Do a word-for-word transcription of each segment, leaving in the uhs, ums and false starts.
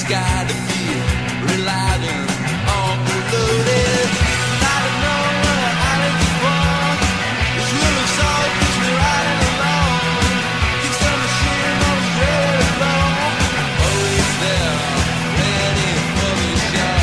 gotta be relying on the loaded. I don't know where I live for. It's really so push me right along. Think some machine always ready to blow. Always there, ready for the show.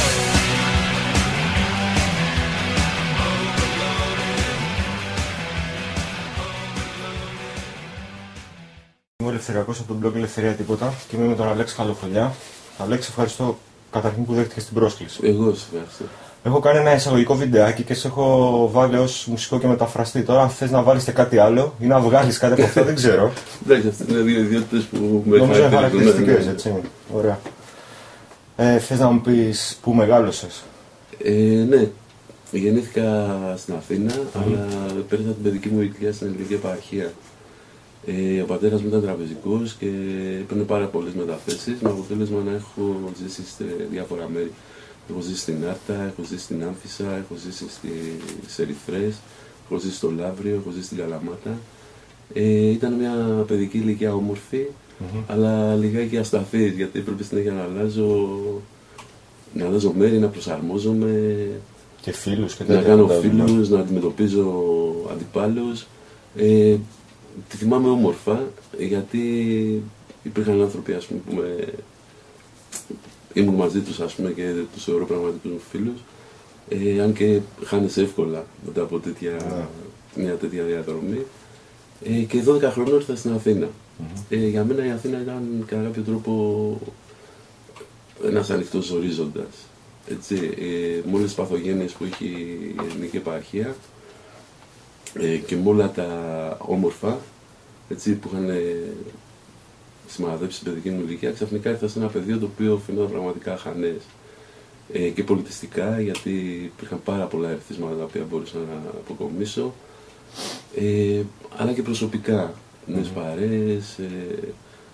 Είμαι ο Ελευθεριακός από τον blog Ελευθερία Τίποτα και είμαι με τον Αλέξη Καλοφολιά. Αλέξη, ευχαριστώ καταρχήν που δέχτηκες την πρόσκληση. Εγώ σε ευχαριστώ. Έχω κάνει ένα εισαγωγικό βιντεάκι και σε έχω βάλει ως μουσικό και μεταφραστή. Τώρα, αν θες να βάλεις και κάτι άλλο ή να βγάλεις κάτι από αυτό, δεν ξέρω. Εντάξει, αυτές είναι δύο ιδιότητες που με νομίζω είναι χαρακτηριστικές, χαρακτηρίζουν. έτσι. Ωραία. Ε, θες να μου πεις πού μεγάλωσες? Ε, ναι, γεννήθηκα στην Αθήνα, mm. αλλά πέρασα την παιδική μου ηλικία στην ελληνική επαρχία. Ε, ο πατέρας μου ήταν τραπεζικός και έπαιρνε πάρα πολλές μεταθέσεις, με αποτέλεσμα να έχω ζήσει σε διάφορα μέρη. Έχω ζήσει στην Άρτα, έχω ζήσει στην Άμφισσα, έχω ζήσει στις Ερυθρές, έχω ζήσει στο Λαύριο, έχω ζήσει στην Καλαμάτα. Ε, ήταν μια παιδική ηλικία όμορφη, mm-hmm. αλλά λιγάκι ασταθής, γιατί έπρεπε συνέχεια να αλλάζω, να αλλάζω μέρη, να προσαρμόζομαι, και φίλους και να κάνω φίλους, να αντιμετωπίζω αντιπάλους. Ε, τη θυμάμαι όμορφα, γιατί υπήρχαν άνθρωποι, ας πούμε, που με... ήμουν μαζί τους, ας πούμε, και τους θεωρώ πραγματικούς μου φίλους. Ε, αν και χάνεσαι εύκολα μετά από τέτοια, yeah. μια τέτοια διαδρομή. Ε, και δώδεκα χρονών ήρθα στην Αθήνα. Mm-hmm. Ε, για μένα η Αθήνα ήταν κατά κάποιο τρόπο ένας ανοιχτός ορίζοντας. Έτσι, ε, με όλες τις παθογένειες που έχει η ελληνική επαρχία ε, και με όλα τα όμορφα, έτσι, που είχαν ε, σημαδέψει την παιδική μου ηλικία, ξαφνικά ήρθα σε ένα πεδίο το οποίο φαινόταν πραγματικά χανές. Ε, και πολιτιστικά, γιατί υπήρχαν πάρα πολλά ερεθίσματα τα οποία μπορούσα να αποκομίσω, ε, αλλά και προσωπικά. Νέες mm-hmm. παρέες, ε,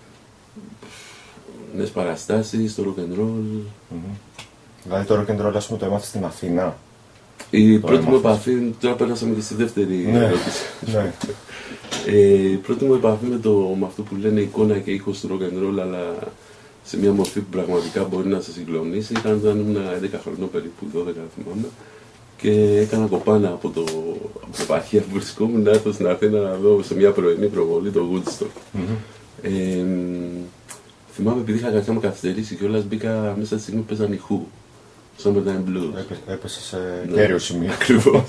νέες παραστάσεις, το rock and roll. Mm-hmm. Δηλαδή το rock and roll, ας πούμε, το έμαθες στην Αθήνα? Η το πρώτη μου επαφή, τώρα πέρασαμε και στη δεύτερη ναι. ερώτηση. ναι. Ε, η πρώτη μου επαφή με, το, με αυτό που λένε εικόνα και ήχος του rock and roll, αλλά σε μια μορφή που πραγματικά μπορεί να σε συγκλονίσει, ήταν όταν ήμουν έντεκα χρονών περίπου, δώδεκα θυμάμαι, και έκανα κοπάνα από, το, από την επαρχία που βρισκόμουν να έρθω στην Αθήνα να δω σε μια πρωινή προβολή το Woodstock. Mm-hmm. Ε, θυμάμαι, επειδή είχα κακά με καθυστερήσει κιόλας, μπήκα μέσα στη στιγμή που παίζαν οι Who, Summertime Blues. Έπεσε σε κέριο σημείο. Ακριβώς.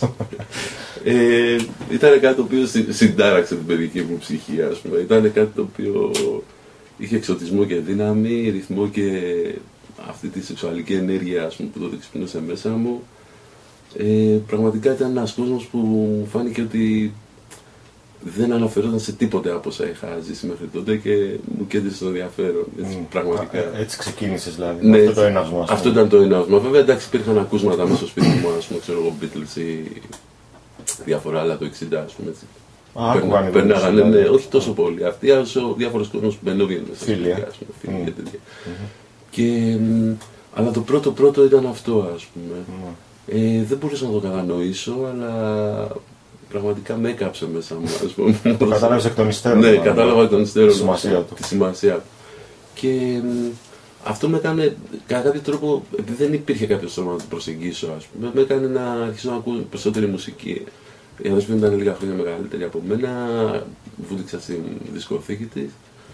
ε, ήταν κάτι το οποίο συντάραξε την παιδική μου ψυχή, ας πούμε. Ήταν κάτι το οποίο είχε εξωτισμό και δύναμη, ρυθμό και αυτή τη σεξουαλική ενέργεια, ας πούμε, που τότε ξυπνούσε μέσα μου. Ε, πραγματικά ήταν ένας κόσμος που μου φάνηκε ότι δεν αναφερόταν σε τίποτε από όσα είχα ζήσει μέχρι τότε και μου κέντρισε το ενδιαφέρον. Έτσι, mm. πραγματικά. Α, έτσι ξεκίνησες δηλαδή, ναι, αυτό το έναυσμα. Αυτό ήταν το έναυσμα. Βέβαια, εντάξει, υπήρχαν ακούσματα μέσα στο σπίτι μου, ας πούμε, ξέρω εγώ, Beatles ή διάφορα άλλα το εξήντα, ας πούμε, έτσι. Α, περνάγανε, ναι, όχι τόσο πολύ. Αυτοί, όσο διάφορος κόσμος που μπαινόβγαινε στα φίλια, ας πούμε, φίλια mm. και τέτοια. Mm-hmm. Και, αλλά το πρώτο πρώτο ήταν αυτό, ας πούμε. Mm. Ε, δεν μπορούσα να το κατανοήσω, αλλά πραγματικά με έκαψε μέσα μου, ας πούμε. Το κατάλαβες εκ των υστέρων? Ναι, κατάλαβα εκ των υστέρων τη σημασία του. Τη σημασία του. Και αυτό με έκανε, κατά κάποιο τρόπο, επειδή δεν υπήρχε κάποιος τρόπο να το προσεγγίσω, ας πούμε, με έκανε να αρχίσω να ακούω περισσότερη μουσική. Η αδερφή μου ήταν λίγα χρόνια μεγαλύτερη από μένα, βούτυξα στην δισκοθήκη της.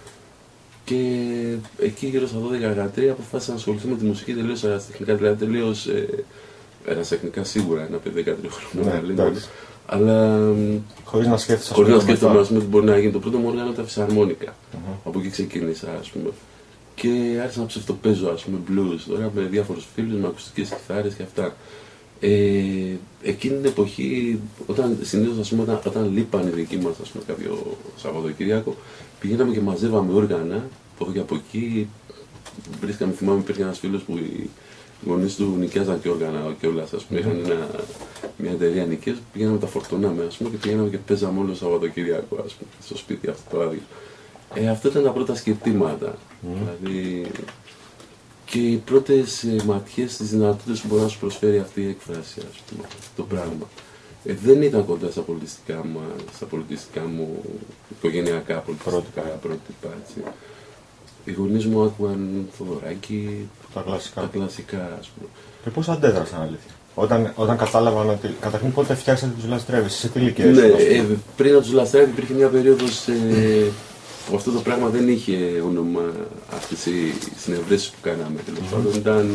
Και εκεί γύρω στα δώδεκα δεκατρία αποφάσισα να ασχοληθώ με τη μουσική τελείως αεραστεχνικά, δηλαδή τελείως ε, αεραστεχνικά σίγουρα, ένα παιδί δεκατρία χρόνια μεγαλύτερο. Αλλά χωρίς να σκέφτεσαι, χωρίς να σκέφτομαι, ας πούμε, ότι μπορεί να γίνει. Το πρώτο μου όργανο τα φυσαρμόνικα. Mm-hmm. Από εκεί ξεκίνησα, ας πούμε. Και άρχισα να ψευτοπαίζω, ας πούμε, blues, τώρα με διάφορους φίλους, με ακουστικές κιθάρες και αυτά. Ε, εκείνη την εποχή, όταν, συνήθως, ας πούμε, όταν, όταν λείπαν οι δικοί μας, ας πούμε, κάποιο Σαββατοκύριακο, πηγαίναμε και μαζεύαμε όργανα, από εδώ και από εκεί. Βρίσκαμε, θυμάμαι, υπήρχε ένας φίλος που οι γονείς του νοικιάζαν και όργανα κιόλας, ας πούμε, είχαν ένα, μια εταιρεία νοικίας, πηγαίναμε τα φορτωνάμε, ας πούμε, και πηγαίναμε και παίζαμε όλο το Σαββατοκύριακο, ας πούμε, στο σπίτι αυτό το άδειο. Ε, αυτό ήταν τα πρώτα σκεπτήματα, mm. δηλαδή, και οι πρώτες ε, ματιές στις δυνατότητες που μπορεί να σου προσφέρει αυτή η έκφραση, ας πούμε, το πράγμα. Ε, δεν ήταν κοντά στα πολιτιστικά μου, στα πολιτιστικά μου οικογενειακά πολιτιστικά πρότυπα, έτσι. οι γονείς μου άκουγαν Θοδωράκη, Τα κλασικά. τα κλασικά ας πούμε. Και πώς αντέδρασαν, αλήθεια. Όταν, όταν κατάλαβαν ότι. Καταρχήν, πότε φτιάξατε τους Λαστρεύεις, σε τι ηλικία Ναι, ήσουν, ε, πριν από τους Λαστράκη υπήρχε μια περίοδος ε, που αυτό το πράγμα δεν είχε όνομα, αυτές οι συνευρέσεις που κάναμε. Τέλος πάντων ήταν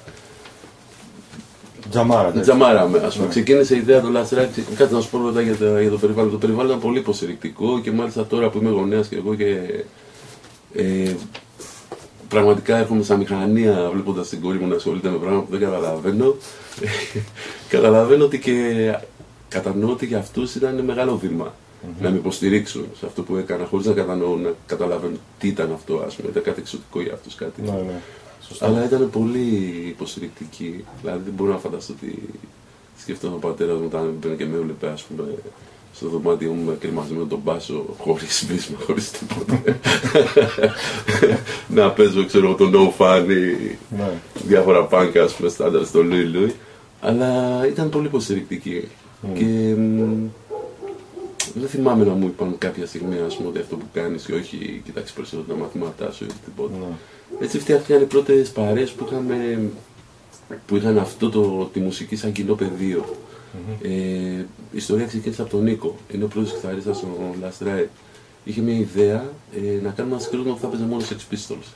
Τζαμάρα, τέτοια. τζαμάραμε, ας πούμε. Ναι. Ξεκίνησε η ιδέα του Λαστράκη, κάτι να σου πω πρώτα για, τα- για το περιβάλλον. Το περιβάλλον ήταν πολύ υποστηρικτικό και μάλιστα τώρα που είμαι γονέας και εγώ και ε, πραγματικά έρχομαι στα μηχανία βλέποντας την κόρη μου να ασχολείται με πράγματα που δεν καταλαβαίνω. Καταλαβαίνω ότι και κατανοώ ότι για αυτούς ήταν μεγάλο βήμα Mm-hmm. να με υποστηρίξουν σε αυτό που έκανα, χωρίς να κατανοώ, να καταλαβαίνω τι ήταν αυτό, ας πούμε. Ήταν κάτι εξωτικό για αυτούς, κάτι. Ναι, ναι. Σωστά. Αλλά ήταν πολύ υποστηρικτική. Δηλαδή δεν μπορώ να φανταστώ ότι σκεφτόταν ο πατέρας μου όταν μπαίνει και με έβλεπε, ας πούμε, στο δωμάτιό μου με κρεμασμένο τον μπάσο, χωρίς βίσμα, χωρίς τίποτα. Να παίζω, ξέρω, το No Funny, Ναι. διάφορα πάνκα, ας πούμε, στάνταρ στο Λούι Λούι. Αλλά ήταν πολύ υποστηρικτική. Mm. Και μ, δεν θυμάμαι να μου είπαν κάποια στιγμή, ας πούμε, ότι αυτό που κάνεις και όχι κοιτάξεις περισσότερο τα μαθήματά σου ή τίποτα. Ναι. Έτσι φτιάχτηκαν οι πρώτες παρέες που, είχαμε, που είχαν αυτό το, τη μουσική σαν κοινό πεδίο. Mm-hmm. Ε, η ιστορία ξεκίνησε από τον Νίκο, είναι ο πρώτος κιθαρίστας στο Last Ride. Είχε μια ιδέα ε, να κάνουμε ένα συγκρότημα που θα παίζει μόνο Sex Pistols.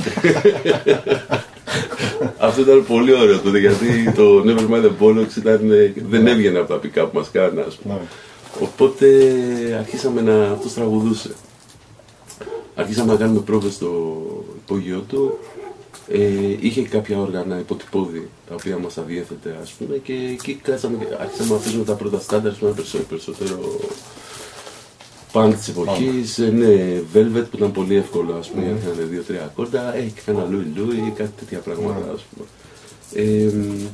Αυτό ήταν πολύ ωραίο τότε, γιατί το Nevermind the Bollocks ήταν, δεν έβγαινε από τα pick-up που μας κάνανε, ας πούμε. Ναι. Οπότε αρχίσαμε να αυτός τραγουδούσε. Αρχίσαμε να κάνουμε πρόβες στο υπόγειο του. Ε, είχε κάποια όργανα υποτυπώδη τα οποία μας αδιέθετε, ας πούμε, και εκεί κάτσαμε και άρχισαμε να αφήσουμε τα πρώτα στάνταρ, με περισσότερο, περισσότερο punk της εποχής. Ε, ναι, Velvet που ήταν πολύ εύκολο, ας πούμε, γιατί είχαν δύο-τρία ακόρτα. Ε, και κάνα Louis Louis, κάτι τέτοια πράγματα, ας πούμε. Ε,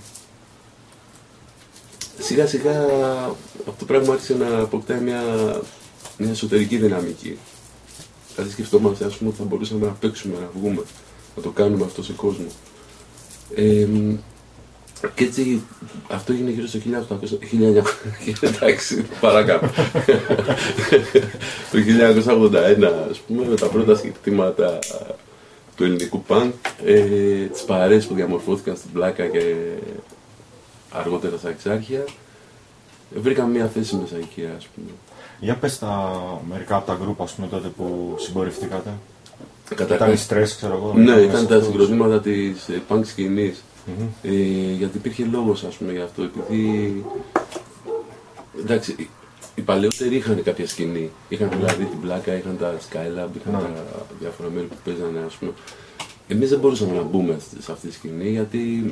σιγά σιγά αυτό το πράγμα άρχισε να αποκτάει μια, μια εσωτερική δυναμική. Δηλαδή σκεφτόμαστε, ας πούμε, ότι θα μπορούσαμε να παίξουμε, να βγούμε, να το κάνουμε αυτό σε κόσμο. Ε, και έτσι αυτό έγινε γύρω στο χίλια οκτακόσια, χίλια εννιακόσια, εντάξει, παρακάτω. Το χίλια εννιακόσια ογδόντα ένα, ας πούμε, με τα πρώτα σκεπτήματα του ελληνικού πανκ, ε, τις παρέες που διαμορφώθηκαν στην Πλάκα και αργότερα στα Εξάρχεια, βρήκαμε μια θέση μέσα εκεί, ας πούμε. Για πες τα μερικά από τα γκρουπ, ας πούμε, τότε που συμπορευτήκατε. Καταρχάς- Ήταν η Στρες, ξέρω εγώ. Ναι, μέσα ήταν τα αυτούς. συγκροτήματα της ε, punk σκηνής. Μμμ. Ε, γιατί υπήρχε λόγος, ας πούμε, γι' αυτό, επειδή... Εντάξει, οι- οι παλαιότεροι είχαν κάποια σκηνή. Είχαν δηλαδή την Πλάκα, είχαν τα Skylab, είχαν Ναι. τα διάφορα μέρη που παίζανε, ας πούμε. Εμείς δεν μπορούσαμε να μπούμε σε αυτή τη σκηνή, γιατί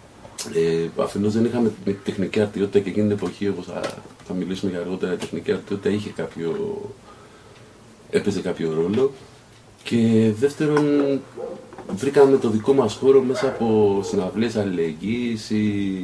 ε, αφενός δεν είχαμε την τεχνική αρτιότητα και εκείνη την εποχή, όπως θα, θα μιλήσουμε για αργότερα, η τεχνική αρτιότητα είχε κάποιο... έπαιζε κάποιο ρόλο. Και δεύτερον, βρήκαμε το δικό μας χώρο μέσα από συναυλίες αλληλεγγύης ή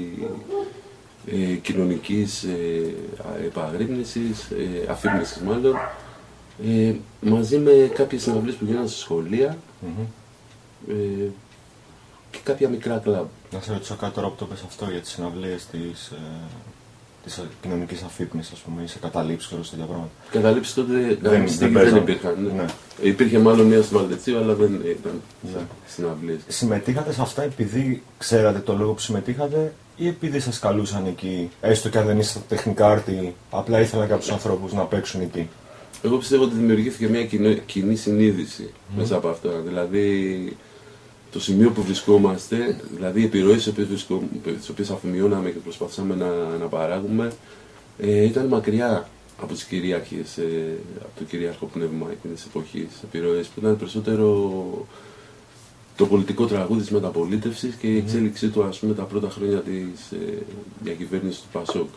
ε, κοινωνικής ε, επαγρύπνησης, ε, αφύπνισης μάλλον, ε, μαζί με κάποιες συναυλίες που γίνανε στα σχολεία Μμμ. ε, και κάποια μικρά κλαμπ. Να σε ρωτήσω κάτι τώρα που το πες αυτό για τις συναυλίες της, ε, της κοινωνικής αφύπνισης, ας πούμε, ή σε καταλήψεις, ξέρω, σε τέτοια πράγματα. Καταλήψεις τότε Δεν- δεν, δεν δεν, παίζανε. υπήρχαν. Ναι. Ναι. Υπήρχε μάλλον μία στο Βαλτετσίο, αλλά δεν ήταν Ναι. συναυλίες. Συμμετείχατε σε αυτά επειδή ξέρατε το λόγο που συμμετείχατε ή επειδή σας καλούσαν εκεί, έστω και αν δεν είστε τεχνικά άρτιοι, απλά ήθελαν κάποιους ανθρώπους να παίξουν εκεί. Εγώ πιστεύω ότι δημιουργήθηκε μια κοινή, κοινή συνείδηση μέσα από αυτά. Δηλαδή, το σημείο που βρισκόμαστε, δηλαδή οι επιρροές τις οποίες αφημιώναμε και προσπαθούσαμε να, να παράγουμε, ε, ήταν μακριά από τις κυρίαρχες, ε, από το κυρίαρχο πνεύμα εκείνης της εποχής. Επιρροές που ήταν περισσότερο το πολιτικό τραγούδι της μεταπολίτευσης και η εξέλιξή του, ας πούμε, τα πρώτα χρόνια της ε, διακυβέρνησης του Πασόκ.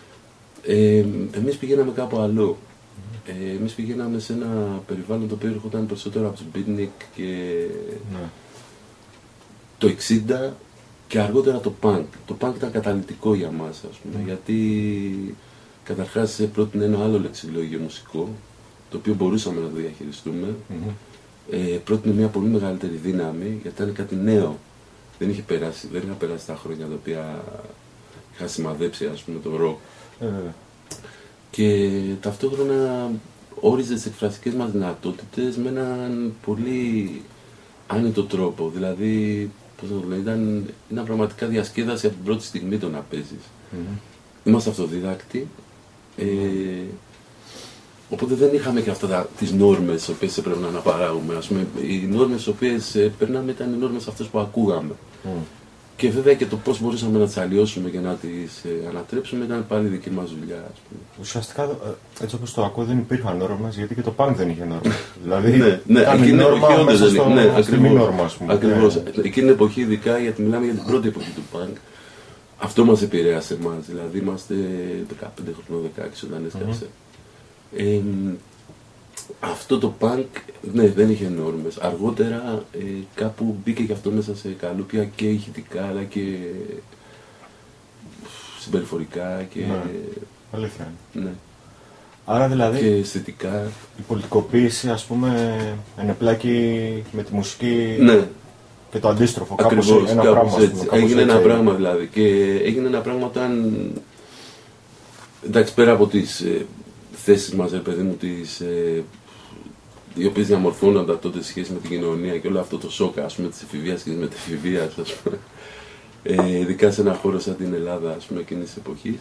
Ε, εμείς πηγαίναμε κάπου αλλού. Ε, εμείς πηγαίναμε σε ένα περιβάλλον το οποίο έρχονταν περισσότερο από τους beatnik και Ναι. το εξήντα και αργότερα το punk. Το punk ήταν καταλυτικό για μας, ας πούμε, γιατί καταρχάς πρότεινε ένα άλλο λεξιλόγιο μουσικό, το οποίο μπορούσαμε να το διαχειριστούμε. Μμμ. Ε, πρότεινε μια πολύ μεγαλύτερη δύναμη, γιατί ήταν κάτι νέο. Δεν είχε περάσει, δεν είχα περάσει τα χρόνια τα οποία είχα σημαδέψει, ας πούμε, το rock. Ε, βέβαια. Και ταυτόχρονα όριζε τις εκφραστικές μας δυνατότητες με έναν πολύ άνετο τρόπο. Δηλαδή, πώς να το λέω, ήταν, ήταν πραγματικά διασκέδαση από την πρώτη στιγμή το να παίζεις. Mm-hmm. Είμαστε αυτοδίδακτοι. Ε, οπότε δεν είχαμε και αυτά τις νόρμες τις οποίες έπρεπε να αναπαράγουμε. Ας πούμε, οι νόρμες τις οποίες ε, περνάμε ήταν οι νόρμες αυτές που ακούγαμε. Mm. Και βέβαια και το πώς μπορούσαμε να τις αλλοιώσουμε και να τις ε, ανατρέψουμε ήταν πάλι δική μας δουλειά. Ας πούμε. Ουσιαστικά, έτσι όπως το ακούω, δεν υπήρχαν νόρμες, γιατί και το punk δεν είχε νόρμες. Δηλαδή, ναι, ναι, ήταν εκείνη νόρμα εποχή, μέσα δεν, στο, ναι, στη μη νόρμα, ας πούμε. Ακριβώς. Ναι. Εκείνη την εποχή ειδικά, γιατί μιλάμε για την πρώτη εποχή του punk, αυτό μας επηρέασε εμάς. Δηλαδή είμαστε δεκαπέντε χρονών, δεκαέξι όταν έσκασε. Mm-hmm. Ε, αυτό το punk, ναι, δεν είχε νόρμες. Αργότερα ε, κάπου μπήκε και αυτό μέσα σε καλούπια και ηχητικά αλλά και συμπεριφορικά και... Ναι, αλήθεια. Ναι. Άρα δηλαδή και αισθητικά. Η πολιτικοποίηση, ας πούμε, ενεπλάκη με τη μουσική, ναι, και το αντίστροφο. Ακριβώς, κάπως ένα κάπως πράγμα. έτσι. Έγινε έτσι, ένα έτσι. πράγμα δηλαδή. Και έγινε ένα πράγμα όταν... Εντάξει, πέρα από τις ε, θέσεις μας, ρε παιδί μου, τις, ε, οι οποίες διαμορφώνονταν τότε σε σχέση με την κοινωνία και όλο αυτό το σοκ, ας πούμε, της εφηβείας και της μετεφηβείας, ας πούμε, ε, ειδικά σε ένα χώρο σαν την Ελλάδα, ας πούμε, εκείνης της εποχής.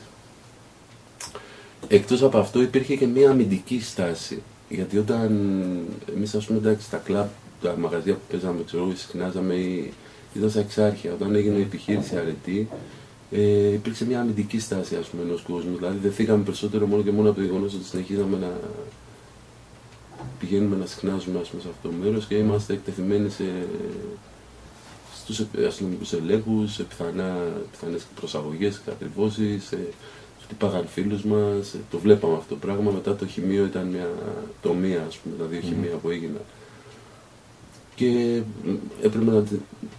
Εκτός από αυτό υπήρχε και μια αμυντική στάση, γιατί όταν εμείς, ας πούμε, εντάξει, στα κλαμπ, τα μαγαζιά που παίζαμε, ξέρω, συχνάζαμε ή ήταν στα εξάρχεια, όταν έγινε η επιχείρηση αρετή, ε, υπήρξε μια αμυντική στάση, ας πούμε, ενός κόσμου. Δηλαδή δεθήκαμε περισσότερο μόνο και μόνο από το γεγονός ότι συνεχίζαμε να πηγαίνουμε να συχνάζουμε, ας πούμε, σε αυτό το μέρος και είμαστε εκτεθειμένοι σε, στους αστυνομικούς ελέγχους, σε πιθανά, πιθανές προσαγωγές, κατριβώσεις, σε, χτυπάγαν φίλους μας, το βλέπαμε αυτό το πράγμα. Μετά το χημείο ήταν μια τομία, ας πούμε, τα δύο χημεία που έγιναν. Και έπρεπε να,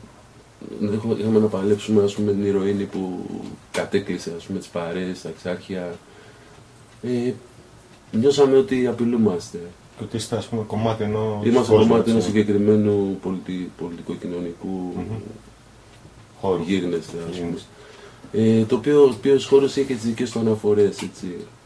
είχαμε να παλέψουμε, ας πούμε, την ηρωίνη που κατέκλυσε, ας πούμε, τις παρέες, τα εξάρχεια. Ε, νιώσαμε ότι απειλούμαστε. Και ότι είστε, ας πούμε, κομμάτι ενός... Είμαστε κομμάτι ενός συγκεκριμένου πολιτι, πολιτικο-κοινωνικού χώρου. Γύρνεστε, ας πούμε. Ε, το οποίο ο οποίος χώρος είχε και τις δικές του αναφορές, έτσι.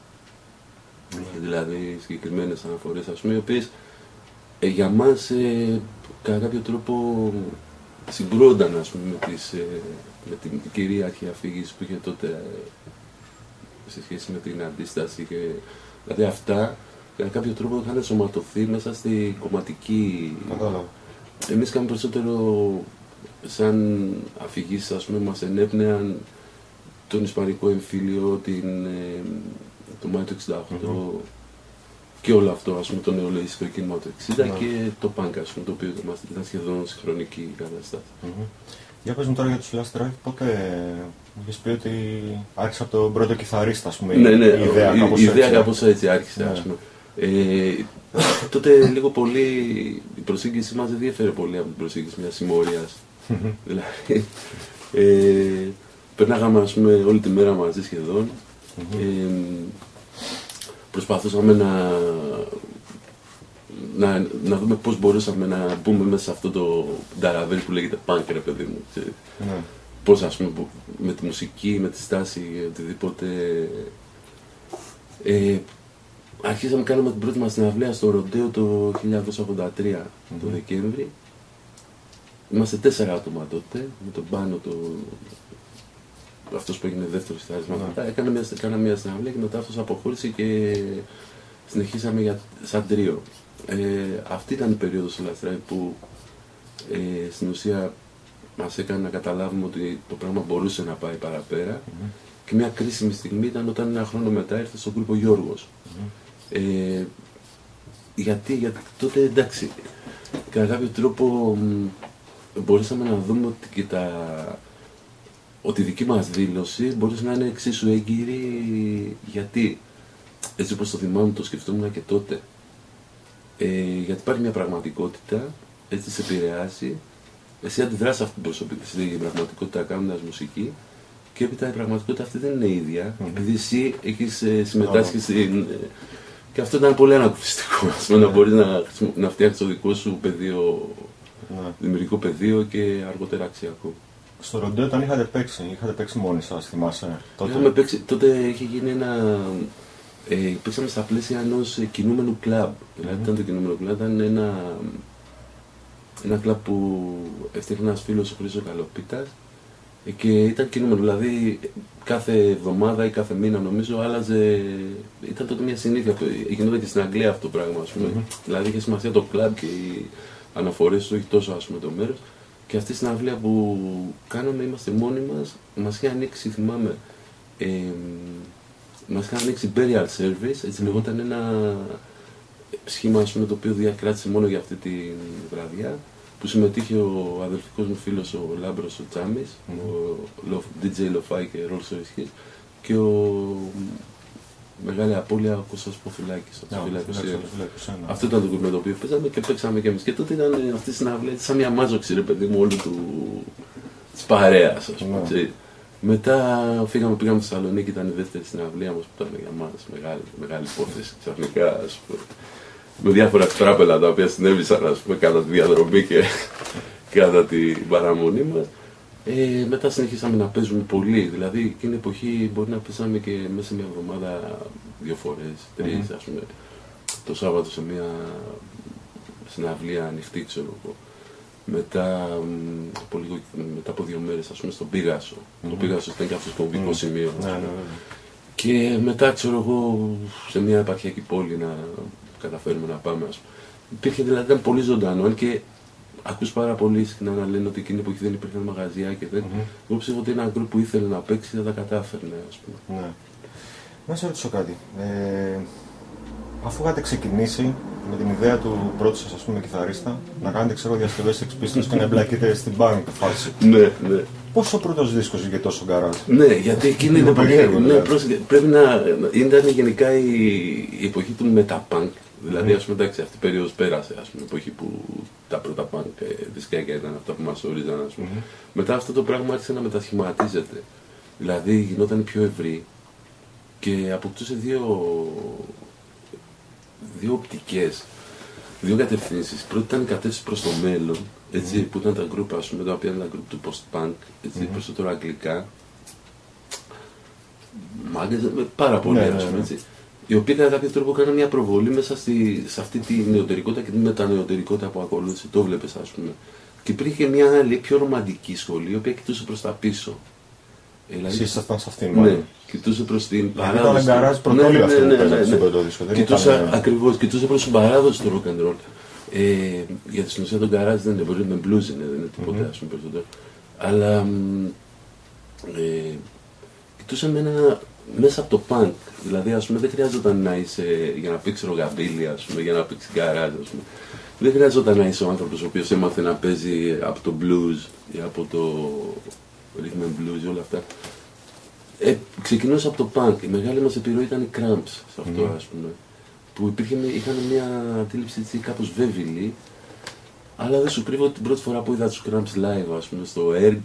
Mm. Δηλαδή συγκεκριμένες αναφορές, ας πούμε, οι οποίες ε, για μας ε, κατά κάποιο τρόπο συγκρούνταν, ας πούμε, με, τις, ε, με την κυρίαρχη αφήγηση που είχε τότε ε, σε σχέση με την αντίσταση. Και, δηλαδή αυτά κατά κάποιο τρόπο είχαν ενσωματωθεί μέσα στη κομματική... Κατάλαβα. Εμείς κάνουμε περισσότερο σαν αφηγήσεις, ας πούμε, μας ενέπνεαν τον Ισπανικό εμφύλιο, την, ε, το Μάιο του εξήντα οκτώ mm-hmm. και όλο αυτό, ας πούμε, το νεολαιστικό κίνημα του εξήντα mm-hmm. και το punk, ας πούμε, το οποίο ήταν σχεδόν συγχρονική κατάσταση. Mm-hmm. Για πες μου τώρα για τους Last Drive, πότε μου είχες πει ότι άρχισε από τον πρώτο κιθαρίστα, ας πούμε, ναι, ναι, η ιδέα, η, κάπως, η ιδέα έτσι. κάπως έτσι άρχισε, ας πούμε. Ε, τότε λίγο πολύ η προσέγγιση μας δεν διέφερε πολύ από την προσέγγιση μιας συμμορίας. Δηλαδή, ε, περνάγαμε, ας πούμε, όλη τη μέρα μαζί σχεδόν. Mm-hmm. Ε, προσπαθούσαμε να, να, να δούμε πώς μπορούσαμε να μπούμε μέσα σε αυτό το νταραβέλ που λέγεται punk, ρε παιδί μου. Mm-hmm. Πώς, ας πούμε, με τη μουσική, με τη στάση, οτιδήποτε. Ε, αρχίσαμε, κάναμε την πρώτη μας συναυλία στο Ροντέο το χίλια εννιακόσια ογδόντα τρία, mm-hmm. το Δεκέμβρη. Είμαστε τέσσερα άτομα τότε, με τον Πάνο, το... αυτός που έγινε δεύτερος κιθαρίστας μετά. Mm-hmm. Έκανα μια, κάνα μια συναυλία και μετά αυτός αποχώρησε και συνεχίσαμε για, σαν τρίο. Ε, αυτή ήταν η περίοδος του Last Drive που ε, στην ουσία μας έκανε να καταλάβουμε ότι το πράγμα μπορούσε να πάει παραπέρα. Mm-hmm. Και μια κρίσιμη στιγμή ήταν όταν ένα χρόνο μετά ήρθε στον γκρουπ ο Γιώργος. Mm-hmm. Ε, γιατί, γιατί τότε, εντάξει, κατά κάποιο τρόπο μπορούσαμε να δούμε ότι και τα, ότι η δική μας δήλωση μπορούσε να είναι εξίσου έγκυρη, γιατί έτσι όπως το θυμάμαι το σκεφτόμουν και τότε. Ε, γιατί υπάρχει μια πραγματικότητα, έτσι σε επηρεάσει, εσύ αντιδράς αυτή την προσωπική στην πραγματικότητα κάνοντας μουσική και έπειτα η πραγματικότητα αυτή δεν είναι ίδια, mm-hmm. επειδή εσύ έχεις ε, συμμετάσχει oh. στην... Ε, και αυτό ήταν πολύ ανακουφιστικό, ας πούμε, yeah. να μπορείς να, να φτιάξεις το δικό σου πεδίο, yeah. δημιουργικό πεδίο και αργότερα αξιακό. Στο Ροντέο όταν είχατε παίξει, είχατε παίξει μόνοι σας, θυμάσαι? Τότε, Είχαμε παίξει, τότε είχε γίνει ένα... Ε, παίξαμε στα πλαίσια ενός κινούμενου κλαμπ. Mm-hmm. Δηλαδή ήταν το κινούμενο κλαμπ, ήταν ένα... ένα κλαμπ που έφτιαχνε ένας φίλος ο Χρήστος Καλοπίτας και ήταν κινούμενο, δηλαδή κάθε εβδομάδα ή κάθε μήνα νομίζω άλλαζε, ήταν τότε μια συνήθεια που γινόταν και στην Αγγλία αυτό το πράγμα, ας πούμε. Mm-hmm. Δηλαδή είχε σημασία το κλαμπ και οι αναφορές του, όχι τόσο ας πούμε το μέρος. Και αυτή η συναυλία που κάναμε, είμαστε μόνοι μας, μας είχε ανοίξει, θυμάμαι, ε, μας είχε ανοίξει Burial Service, έτσι λεγόταν ένα σχήμα ας πούμε, το οποίο διακράτησε μόνο για αυτή τη βραδιά, που συμμετείχε ο αδελφικός μου φίλος ο Λάμπρος ο Τσάμις, mm. ο ντι τζέι Lo-Fi και Rolls Royce και ο μεγάλη απώλεια ο Κώστας Ποφυλάκης από το είκοσι ένα. Αυτό ήταν το κουμπί με το οποίο παίζαμε και παίξαμε κι εμείς. Και τότε ήταν αυτή η συναυλία σαν μια μάζοξη ρε παιδί μου όλου του της παρέας ας πούμε. Mm. Μετά φύγαμε, πήγαμε στη Θεσσαλονίκη, ήταν η δεύτερη συναυλία μας που ήταν για μας μεγάλη, μεγάλη υπόθεση ξαφνικά ας πούμε. Με διάφορα τράπελα τα οποία συνέβησαν ας πούμε, κατά τη διαδρομή και κατά την παραμονή μας. Ε, μετά συνεχίσαμε να παίζουμε πολύ, δηλαδή εκείνη την εποχή μπορεί να παίζαμε και μέσα σε μια εβδομάδα δύο φορές, τρεις mm-hmm. ας πούμε. Το Σάββατο σε μια συναυλία ανοιχτή ξέρω εγώ. Μετά από, λίγο, μετά από δύο μέρες ας πούμε στον Πίγασο. Mm-hmm. Το Πίγασο ήταν και αυτό το κομβικό mm-hmm. σημείο. Mm-hmm. Και μετά ξέρω εγώ σε μια επαρχιακή πόλη να καταφέρουμε να πάμε ας πούμε. Υπήρχε δηλαδή, ήταν πολύ ζωντανό και ακούς πάρα πολύ συχνά να λένε ότι εκείνη που δεν υπήρχαν μαγαζιά και δεν. Mm-hmm. Εγώ ψήφω ότι ένα γκρουπ που ήθελε να παίξει δεν τα κατάφερνε ας πούμε. Ναι. Να σε ρωτήσω κάτι. Ε, αφού είχατε ξεκινήσει με την ιδέα του πρώτου σας ας πούμε κιθαρίστα να κάνετε ξέρω διασκευές Sex Pistols και να εμπλακείτε στην punk φάση. Ναι, ναι. Πώς ο πρώτος δίσκος είχε τόσο γκαράζ? Ναι, γιατί εκείνη την εποχή ναι, πρέπει να ήταν γενικά η, η εποχή του μεταπunk. Δηλαδή, mm. ας πούμε, εντάξει, αυτή η περίοδος πέρασε, ας πούμε, εποχή που τα πρώτα punk δισκάκια ήταν αυτά που μας όριζαν, ας πούμε. Mm. Μετά αυτό το πράγμα άρχισε να μετασχηματίζεται. Δηλαδή, γινόταν πιο ευρύ και αποκτούσε δύο, δύο οπτικές, δύο κατευθύνσεις. Πρώτη ήταν η κατεύθυνση προς το μέλλον, έτσι, mm. που ήταν τα γκρουπ, ας πούμε, τα οποία ήταν τα γκρουπ του post-punk, έτσι, mm. προς το τώρα αγγλικά. Μάγκες, πάρα πολύ, mm. ας πούμε, έτσι. Οι οποίοι κατά κάποιο τρόπο κάνουν μια προβολή μέσα στη, σε αυτή τη νεωτερικότητα και τη μετανεωτερικότητα που ακολούθησε. Το βλέπεις, ας πούμε. Και υπήρχε μια άλλη πιο ρομαντική σχολή, η οποία κοιτούσε προς τα πίσω. Εσείς ήσασταν σε αυτήν, ναι, κοιτούσε προς την παράδοση. Ήταν γκαράζ πρωτόλιο αυτό που παίζατε στον πρώτο δίσκο. Κοιτούσε ακριβώς, κοιτούσε προς την παράδοση του rock and roll. Ε, γιατί στην ουσία τον γκαράζ δεν είναι, μπορεί να είναι blues, είναι, δεν είναι τίποτα, ας πούμε, περισσότερο. Αλλά ε, κοιτούσε με ένα. Μέσα από το punk, δηλαδή ας πούμε δεν χρειάζονταν να είσαι για να παίξει ρογαμπίλια, ας πούμε, για να παίξει γκαράζ, ας πούμε. Δεν χρειάζονταν να είσαι ο άνθρωπος ο οποίος έμαθε να παίζει από το blues ή από το rhythm and blues, όλα αυτά. Ε, ξεκινώσα από το punk, η μεγάλη μας επιρροή ήταν οι Cramps σε αυτό, mm. ας πούμε, που υπήρχε, είχαν μια αντίληψη έτσι, κάπως βέβηλη, αλλά δεν σου κρύβω ότι την πρώτη φορά που είδα τους Cramps live, ας πούμε, στο Erg,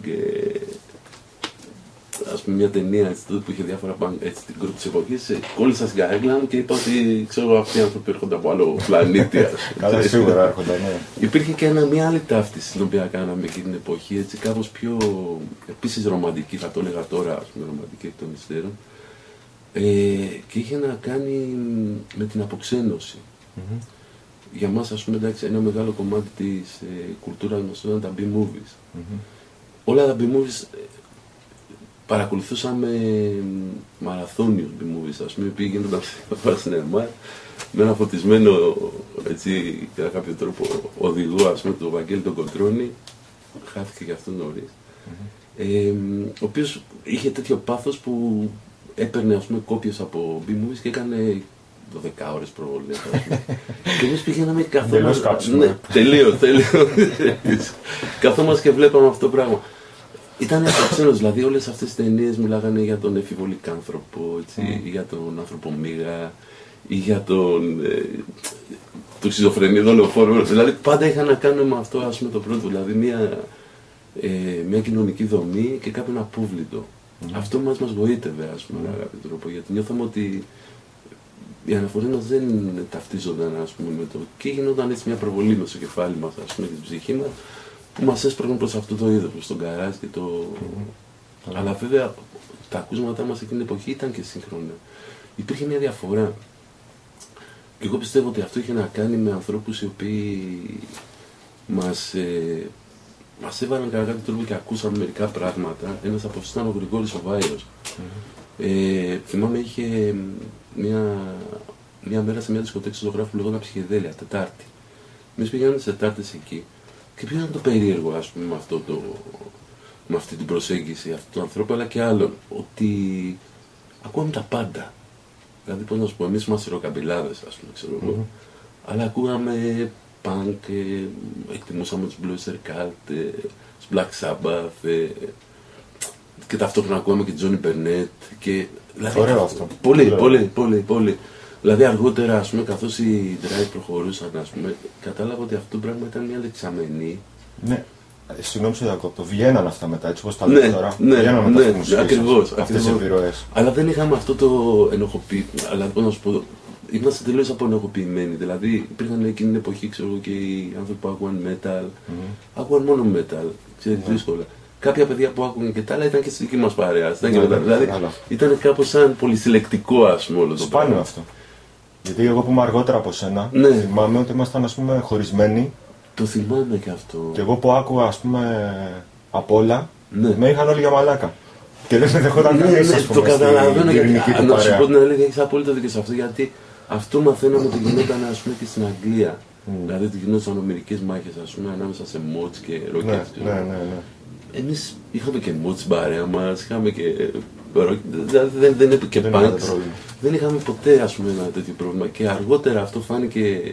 ας πούμε, μια ταινία έτσι, τότε που είχε διάφορα έτσι, την γκρουπ της εποχής, κόλλησα στην καρέκλα μου και είπα ότι ξέρω αυτοί οι άνθρωποι έρχονται από άλλο πλανήτη. Καλά, σίγουρα έρχονται, ναι. Υπήρχε και ένα, μια άλλη ταύτιση την οποία κάναμε εκείνη την εποχή, έτσι, κάπως πιο επίσης ρομαντική, θα το έλεγα τώρα, ας πούμε, ρομαντική εκ των υστέρων. Ε, και είχε να κάνει με την αποξένωση. Mm-hmm. Για μας, ας πούμε, εντάξει, ένα μεγάλο κομμάτι της ε, κουλτούρας μας ήταν τα B-movies. Mm-hmm. Όλα τα B-movies παρακολουθούσαμε μαραθώνιους B-movies, ας πούμε, οι οποίοι γίνονταν στα σινεμά με ένα φωτισμένο, έτσι, κατά κάποιο τρόπο, οδηγό, ας πούμε, του Βαγγέλη τον Κοντρώνη, χάθηκε και αυτό νωρίς, mm-hmm. ε, ο οποίος είχε τέτοιο πάθος που έπαιρνε, ας πούμε, κόπιες από B-movies και έκανε δώδεκα ώρες προβολές, ας πούμε. Και εμείς πηγαίναμε καθόμαστε, ναι, τελείως, τελείως, καθόμαστε και βλέπαμε αυτό το πράγμα. Ήταν αποξένος, δηλαδή όλες αυτές τις ταινίες μιλάγανε για τον εφηβολικάνθρωπο, έτσι, mm. ή για τον άνθρωπο μίγα, ή για τον, ε, τον σχιζοφρενή δολοφόνο. Δηλαδή πάντα είχαν να κάνουν με αυτό, ας πούμε, το πρώτο, δηλαδή μια, ε, μια κοινωνική δομή και κάποιον απόβλητο. Mm. Αυτό μας μας βοήτευε, ας πούμε, mm. με κάποιο τρόπο, γιατί νιώθαμε ότι οι αναφορές μας δεν ταυτίζονταν, ας πούμε, με το και γινόταν έτσι μια προβολή με στο κεφάλι μας, ας πούμε, και στην ψυχή μας, που μας έσπρωχναν προς αυτό το είδο, προς τον γκαράζ και το... Mm-hmm. Αλλά βέβαια τα ακούσματά μας εκείνη την εποχή ήταν και σύγχρονα. Υπήρχε μια διαφορά. Και εγώ πιστεύω ότι αυτό είχε να κάνει με ανθρώπους οι οποίοι μας, ε, μας έβαλαν κατά κάποιο τρόπο και ακούσαμε μερικά πράγματα. Ένας από αυτούς ήταν ο Γρηγόρης ο Βάιος. Mm-hmm. Ε, θυμάμαι είχε μια, μια μέρα σε μια δισκοτέκη στο Ζωγράφου που λεγόταν Ψυχεδέλεια, Τετάρτη. Εμείς πήγαμε τις Τετάρτες εκεί και ποιο ήταν το περίεργο, ας πούμε, με, αυτό το, με αυτή την προσέγγιση αυτού του ανθρώπου, αλλά και άλλων, ότι ακούγαμε τα πάντα. Δηλαδή, πώς να σου πω, εμείς είμαστε ροκαμπιλάδες, ας πούμε, ξέρω εγώ, mm-hmm. αλλά ακούγαμε punk, ε, εκτιμούσαμε τους Blue Oyster Cult, ε, τους Black Sabbath, ε, και ταυτόχρονα ακούγαμε και Johnny Burnett. Και, δηλαδή, ωραίο αυτό. Πολύ, πολύ, πολύ, πολύ, πολύ. Δηλαδή αργότερα, ας πούμε, καθώς οι Drive προχωρούσαν, ας πούμε, κατάλαβα ότι αυτό το πράγμα ήταν μια δεξαμενή. Ναι. Συγγνώμη σε διακόπτω. Βγαίναν αυτά μετά, έτσι όπως τα λέτε ναι, τώρα. Ναι, Βγαίναν μετά ναι, στη μουσική, ακριβώς, αυτές οι επιρροές. Αλλά δεν είχαμε αυτό το ενοχοποιη... Αλλά πώς να σου πω, είμαστε τελείως απενοχοποιημένοι. Δηλαδή υπήρχαν εκείνη την εποχή, ξέρω εγώ, και οι άνθρωποι που άκουγαν metal. Mm-hmm. Άκουγαν μόνο metal, ξέρετε, mm-hmm. δύσκολα. Κάποια παιδιά που άκουγαν και τα άλλα ήταν και στη δική μας παρέα. Ήταν, yeah, δηλαδή yeah. ήταν κάπως σαν πολυσυλλεκτικό, ας πούμε, όλο το σπάνιο πράγμα. Αυτό. Γιατί εγώ που είμαι αργότερα από σένα, ναι. θυμάμαι ότι ήμασταν, ας πούμε, χωρισμένοι. Το θυμάμαι και αυτό. Και εγώ που άκουγα, ας πούμε, απ' όλα, ναι. με είχαν όλοι για μαλάκα. Και δεν με δεχόταν ναι, κανείς, ναι, ας πούμε, το καταλαβαίνω, γιατί, να σου πω την αλήθεια, έχεις απόλυτο δίκιο σε αυτό, γιατί αυτό μαθαίναμε ότι γινόταν, ας πούμε, και στην Αγγλία. Mm. Δηλαδή ότι γινόταν ομηρικές μάχες, ας πούμε, ανάμεσα σε μότς και ροκέτς. Ναι, ναι, ναι, ναι. Εμείς είχαμε και μότς παρέα μας, είχαμε και δηλαδή δεν, δεν, δεν, και punks. Δεν είχαμε ποτέ, ας πούμε, ένα τέτοιο πρόβλημα. Και αργότερα αυτό φάνηκε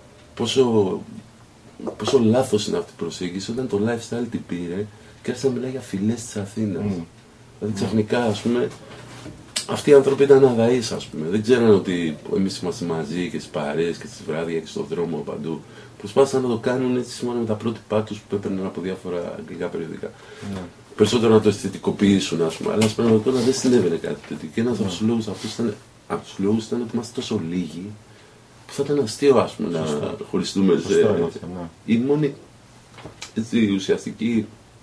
πόσο, πόσο λάθος είναι αυτή η προσέγγιση όταν το lifestyle την πήρε και άρχισε να μιλάει για φυλές της Αθήνας. Mm. Δηλαδή ξαφνικά, ας πούμε, αυτοί οι άνθρωποι ήταν αδαείς, ας πούμε. Δεν ξέραν ότι εμείς είμαστε μαζί και στις παρέες και στις βράδια και στον δρόμο παντού. Προσπάθησαν να το κάνουν έτσι μόνο με τα πρότυπά τους που έπαιρναν από διάφορα αγγλικά περιοδικά. Mm. Περισσότερο να το αισθητικοποιήσουν, ας πούμε. Αλλά στην πραγματικότητα δεν συνέβαινε κάτι τέτοιο. Και ένας mm. από τους λόγους αυτούς ήταν, από τους λόγους ήταν ότι είμαστε τόσο λίγοι που θα ήταν αστείο, ας πούμε, να χωριστούμε σε. Αυτό, ναι. Η μόνη έτσι, ουσιαστική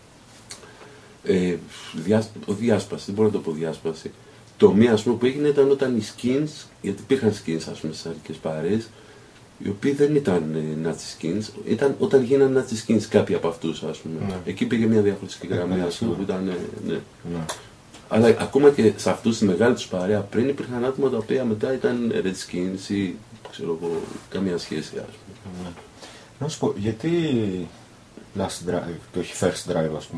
ε, διά, διάσπαση, δεν μπορώ να το πω διάσπαση. Το μία, ας πούμε, που έγινε ήταν όταν οι skins, γιατί υπήρχαν skins, ας πούμε, στις αρχικές παρέες, οι οποίοι δεν ήταν ε, Nazi skins, ήταν όταν γίνανε Nazi skins κάποιοι από αυτούς, ας πούμε. Ναι. Εκεί πήγε μια διαφορετική γραμμή, ας πούμε, που ήταν, ναι. ναι. Αλλά ακόμα και σε αυτούς στη μεγάλη τους παρέα πριν υπήρχαν άτομα τα οποία μετά ήταν red skins ή, ξέρω εγώ, καμία σχέση, ας πούμε. Ναι. Να σου πω, γιατί last drive και όχι first drive, ας πούμε.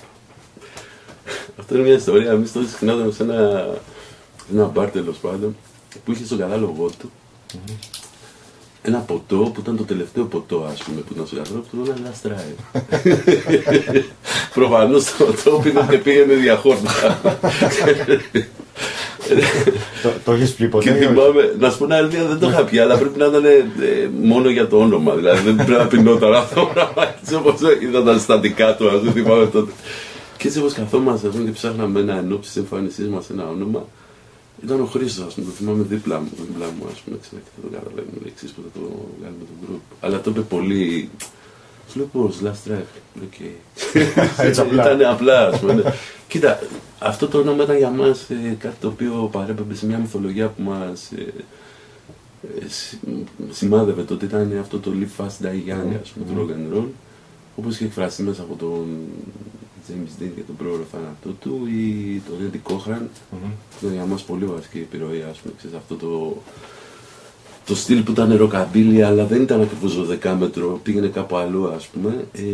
Αυτό είναι μια ιστορία. Εμείς τότε συχνάζαμε σε ένα, ένα μπαρ, τέλος πάντων, που είχε στον κατάλογο του mm-hmm. ένα ποτό που ήταν το τελευταίο ποτό, ας πούμε, που ήταν στον κατάλογο του, ένα last drive. Προφανώς το ποτό πήγε και πήγαινε διαχώρνα. το, το έχεις πει ποτέ? Και θυμάμαι, να σου πω την αλήθεια, δεν το είχα πει, αλλά πρέπει να ήταν ε, μόνο για το όνομα. Δηλαδή δεν πρέπει να πεινόταν αυτό το πράγμα. Έτσι όπως είδα τα συστατικά του, ας πούμε, θυμάμαι τότε. Και έτσι όπως καθόμαστε, ας πούμε, και ψάχναμε ένα ενόψει της εμφάνισής μας ένα όνομα, ήταν ο Χρήστος, ας πούμε, το θυμάμαι δίπλα μου, δίπλα μου, ας πούμε, ξέρω, και θα το καταλάβουμε εξής που θα το βγάλουμε το group. Αλλά το είπε πολύ. Σου λέω πώς, last drive. Οκ. Έτσι απλά. Ήταν απλά, ας πούμε. Κοίτα, αυτό το όνομα ήταν για μας ε, κάτι το οποίο παρέπεμπε σε μια μυθολογία που μας ε, ε, σημάδευε τότε. Ήταν αυτό το Live Fast Die Young, ας πούμε, mm. του rock and roll. Όπως είχε εκφραστεί μέσα από τον James Dean και τον πρόωρο θάνατό του ή τον Eddie Cochran. Mm-hmm. Ήταν για μας πολύ βασική επιρροή, ας πούμε, ξέρεις, αυτό το, το στυλ που ήταν ροκαμπίλι, αλλά δεν ήταν ακριβώς δωδεκάμετρο, πήγαινε κάπου αλλού, ας πούμε. Ε,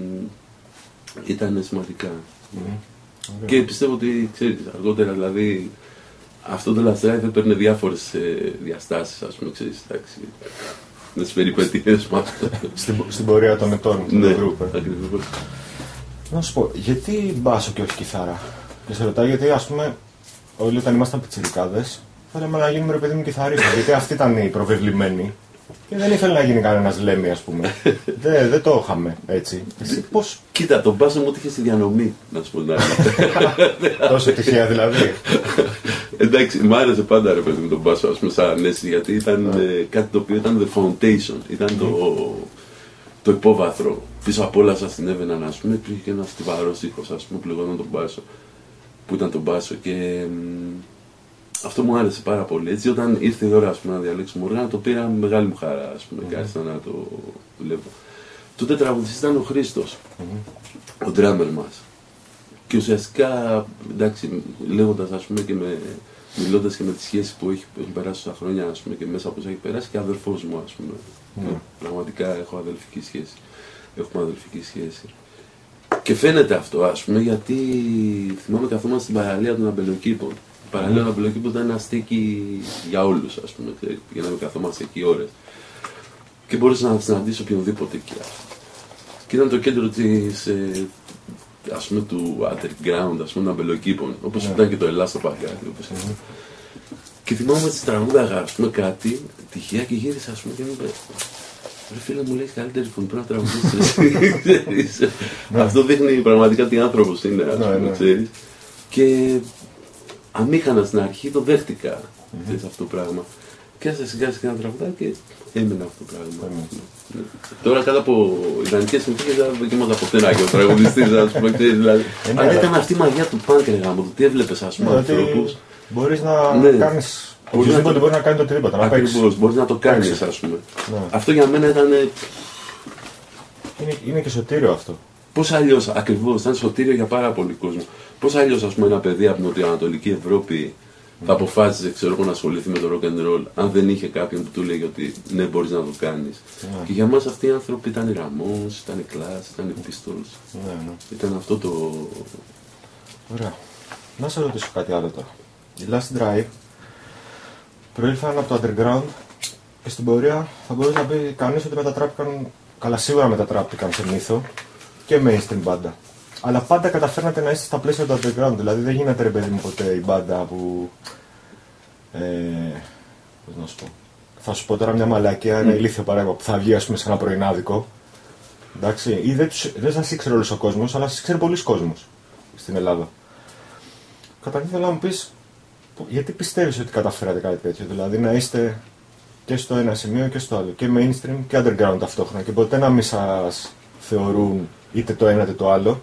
ήταν σημαντικά. Mm-hmm. Okay. Και πιστεύω ότι, ξέρεις, αργότερα, δηλαδή, αυτό το Last Drive έπαιρνε διάφορες ε, διαστάσεις, ας πούμε, ξέρεις, εντάξει, με τις περιπέτειες μας. στην, στην πορεία των ετών, ναι, του group. Ακριβώς. Να σου πω, γιατί μπάσο και όχι κιθάρα? Και σε ρωτάω γιατί, ας πούμε, όλοι όταν ήμασταν πιτσιρικάδες, θέλαμε να γίνουμε, ρε παιδί μου, κιθαρίστες, γιατί αυτοί ήταν οι προβεβλημένοι. Και δεν ήθελε να γίνει κανένας Λέμι, ας πούμε. δεν, δεν το είχαμε έτσι. Εσύ πώς? Κοίτα, τον μπάσο μου είχε στη διανομή, να σου πω την αλήθεια. Τόσο τυχαία δηλαδή. Εντάξει, μ' άρεσε πάντα, ρε παιδί μου, τον μπάσο, ας πούμε, σαν αίσθηση, γιατί ήταν ε, κάτι το οποίο ήταν the foundation, ήταν mm. το, το υπόβαθρο. Πίσω απ' όλα σας συνέβαιναν, ας πούμε, υπήρχε και ένας στιβαρός ήχος, ας πούμε, που λεγόταν τον μπάσο, που ήταν τον μπάσο και μ, αυτό μου άρεσε πάρα πολύ. Έτσι, όταν ήρθε η ώρα, ας πούμε, να διαλέξουμε όργανα, το πήρα με μεγάλη μου χαρά, ας πούμε, mm. και άρχισα να το δουλεύω. Τότε τραγουδιστής ήταν ο Χρήστος, mm-hmm. ο ντράμερ μας. Και ουσιαστικά, εντάξει, λέγοντας ας πούμε και με, μιλώντας και με τις σχέσεις που έχει, έχει περάσει τόσα χρόνια, ας πούμε, και μέσα από όσα έχει περάσει, και αδερφός μου, ας πούμε. Mm. Πραγματικά έχω αδελφική σχέση. Έχουμε αδελφική σχέση. Και φαίνεται αυτό, ας πούμε, γιατί θυμάμαι καθόμαστε στην παραλία των αμπελοκήπων. Η παραλία των αμπελοκήπων ήταν ένα στέκι για όλους, ας πούμε, για να μην καθόμαστε εκεί ώρες. Και μπορείς να συναντήσεις οποιονδήποτε εκεί. Και ήταν το κέντρο της, ε, ας πούμε, του underground, ας πούμε, των αμπελοκήπων, όπως yeah. ήταν και το Ελλάς στο Παγκάρι. Mm-hmm. Και θυμάμαι ότι τραγούδαγα, ας πούμε, κάτι τυχαία και γύρισα, ας πούμε, και μου είπε, ρε φίλε μου, λέει καλύτερη φωνή, πρέπει να τραγουδήσεις. Αυτό δείχνει πραγματικά τι άνθρωπος είναι, ας πούμε, ξέρεις. Και αμήχανα στην αρχή το δέχτηκα αυτό το πράγμα. Και άρχισα σιγά σιγά να τραγουδάω και έμεινε αυτό το πράγμα. Τώρα κάτω από ιδανικές συνθήκες δεν δοκίμαζα ποτέ να γίνω τραγουδιστής, ας πούμε, δηλαδή. Αλλά ήταν αυτή η μαγεία του πάνκ, ρε γάμο, το τι έβλεπες, ας πούμε, ανθρώπους. Μπορείς να κάνεις. Οποιοςδήποτε μπορεί να κάνει το οτιδήποτε, να παίξει. Ακριβώς, μπορείς να το κάνεις, ας πούμε. Ναι. Αυτό για μένα ήταν. Είναι, είναι και σωτήριο αυτό. Πώς αλλιώς, ακριβώς, ήταν σωτήριο για πάρα πολύ κόσμο. Πώς αλλιώς, ας πούμε, ένα παιδί από την Νοτιοανατολική Ευρώπη θα αποφάσιζε, ξέρω εγώ, να ασχοληθεί με το rock and roll, αν δεν είχε κάποιον που του λέγει ότι ναι, μπορείς να το κάνεις. Ναι. Και για μας αυτοί οι άνθρωποι ήταν οι Ramones, ήταν οι Clash, ήταν οι Pistols. Ναι, ναι. Ήταν αυτό το. Ωραία. Να σε ρωτήσω κάτι άλλο τώρα. Η Last Drive προήλθαν από το underground και στην πορεία θα μπορούσε να πει κανείς ότι μετατράπηκαν, καλά σίγουρα μετατράπηκαν σε μύθο και mainstream μπάντα. Αλλά πάντα καταφέρνατε να είστε στα πλαίσια του underground, δηλαδή δεν γίνεται ρε παιδί μου ποτέ η μπάντα που. Ε, πώς να σου πω. Θα σου πω τώρα μια μαλακία, ένα ηλίθιο παράδειγμα που θα βγει, ας πούμε, σε ένα πρωινάδικο. Εντάξει, ή δεν, τους, δεν σας ήξερε όλος ο κόσμος, αλλά σας ήξερε πολλοί κόσμος στην Ελλάδα. Καταρχήν θέλω να μου πεις, γιατί πιστεύεις ότι καταφέρατε κάτι τέτοιο, δηλαδή να είστε και στο ένα σημείο και στο άλλο, και mainstream και underground ταυτόχρονα, και ποτέ να μην σας θεωρούν είτε το ένα είτε το άλλο.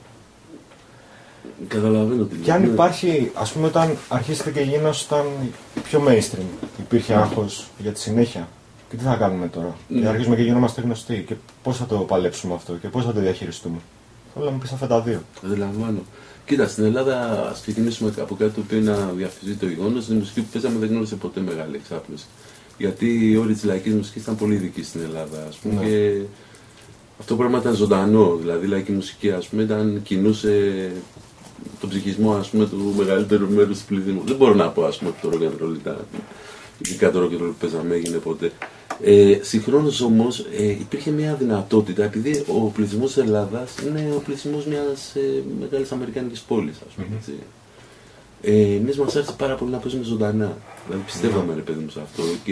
Καταλαβαίνω τι. Και αν υπάρχει, ας πούμε, όταν αρχίσετε και γίνονταν πιο mainstream, υπήρχε άγχος για τη συνέχεια. Και τι θα κάνουμε τώρα, mm. και αρχίζουμε και γινόμαστε γνωστοί, και πώς θα το παλέψουμε αυτό και πώς θα το διαχειριστούμε. Θέλω να μου πεις αυτά τα δύο. Καταλαβαίνω. Κοίτα, στην Ελλάδα, ας ξεκινήσουμε από κάτι το οποίο είναι αδιαφυσβήτητο το γεγονός. Η μουσική που παίζαμε δεν γνώρισε ποτέ μεγάλη εξάπλωση. Γιατί οι όροι της λαϊκής μουσικής ήταν πολύ ειδικοί στην Ελλάδα, ας πούμε. Ναι. Και αυτό το πράγμα ήταν ζωντανό. Δηλαδή, η λαϊκή μουσική, ας πούμε, ήταν, κινούσε τον ψυχισμό, ας πούμε, του μεγαλύτερου μέρους του πληθυσμού. Δεν μπορώ να πω, ας πούμε, ότι το rock and roll ήταν. Ειδικά το rock and roll που παίζαμε έγινε ποτέ. Ε, συγχρόνως όμως ε, υπήρχε μια δυνατότητα, επειδή ο πληθυσμός της Ελλάδας είναι ο πληθυσμός μιας ε, μεγάλης αμερικανικής πόλης, ας πούμε, έτσι. Ε, εμείς μας άρεσε πάρα πολύ να παίζουμε ζωντανά, δηλαδή πιστεύαμε, ρε παιδί μου, σε αυτό, και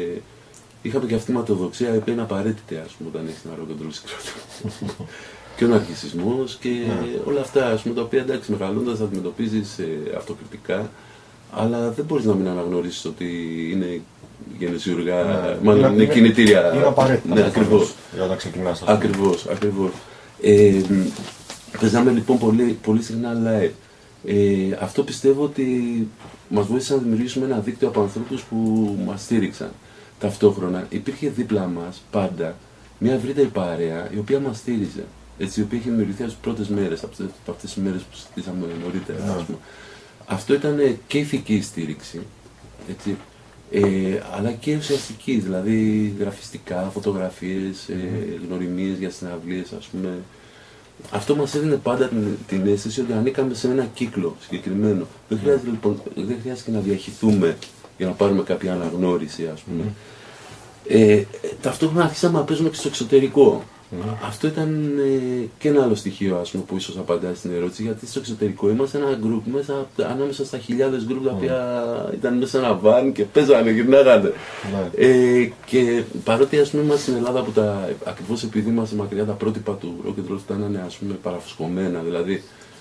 είχαμε και αυτή η ματοδοξία η οποία είναι απαραίτητη, ας πούμε, όταν έχεις ένα rock and roll συγκρότημα. Και ο ναρκισσισμός και όλα αυτά, ας πούμε, τα οποία, εντάξει, μεγαλώντας θα αντιμετωπίζεις ε, αυτοκριτικά, αλλά δεν μπορείς να μην αναγνωρίσεις ότι είναι γενεσιουργά, ναι, μάλλον είναι, είναι κινητήρια. Είναι απαραίτητα. Ναι, ακριβώς. Για να ξεκινάς. Ακριβώς, ακριβώς. Ε, παίζαμε λοιπόν πολύ, πολύ συχνά live. Ε, αυτό πιστεύω ότι μας βοήθησε να δημιουργήσουμε ένα δίκτυο από ανθρώπους που μας στήριξαν. Ταυτόχρονα υπήρχε δίπλα μας πάντα μια ευρύτερη παρέα η οποία μας στήριζε. Έτσι, η οποία είχε δημιουργηθεί από τις πρώτες μέρες, από αυτές τις μέρες που συζητήσαμε νωρίτερα. Ναι. Ας πούμε. Αυτό ήταν και ηθική στήριξη, έτσι, ε, αλλά και ουσιαστική, δηλαδή γραφιστικά, φωτογραφίες, ε, γνωριμίες για συναυλίες, ας πούμε. Αυτό μας έδινε πάντα την, την αίσθηση ότι ανήκαμε σε ένα κύκλο συγκεκριμένο. Δεν χρειάζεται, λοιπόν, δεν χρειάζεται να διαχυθούμε για να πάρουμε κάποια αναγνώριση, ας πούμε. Mm. Ε, ταυτόχρονα αρχίσαμε να παίζουμε και στο εξωτερικό. Mm. Αυτό ήταν ε, και ένα άλλο στοιχείο, ας πούμε, που ίσως απαντάει στην ερώτηση, γιατί στο εξωτερικό είμαστε ένα γκρουπ μέσα, ανάμεσα στα χιλιάδες γκρουπ τα οποία mm. ήταν μέσα σε ένα βαν και παίζανε, γυρνάγανε. Mm. Ε, και παρότι, ας πούμε, είμαστε στην Ελλάδα που τα, ακριβώς επειδή είμαστε μακριά, τα πρότυπα του rock and roll ήταν, ας πούμε, παραφουσκωμένα, δηλαδή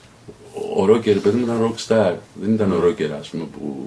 ο rocker, παιδί μου, ήταν rock star, δεν ήταν ο rocker, ας πούμε, που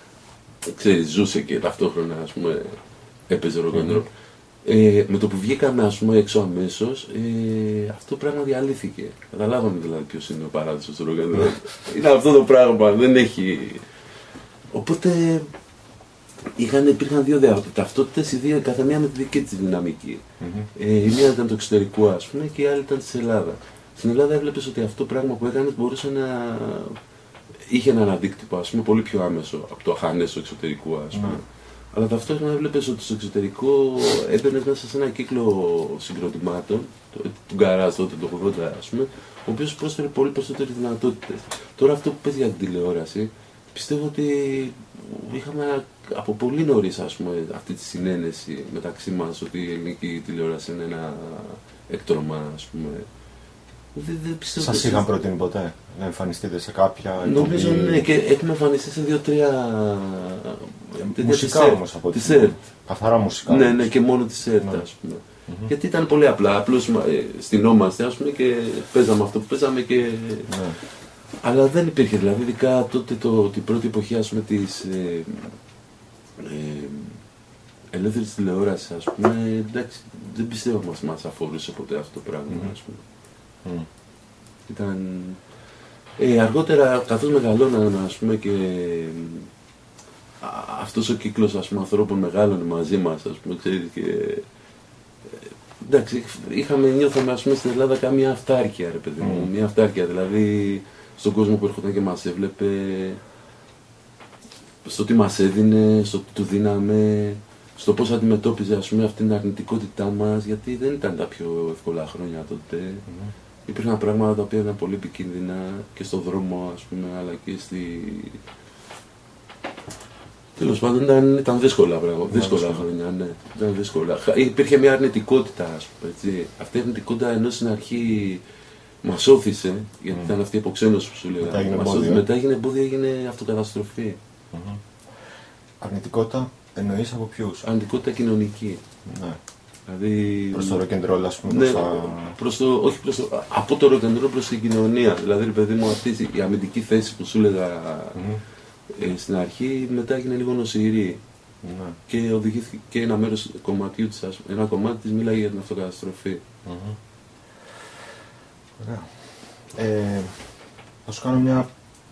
ξέρεις, ζούσε και ταυτόχρονα, ας πούμε, έπαιζε rock and roll. Mm. Ε, με το που βγήκαμε, ας πούμε, έξω αμέσως, ε, αυτό το πράγμα διαλύθηκε. Καταλάβαμε δηλαδή ποιος είναι ο παράδεισος του rock and roll. Είναι αυτό το πράγμα, δεν έχει. Οπότε είχαν, υπήρχαν δύο ταυτότητες, οι δύο καθεμία με τη δική της δυναμική. Mm-hmm. Ε, η μία ήταν το εξωτερικό, ας πούμε, και η άλλη ήταν της Ελλάδα. Στην Ελλάδα έβλεπες ότι αυτό το πράγμα που έκανες μπορούσε να είχε έναν αντίκτυπο, ας πούμε, πολύ πιο άμεσο από το αχανές του εξωτερικού, ας πούμε. Mm. Αλλά ταυτόχρονα έβλεπες ότι στο εξωτερικό έμπαινες μέσα σε ένα κύκλο συγκροτημάτων, του γκαράζ τότε, το ογδόντα, ας πούμε, ο οποίος πρόσφερε πολύ περισσότερες δυνατότητες. Τώρα αυτό που πες για την τηλεόραση, πιστεύω ότι είχαμε από πολύ νωρίς, ας πούμε, αυτή τη συνένεση μεταξύ μας ότι η ελληνική τηλεόραση είναι ένα έκτρωμα, ας πούμε. Δεν, δεν σας είχαν προτείνει ποτέ να εμφανιστείτε σε κάποια εκπομπή? Νομίζω ναι, και έχουμε εμφανιστεί σε δύο-τρία μουσικά όμως από τη ΣΕΡΤ. Καθαρά μουσικά. Ναι, ναι, και μόνο τη ΣΕΡΤ, ναι. Ας πούμε. Mm-hmm. Γιατί ήταν πολύ απλά, απλώς στυνόμαστε, ας πούμε, και παίζαμε αυτό που παίζαμε και... Ναι. Αλλά δεν υπήρχε, δηλαδή, ειδικά τότε το, την πρώτη εποχή, ας πούμε, της ε, ε, ελεύθερης τηλεόρασης, ας πούμε, εντάξει, δεν πιστεύω μας μας αφορούσε ποτέ αυτό το πράγμα, mm-hmm. ας πούμε. Mm. Ήταν... Ε, αργότερα, καθώς μεγαλώναν, ας πούμε, και α, αυτός ο κύκλος, ας πούμε, ανθρώπων μεγάλων μαζί μας, ας πούμε, ξέρεις, και... Εντάξει, είχαμε, νιώθαμε, ας πούμε, στην Ελλάδα κάμια αυτάρκεια, ρε παιδί μου, mm. μια αυτάρκεια, δηλαδή, στον κόσμο που έρχονταν και μας έβλεπε, στο τι μας έδινε, στο τι του δίναμε, στο πώς αντιμετώπιζε, ας πούμε, αυτή την αρνητικότητά μας, γιατί δεν ήταν τα πιο εύκολα χρόνια τότε. Mm. Υπήρχαν πράγματα τα οποία ήταν πολύ επικίνδυνα και στον δρόμο, ας πούμε, αλλά και στη... Τέλος πάντων, ήταν, ήταν δύσκολα πράγματα, δύσκολα, δύσκολα χρόνια, ναι, ήταν δύσκολα. Υπήρχε μια αρνητικότητα, ας πούμε, έτσι. Αυτή η αρνητικότητα, ενώ στην αρχή μας όθησε, γιατί mm. ήταν αυτή η αποξένωση που σου λέγα, μετά έγινε εμπόδιο, μετά έγινε εμπόδιο, έγινε αυτοκαταστροφή. Mm-hmm. Αρνητικότητα εννοείς από ποιους? Αρνητικότητα κοινωνική. Ναι. Δηλαδή... Προς το rock and roll, ας πούμε, ναι, προς τα... προς το, όχι προς το, από το rock and roll προς την κοινωνία. Δηλαδή, ρε παιδί μου, αυτή η αμυντική θέση που σου έλεγα mm-hmm. ε, στην αρχή, μετά έγινε λίγο νοσηρή. Mm-hmm. Και οδηγήθηκε και ένα μέρος κομματιού της, ένα κομμάτι της μίλαγε για την αυτοκαταστροφή. Mm-hmm. Ωραία. Ε, θα σου κάνω μια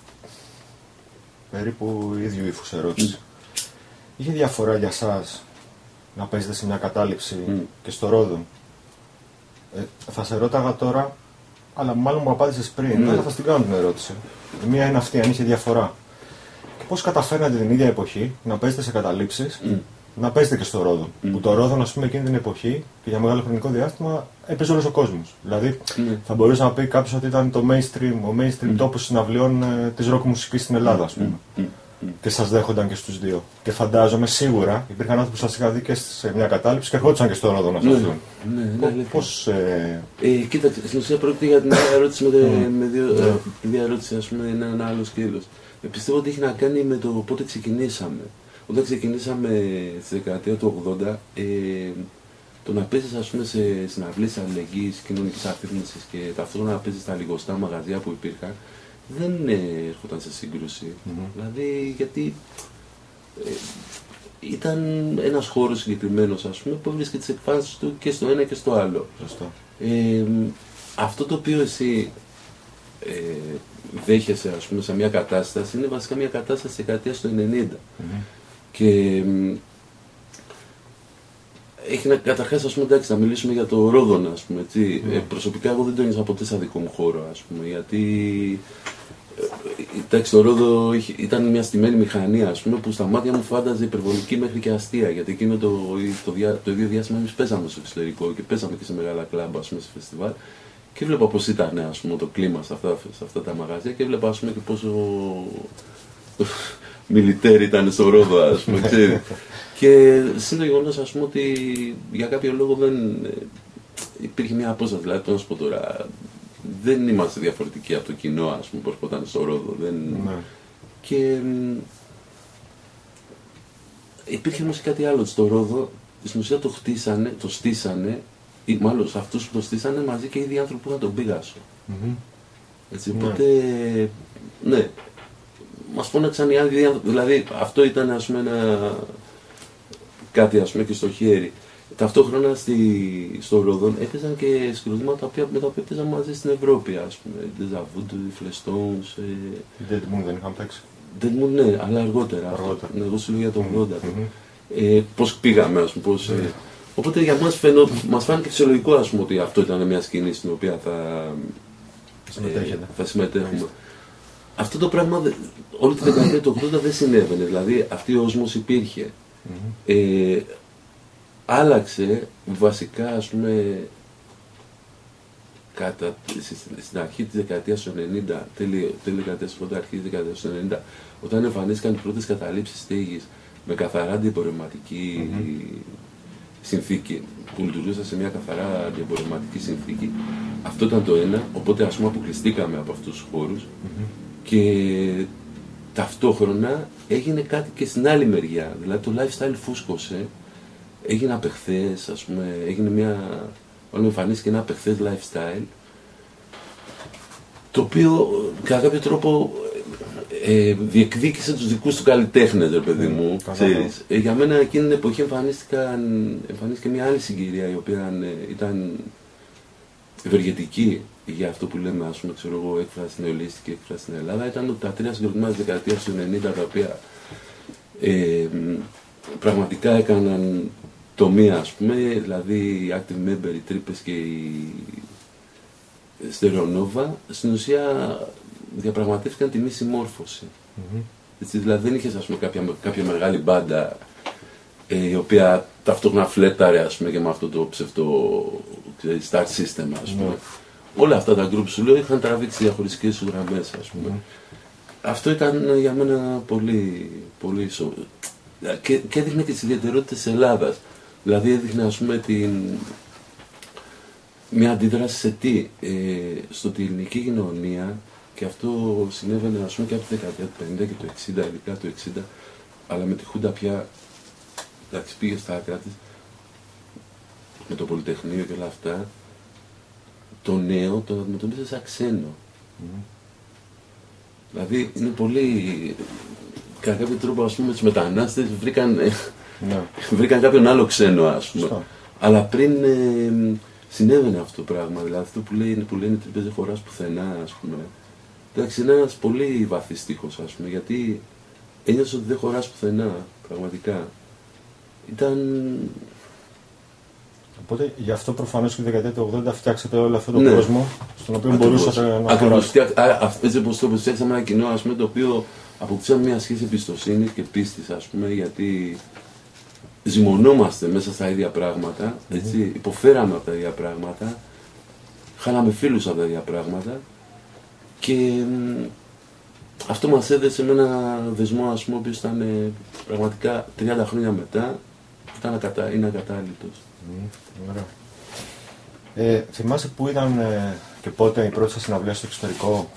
περίπου ίδιου ύφους ερώτηση. Mm. Είχε διαφορά για σας να παίζετε σε μια κατάληψη mm. και στο Ρόδο? Ε, θα σε ρώταγα τώρα, αλλά μάλλον μου απάντησες πριν, mm. αλλά θα στην κάνω την ερώτηση. Η μία είναι αυτή, αν είχε διαφορά. Και πώς καταφέρνατε την ίδια εποχή να παίζετε σε καταλήψεις, mm. να παίζετε και στο Ρόδο? Mm. Που το Ρόδο, ας πούμε, εκείνη την εποχή και για μεγάλο χρονικό διάστημα έπαιζε όλος ο κόσμος. Δηλαδή, mm. θα μπορούσε να πει κάποιος ότι ήταν το mainstream, ο mainstream mm. τόπος συναυλιών ε, της rock μουσικής στην Ελλάδα, ας πούμε. Mm. Mm. Και σας δέχονταν και στους δύο. Και φαντάζομαι σίγουρα υπήρχαν άνθρωποι που σας είχαν δει και σε μια κατάληψη και ερχόντουσαν και στο Ρόδο να σας δουν. Ναι, ναι, ναι, πώς. Ε... Ε, κοίταξε, στην ουσία πρόκειται για την ερώτηση με, mm. με δύο, mm. ε, τη διαρώτηση, ας πούμε, είναι ένα άλλο σκέλος. Ε, πιστεύω ότι έχει να κάνει με το πότε ξεκινήσαμε. Όταν ξεκινήσαμε στη δεκαετία του ογδόντα, ε, το να παίζεις, ας πούμε, σε συναυλίες αλληλεγγύης, κοινωνικής αφήνισης και ταυτόχρονα να παίζεις στα λιγοστά μαγαζιά που υπήρχαν, δεν ε, έρχονταν σε σύγκρουση. Mm-hmm. Δηλαδή, γιατί ε, ήταν ένας χώρος συγκεκριμένος, ας πούμε, που βρίσκεται τις εκφάνσεις του και στο ένα και στο άλλο. Ε, αυτό το οποίο εσύ ε, δέχεσαι, ας πούμε, σε μια κατάσταση, είναι βασικά μια κατάσταση της δεκαετίας του ενενήντα. Mm-hmm. Και έχει να, καταρχάς, ας πούμε, εντάξει, να μιλήσουμε για το Ρόδον, ας πούμε, έτσι. Mm. Ε, προσωπικά εγώ δεν το ένιωσα ποτέ σαν δικό μου χώρο, ας πούμε, γιατί ε, εντάξει, το Ρόδο ήταν μια στημένη μηχανή, ας πούμε, που στα μάτια μου φάνταζε υπερβολική μέχρι και αστεία, γιατί εκείνο το, το, το, το ίδιο διάστημα εμείς παίζαμε στο εξωτερικό και παίζαμε και σε μεγάλα κλαμπ, ας πούμε, σε φεστιβάλ, και έβλεπα πώς ήταν, ας πούμε, το κλίμα σε αυτά, σε αυτά τα μαγαζιά και έβλεπα, ας πούμε, και πόσο μιλιτέρ ήταν στο Ρόδο, ας πούμε, ξέρει. Και είναι το γεγονός, ας πούμε, ότι για κάποιο λόγο δεν υπήρχε μια απόσταση. Δηλαδή, το να σου πω τώρα, δεν είμαστε διαφορετικοί από το κοινό, ας πούμε, πώς ήταν στο Ρόδο. Δεν... Ναι. Και υπήρχε όμως κάτι άλλο στο Ρόδο. Στην ουσία το χτίσανε, το στήσανε, ή μάλλον σε αυτούς που το στήσανε μαζί και οι ίδιοι άνθρωποι που είχαν τον Πίγασο. Mm-hmm. Έτσι, οπότε, ναι. ναι. Μας φώναξαν οι άλλοι, δηλαδή αυτό ήταν, ας πούμε, ένα... κάτι, ας πούμε, και στο χέρι. Ταυτόχρονα στη... στο Ρόδον έπαιζαν και συγκροτήματα με τα οποία έπαιζαν μαζί στην Ευρώπη, ας πούμε. Deja Vu, Flestones. Dead Moon δεν είχαν παίξει? Δεν μου ναι, αλλά αργότερα. Αργότερα. Ναι, εγώ σου λέω για το ογδόντα. Mm-hmm. Ε, πώς πήγαμε, ας πούμε. Πώς, Mm-hmm. ε, οπότε για μας, φαινό, μας φάνηκε φυσιολογικό, ας πούμε, ότι αυτό ήταν μια σκηνή στην οποία θα, ε, θα συμμετέχουμε. Mm-hmm. Αυτό το πράγμα όλη τη δεκαετία του ογδόντα δεν συνέβαινε. Δηλαδή αυτή η όσμος υπήρχε. Mm-hmm. Ε, άλλαξε βασικά, ας πούμε, κατά, στην αρχή της δεκαετίας του ενενήντα, τέλη της δεκαετίας του ογδόντα, αρχή της δεκαετίας του ενενήντα, όταν εμφανίστηκαν οι πρώτες καταλήψεις στέγης με καθαρά αντιεμπορευματική mm-hmm. συνθήκη, που λειτουργούσαν σε μια καθαρά αντιεμπορευματική συνθήκη, αυτό ήταν το ένα, οπότε ας πούμε αποκλειστήκαμε από αυτούς τους χώρους mm-hmm. και ταυτόχρονα έγινε κάτι και στην άλλη μεριά, δηλαδή το lifestyle φούσκωσε, έγινε απεχθές, ας πούμε, έγινε μια... Όταν εμφανίστηκε ένα απεχθές lifestyle, το οποίο κατά κάποιο τρόπο ε, διεκδίκησε τους δικούς του καλλιτέχνες, ρε παιδί μου, mm, ξέρεις. Ε, για μένα εκείνη την εποχή εμφανίστηκε μια άλλη συγκυρία, η οποία ε, ήταν ευεργετική για αυτό που λέμε, ας πούμε, ξέρω εγώ, έκφραση νεολαίστικη, έκφραση στην Ελλάδα. Ήταν τα τρία συγκροτήματα της δεκαετίας του ενενήντα, τα οποία ε, πραγματικά έκαναν τομεία, ας πούμε, δηλαδή οι Active Member, οι Τρύπες και η Στερεονόβα, στην ουσία διαπραγματεύτηκαν τη μη συμμόρφωση. Mm-hmm. Έτσι, δηλαδή δεν είχες, ας πούμε, κάποια, κάποια μεγάλη μπάντα ε, η οποία ταυτόχρονα φλέταρε, ας πούμε, και με αυτό το ψευτό star system, ας πούμε. Mm-hmm. Όλα αυτά τα group σου λέω είχαν τραβήξει διαχωριστικές σου γραμμές, ας πούμε. Mm-hmm. Αυτό ήταν για μένα πολύ, πολύ σο... και, και έδειχνε και τις ιδιαιτερότητες της Ελλάδας. Δηλαδή έδειχνε, ας πούμε, την... μια αντίδραση σε τι, ε, στο ότι η ελληνική κοινωνία, και αυτό συνέβαινε, ας πούμε, και από τη δεκαετία του πενήντα και του εξήντα, ειδικά του εξήντα, αλλά με τη Χούντα πια, εντάξει, πήγε στα άκρα της, με το Πολυτεχνείο και όλα αυτά, το νέο το αντιμετωπίζει σαν ξένο. Mm. Δηλαδή είναι πολύ, κατά κάποιο τρόπο, ας πούμε, τους μετανάστες βρήκαν... Ναι. βρήκαν κάποιον άλλο ξένο, ας πούμε. Σωστό. Αλλά πριν ε, συνέβαινε αυτό το πράγμα. Δηλαδή αυτό που, λέει, που λένε ότι δεν χωράς πουθενά, ας πούμε. Εντάξει, είναι ένας πολύ βαθύς στίχος, ας πούμε, γιατί ένιωσα ότι δεν χωράς πουθενά, πραγματικά. Ήταν... Οπότε γι' αυτό προφανώς και η δεκαετία του ογδόντα φτιάξατε όλο αυτό τον ναι. κόσμο στον οποίο μπορούσατε να ακριβώς. Έτσι όπως το φτιάξαμε ένα κοινό, ας πούμε, το οποίο αποκτήσαμε μια σχέση εμπιστοσύνης και πίστης, ας πούμε, γιατί ζυμωνόμαστε μέσα στα ίδια πράγματα, έτσι, mm-hmm. υποφέραμε από τα ίδια πράγματα, χάναμε φίλους από τα ίδια πράγματα και αυτό μας έδεσε με ένα δεσμό, ας πούμε, ο οποίος ήταν ε, πραγματικά τριάντα χρόνια μετά, ήταν ακατά, είναι ακατάληπτος. Mm, ωραία. Ε, θυμάσαι που ήταν ε, και πότε η πρώτη σας συναυλία στο εξωτερικό?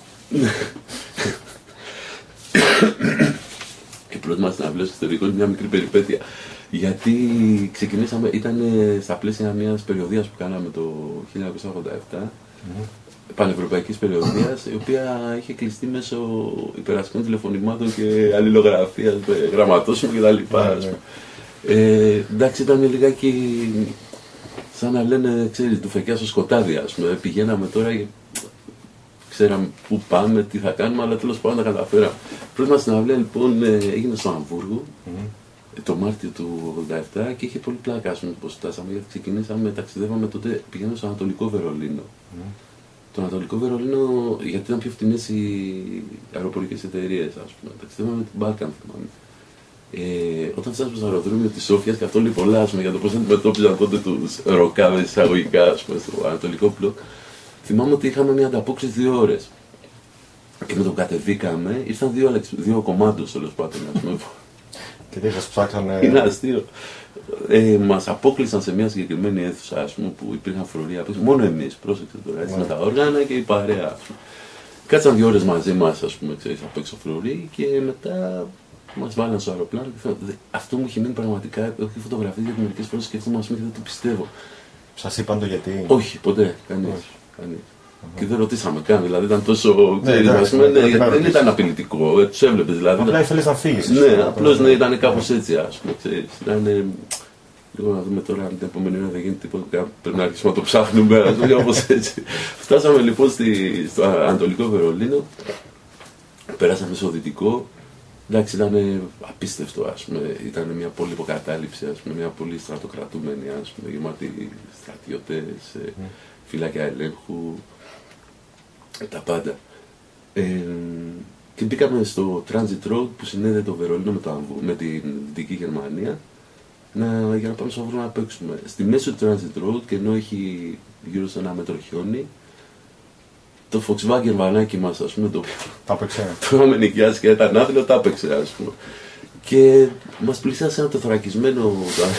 Η πρώτη μας συναυλία στο εξωτερικό είναι μια μικρή περιπέτεια. Γιατί ξεκινήσαμε, ήταν στα πλαίσια μιας περιοδίας που κάναμε το χίλια εννιακόσια ογδόντα επτά, mm-hmm. πανευρωπαϊκής περιοδίας, η οποία είχε κλειστεί μέσω υπερασπικών τηλεφωνημάτων και αλληλογραφίας, γραμματώσιμο κτλ. Mm-hmm. Ε, εντάξει, ήταν λιγάκι σαν να λένε, ξέρεις, του φεκιά στο σκοτάδι, ας πούμε. Πηγαίναμε τώρα και ξέραμε πού πάμε, τι θα κάνουμε, αλλά τέλος πάντων τα καταφέραμε. Πρώτη μας συναυλία λοιπόν έγινε στο Αμβούργο, mm-hmm. το Μάρτιο του ογδόντα επτά, και είχε πολύ πλάκα, ας πούμε, πώς φτάσαμε, γιατί ξεκινήσαμε, ταξιδεύαμε τότε, πηγαίναμε στο Ανατολικό Βερολίνο. Mm. Το Ανατολικό Βερολίνο, γιατί ήταν πιο φτηνές οι αεροπορικές εταιρείες, ας πούμε, ταξιδεύαμε με την Balkan, θυμάμαι. Ε, όταν φτάσαμε στο αεροδρόμιο της Σόφιας, και αυτό λέει πολλά, ας πούμε, για το πώς αντιμετώπιζαν τότε τους ροκάδες εισαγωγικά, ας πούμε, στο Ανατολικό μπλοκ, θυμάμαι ότι είχαμε μια ανταπόκριση δύο ώρες. Και με το κατεβήκαμε, ήρθαν δύο, δύο κομμάτους, τέλος πάντων, ας πούμε. Και τι σας ψάξανε? Είναι αστείο. Ε, μας απόκλεισαν σε μια συγκεκριμένη αίθουσα, ας πούμε, που υπήρχαν φρουρία. Μόνο εμείς, πρόσεξε τώρα, έτσι, yeah. με τα όργανα και η παρέα, ας πούμε. Κάτσαν δύο ώρες μαζί μας, ας πούμε, ξέρεις, απ' έξω φρουρή, και μετά μας βάλαν στο αεροπλάνο. Και αυτό μου είχε μείνει πραγματικά. Έχω φωτογραφίες, γιατί μερικές φορές σκέφτομαι, ας πούμε, και δεν το πιστεύω. Σας είπαν το γιατί? Όχι, ποτέ, κανείς. κανείς. Uh-huh. Και δεν ρωτήσαμε καν, δηλαδή ήταν τόσο. Ναι, ξέρεις, ας πούμε, ναι, ναι, δεν ήταν απειλητικό, τους έβλεπες δηλαδή. Απλά ήθελες να φύγεις. Ναι, απλώς ναι, ήταν κάπως έτσι, ας πούμε, ξέρεις. Ήταν. Λίγο να δούμε τώρα αν την επόμενη ώρα δεν γίνει τίποτα. Πρέπει να αρχίσουμε να το ψάχνουμε, ας πούμε, κάπως έτσι. Φτάσαμε λοιπόν στη, στο Ανατολικό Βερολίνο, περάσαμε στο Δυτικό εντάξει, ήταν απίστευτο, ας πούμε. Ήταν μια πολύ υποκατάληψη, ας πούμε, μια πολύ στρατοκρατούμενη, ας πούμε, γεμάτη στρατιώτες, mm. φυλάκια ελέγχου, τα πάντα. Ε, και μπήκαμε στο Transit Road που συνέδεε το Βερολίνο με, το, με την Δυτική Γερμανία να, για να πάμε στο Αμβούργο να παίξουμε. Στη μέση του Transit Road, και ενώ έχει γύρω σε ένα μέτρο χιόνι, το Volkswagen βανάκι μας, ας πούμε, το οποίο το είχαμε νοικιάσει και ήταν άδειλο, τα έπαιξε, ας πούμε. Και μας πλησίασε ένα τεθωρακισμένο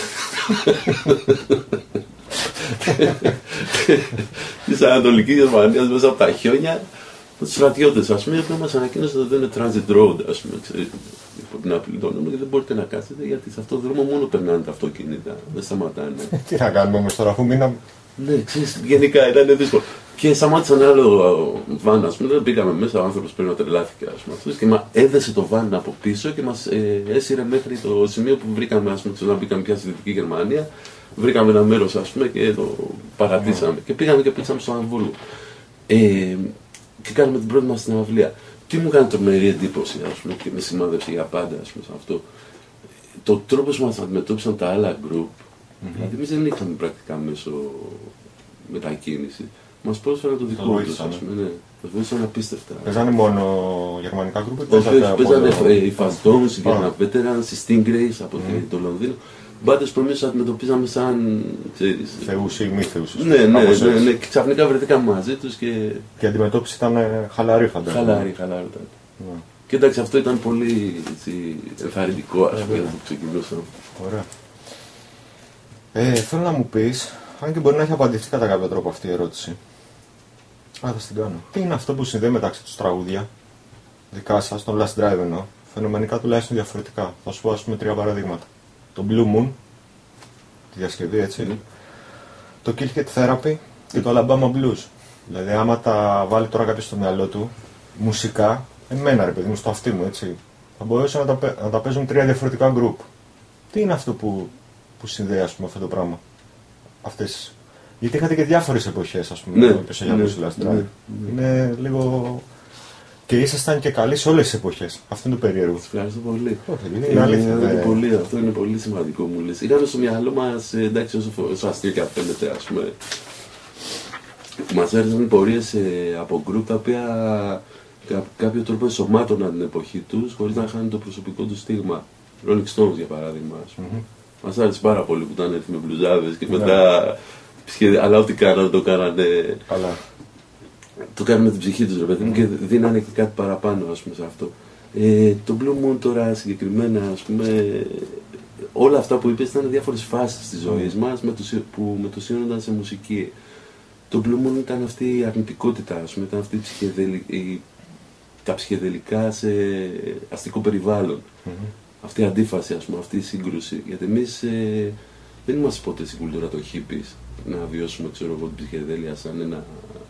της Ανατολικής Γερμανίας μέσα από τα χιόνια, με τους στρατιώτες, ας πούμε, που μας ανακοίνωσαν ότι δεν είναι Transit Road, ας πούμε, ξέρετε, από την απλή το όνομα, και δεν μπορείτε να κάτσετε, γιατί σε αυτό το δρόμο μόνο περνάνε τα αυτοκίνητα, δεν σταματάνε. Τι να κάνουμε όμως τώρα, αφού μείναμε. Ναι, ξέρεις, γενικά ήταν δύσκολο. Και σταμάτησαν ένα άλλο βαν, ας πούμε, δεν μπήκαμε μέσα, ο άνθρωπος πρέπει να τρελάθηκε, ας πούμε, και μα έδεσε το βαν από πίσω και μας ε, έσυρε μέχρι το σημείο που βρήκαμε, ας πούμε, να μπήκαμε πια στη Δυτική Γερμανία, βρήκαμε ένα μέρος, ας πούμε, και το παρατήσαμε. Mm. Και πήγαμε και πήγαμε στο Αμβούργο. Ε, και κάναμε την πρώτη μας συναυλία. Τι μου έκανε τρομερή εντύπωση, ας πούμε, και με σημάδευσε για πάντα, ας πούμε, σε αυτό. Το τρόπος που μας αντιμετώπισαν τα άλλα group, mm-hmm. δηλαδή εμείς δεν είχαμε πρακτικά μέσω μετακίνηση. Μας πρόσφεραν το δικό τους, ας πούμε, ναι. Μας βοήθησαν απίστευτα. Παίζανε μόνο γερμανικά γκρουπ? Παίζανε οι Faststones, οι German Veterans, οι Stingrays από το Λονδίνο. Μπάντες που εμείς αντιμετωπίζαμε σαν, ξέρεις... Θεούς ή μη θεούς. Ναι, ναι, ναι, ναι, και ξαφνικά βρεθήκαμε μαζί τους και... Και η αντιμετώπιση ήταν χαλαρή, φαντάζομαι. Χαλαρή, χαλαρή ήταν. Yeah. Και εντάξει, αυτό ήταν πολύ έτσι, ενθαρρυντικό, ας πούμε, να το ξεκινούσαμε. Ωραία. Ε, θέλω να μου πεις, αν και μπορεί να έχει απαντηθεί κατά κάποιο τρόπο αυτή η ερώτηση. Α, θα την κάνω. Τι είναι αυτό που συνδέει μεταξύ τους τραγούδια, δικά σας, τον Last Drive εννοώ, φαινομενικά τουλάχιστον διαφορετικά? Θα σου πω, ας πούμε, τρία παραδείγματα. Το Blue Moon, τη διασκευή, έτσι, mm. το Kill Hit Therapy και το Alabama Blues. Δηλαδή, άμα τα βάλει τώρα κάποιος στο μυαλό του, μουσικά, εμένα ρε παιδί μου, στο αυτί μου, έτσι, θα μπορούσε να τα, να τα παίζουν τρία διαφορετικά group. Τι είναι αυτό που, που συνδέει, ας πούμε, αυτό το πράγμα? Αυτές. Γιατί είχατε και διάφορες εποχές, ας πούμε, ναι, όπως έχει ακούσει Last Drive. Ναι, ναι. Είναι λίγο... Και ήσασταν και καλοί σε όλες τις εποχές. Αυτό είναι το περίεργο. Σας ευχαριστώ πολύ. Όχι, είναι, είναι αλήθεια. Είναι, είναι πολύ, αυτό είναι πολύ σημαντικό, μου λες. Είχαμε στο μυαλό μας, εντάξει, όσο, όσο αστείο και αν φαίνεται, ας πούμε, μας έρθαν πορείες ε, από γκρουπ τα οποία κα, κάποιο τρόπο ενσωμάτωναν την εποχή τους χωρίς να χάνουν το προσωπικό του στίγμα. Rolling Stones, για παράδειγμα, ας πούμε. Mm-hmm. Μας άρεσε πάρα πολύ που ήταν έρθει με μπλουζάδες και μετά... Yeah. Αλλά ό,τι κάνανε το κάνανε... Αλλά... Το κάνουν με την ψυχή τους, ρε παιδί μου, mm. και δίνανε και κάτι παραπάνω, ας πούμε, σε αυτό. Ε, το Blue Moon τώρα συγκεκριμένα, ας πούμε, όλα αυτά που είπες ήταν διάφορες φάσεις της ζωής μας με το, που μετωσύνονταν σε μουσική. Το Blue Moon ήταν αυτή η αρνητικότητα, ας πούμε, ήταν αυτή η ψυχεδελ, η, τα ψυχεδελικά σε αστικό περιβάλλον. Mm-hmm. Αυτή η αντίφαση, ας πούμε, αυτή η σύγκρουση. Γιατί εμείς ε, δεν είμαστε ποτέ στην κουλτούρα των hippies να βιώσουμε, ξέρω εγώ, την ψυχεδέλεια σαν ένα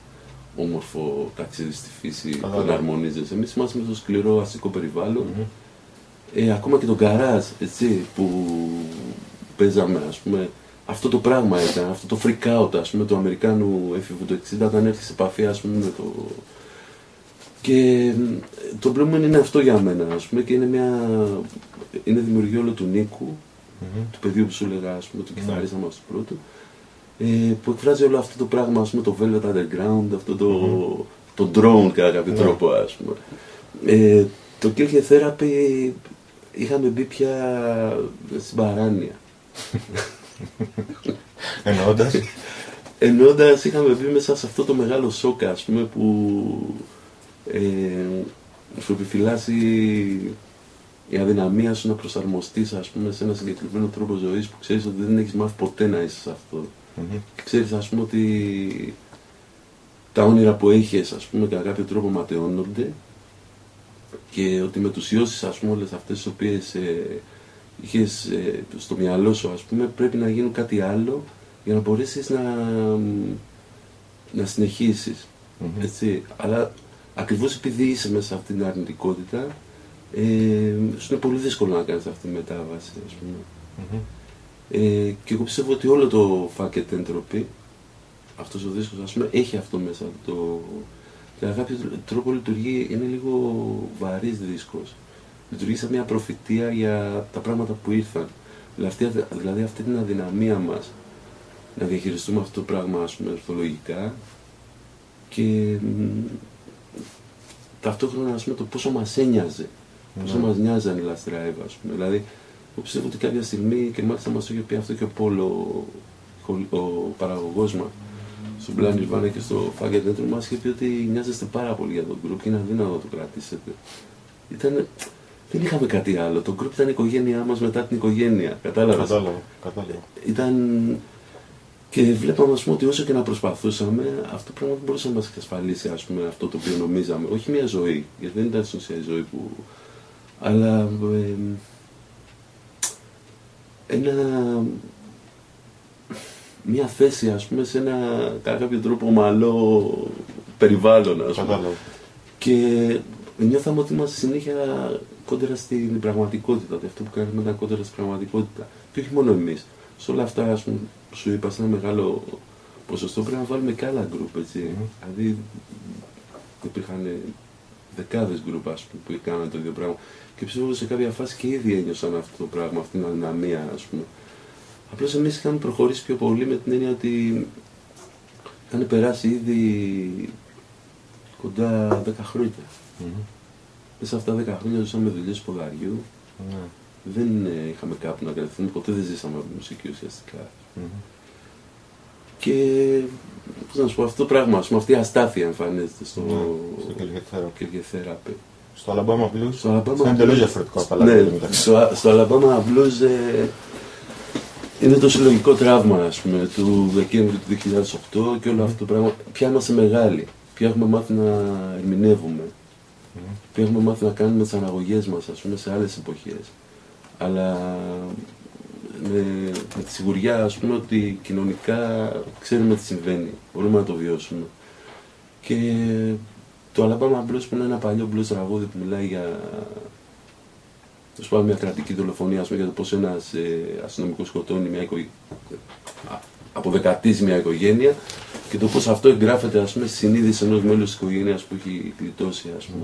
όμορφο ταξίδι στη φύση που εναρμονίζεσαι. Εμείς είμαστε με το σκληρό αστικό περιβάλλον. Mm-hmm. Ε, ακόμα και τον γκαράζ, έτσι, που παίζαμε, ας πούμε, αυτό το πράγμα ήταν, αυτό το freak out, ας πούμε, του Αμερικάνου έφηβου του εξήντα, όταν έρθει σε επαφή, ας πούμε, με το... Και το Blue Moon είναι αυτό για μένα, ας πούμε, και είναι μια... είναι δημιουργία όλο του Νίκου, mm-hmm. του παιδιού που σου έλεγα, ας πούμε, του κιθαρίστα μας του πρώτου, ε, που εκφράζει όλο αυτό το πράγμα, ας πούμε, το Velvet Underground, αυτό το, mm-hmm. το drone κατά κάποιο mm-hmm. τρόπο, ας πούμε. Ε, το Kill Hit Therapy είχαμε μπει πια στην παράνοια. Εννοώντας. Εννοώντας, είχαμε μπει μέσα σε αυτό το μεγάλο σοκ, ας πούμε, που ε, σου επιφυλάσσει η αδυναμία σου να προσαρμοστείς, ας πούμε, σε ένα συγκεκριμένο τρόπο ζωής που ξέρεις ότι δεν έχεις μάθει ποτέ να είσαι σε αυτό. Mm-hmm. Και ξέρεις, ας πούμε, ότι τα όνειρα που έχεις, ας πούμε, κατά κάποιο τρόπο ματαιώνονται και ότι με τους ιώσεις, ας πούμε, όλες αυτές τις οποίες ε, είχες ε, στο μυαλό σου, ας πούμε, πρέπει να γίνουν κάτι άλλο για να μπορέσεις να, να συνεχίσεις. Mm-hmm. Έτσι. Αλλά ακριβώς επειδή είσαι μέσα σε αυτήν την αρνητικότητα, ε, σου είναι πολύ δύσκολο να κάνεις αυτή τη μετάβαση, ας πούμε. Mm-hmm. Ε, και εγώ πιστεύω ότι όλο το Fuck It Entropy, αυτός ο δίσκος, ας πούμε, έχει αυτό μέσα. Το... Για κάποιο τρόπο λειτουργεί, είναι λίγο βαρύς δίσκος. λειτουργήσε μια προφητεία για τα πράγματα που ήρθαν. Δηλαδή, δηλαδή αυτή την αδυναμία μας να διαχειριστούμε αυτό το πράγμα, ας πούμε, ορθολογικά και μ, ταυτόχρονα, ας πούμε, το πόσο μας ένοιαζε, mm. πόσο μας νοιάζαν οι Last Drive, ας πούμε. Δηλαδή, εγώ πιστεύω ότι κάποια στιγμή, και μάλιστα μας το είχε πει αυτό και ο Πόλο, ο, ο παραγωγός μας, στο Blind Nirvana και στο Faggot Network, μας είχε πει ότι νοιάζεστε πάρα πολύ για τον group και είναι αδύνατο να το κρατήσετε. Ήταν, δεν είχαμε κάτι άλλο. Το group ήταν η οικογένειά μας μετά την οικογένεια. Κατάλαβες. Κατάλαβα, κατάλαβα. Ήταν... Και βλέπαμε, ας πούμε, ότι όσο και να προσπαθούσαμε, αυτό το πράγμα δεν μπορούσε να μας εξασφαλίσει, ας πούμε, αυτό το οποίο νομίζαμε. Όχι μια ζωή, γιατί δεν ήταν στην ουσία η ζωή που... Αλλά... Ε, ένα... μια θέση, ας πούμε, σε ένα κατά κάποιο τρόπο ομαλό περιβάλλον, ας πούμε. Κατάλαβα. Και νιώθαμε ότι είμαστε συνέχεια κόντρα στην πραγματικότητα. Ότι αυτό που κάνουμε ήταν κόντρα στην πραγματικότητα. Και όχι μόνο εμείς. Σε όλα αυτά, ας πούμε, σου είπα, σε ένα μεγάλο ποσοστό πρέπει να βάλουμε και άλλα γκρουπ, έτσι. Mm-hmm. Δηλαδή, υπήρχαν δεκάδες γκρουπ, ας πούμε, που έκαναν το ίδιο πράγμα. Και πιστεύω σε κάποια φάση και ήδη ένιωσαν αυτό το πράγμα, αυτή την αδυναμία, ας πούμε. Απλώς εμείς είχαμε προχωρήσει πιο πολύ με την έννοια ότι είχαν περάσει ήδη κοντά δέκα χρόνια. Mm-hmm. Μέσα αυτά τα δέκα χρόνια ζούσαμε δουλειές ποδαριού. Mm-hmm. Δεν ε, είχαμε κάπου να κρατηθούμε, ποτέ δεν ζήσαμε από τη μουσική ουσιαστικά. Mm-hmm. Και πώς να σου πω, αυτό το πράγμα, ας πούμε, αυτή η αστάθεια εμφανίζεται στο, mm-hmm. στο Kirkotherapy. Στο Alabama Blues, στο Alabama είναι εντελώς διαφορετικό από τα ναι, άλλα. στο, στο Alabama Blues ε, είναι το συλλογικό τραύμα, ας πούμε, του Δεκέμβρη του δύο χιλιάδες οκτώ και όλο mm-hmm. αυτό το πράγμα. Πια είμαστε μεγάλοι, πια έχουμε μάθει να ερμηνεύουμε, mm-hmm. πια έχουμε μάθει να κάνουμε τις αναγωγές μας, ας πούμε, σε άλλες εποχές. Αλλά με, με τη σιγουριά, ας πούμε, ότι κοινωνικά ξέρουμε τι συμβαίνει, μπορούμε να το βιώσουμε. Και το Alabama Blues, που είναι ένα παλιό blues τραγούδι που μιλάει για ας πούμε, μια κρατική δολοφονία, ας πούμε, για το πώς ένας ε, αστυνομικός σκοτώνει μια οικογένεια, αποδεκατίζει μια οικογένεια και το πώς αυτό εγγράφεται, ας πούμε, στη συνείδηση ενός μέλους της οικογένειας που έχει γλιτώσει, ας πούμε.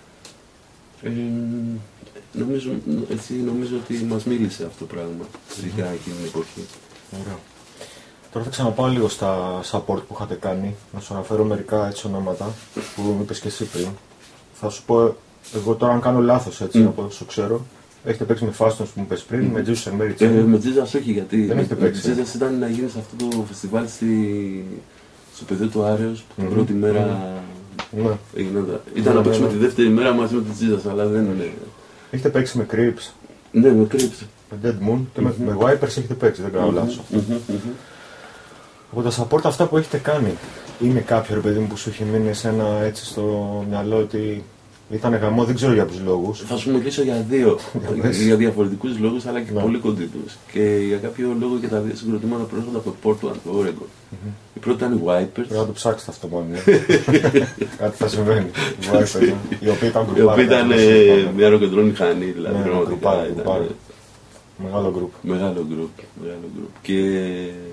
Ε, νομίζω, έτσι, νομίζω ότι μας μίλησε αυτό το πράγμα, ειδικά εκείνη την εποχή. Ωραία. Τώρα θα ξαναπάω λίγο στα support που είχατε κάνει, να σου αναφέρω μερικά έτσι ονόματα που μου είπες και εσύ πριν. Θα σου πω, εγώ τώρα αν κάνω λάθος έτσι, mm. από όσο ξέρω, έχετε παίξει με Fastons που μου είπες πριν, mm. με Jesus and Mary Chain. Ε, με Jesus όχι, γιατί δεν έχετε παίξει. Με Jesus ήταν να γίνει σε αυτό το φεστιβάλ στη... στο πεδίο του Άρεως, που mm. την πρώτη μέρα mm. έγινε. Ήταν mm. να παίξουμε mm. τη δεύτερη μέρα μαζί με τον Jesus, αλλά δεν είναι. Έχετε παίξει με Crips. Ναι, με Crips. Με Dead Moon και mm-hmm. με, με Wipers έχετε παίξει, δεν κάνω mm-hmm. λάθος. Mm-hmm. Mm-hmm. Από τα support αυτά που έχετε κάνει, είναι κάποιο ρε παιδί μου που σου είχε μείνει εσένα έτσι στο μυαλό ότι ήταν γαμό, δεν ξέρω για ποιους λόγους. Θα σου μιλήσω για δύο, για διαφορετικούς λόγους αλλά και ναι. πολύ κοντινούς. Και για κάποιο λόγο και τα δύο συγκροτήματα προέρχονται από το Portland, το Oregon. Mm-hmm. Η πρώτη ήταν οι Wipers. Πρέπει να το ψάξετε αυτό μόνο. Κάτι θα συμβαίνει. Οι Wipers, οι οποίοι ήταν γκρουπ. Οι οποίοι ήταν μια ροκεντρόνη μηχανή, δηλαδή. Ναι, πραγματικά ήταν. Μεγάλο γκρουπ. Μεγάλο γκρουπ. Και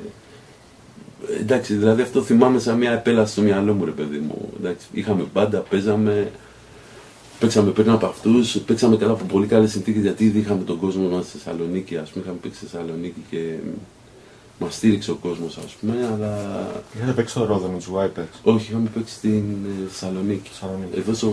εντάξει, δηλαδή αυτό θυμάμαι σαν μια επέλαση στο μυαλό μου, ρε παιδί μου. Εντάξει, είχαμε μπάντα, παίζαμε, παίξαμε πριν από αυτούς, παίξαμε καλά από πολύ καλές συνθήκες γιατί ήδη είχαμε τον κόσμο μας στη Θεσσαλονίκη, ας πούμε, είχαμε παίξει στη Θεσσαλονίκη και μας στήριξε ο κόσμος, ας πούμε, αλλά... Είχατε παίξει στο Ρόδο με τους Wipers? Όχι, είχαμε παίξει στην Θεσσαλονίκη. Εδώ στο...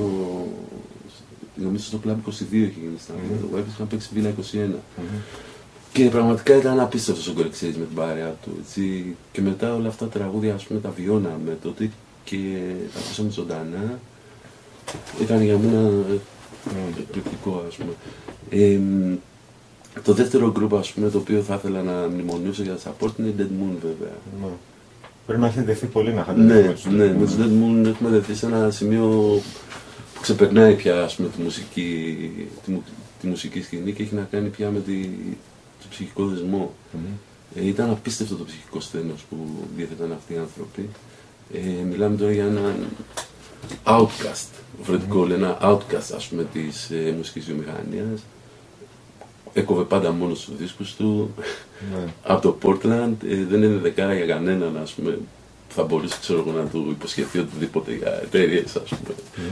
νομίζω στο Club είκοσι δύο είχε γίνει στα mm-hmm. το Wipers είχαμε παίξει Villa είκοσι ένα. Mm-hmm. Και πραγματικά ήταν απίστευτος ο Κορεξής με την παρέα του, έτσι. Και μετά όλα αυτά τα τραγούδια, ας πούμε, τα βιώναμε τότε και τα ακούσαμε ζωντανά. Ήταν για μένα mm. εκπληκτικό, ας πούμε. Ε, το δεύτερο γκρουπ, ας πούμε, το οποίο θα ήθελα να μνημονήσω για τα support είναι η Dead Moon, βέβαια. Mm. Πρέπει να έχετε δεθεί πολύ να είχατε ναι, δεθεί. Ναι, με τους Dead Moon έχουμε δεθεί σε ένα σημείο που ξεπερνάει πια, ας πούμε, τη μουσική, τη, τη μουσική σκηνή και έχει να κάνει πια με τη... το ψυχικό δεσμό. Mm-hmm. Ε, ήταν απίστευτο το ψυχικό σθένος που διέθεταν αυτοί οι άνθρωποι. Ε, μιλάμε τώρα για έναν outcast, βρετικό, mm-hmm. ένα outcast, ας πούμε, της ε, μουσικής βιομηχανίας. Έκοβε πάντα μόνος στους δίσκους του, mm-hmm. από το Portland, ε, δεν είναι δεκάρα για κανέναν, ας πούμε, θα μπορούσε, ξέρω εγώ, να του υποσχεθεί οτιδήποτε για εταιρείες, ας πούμε. Mm-hmm.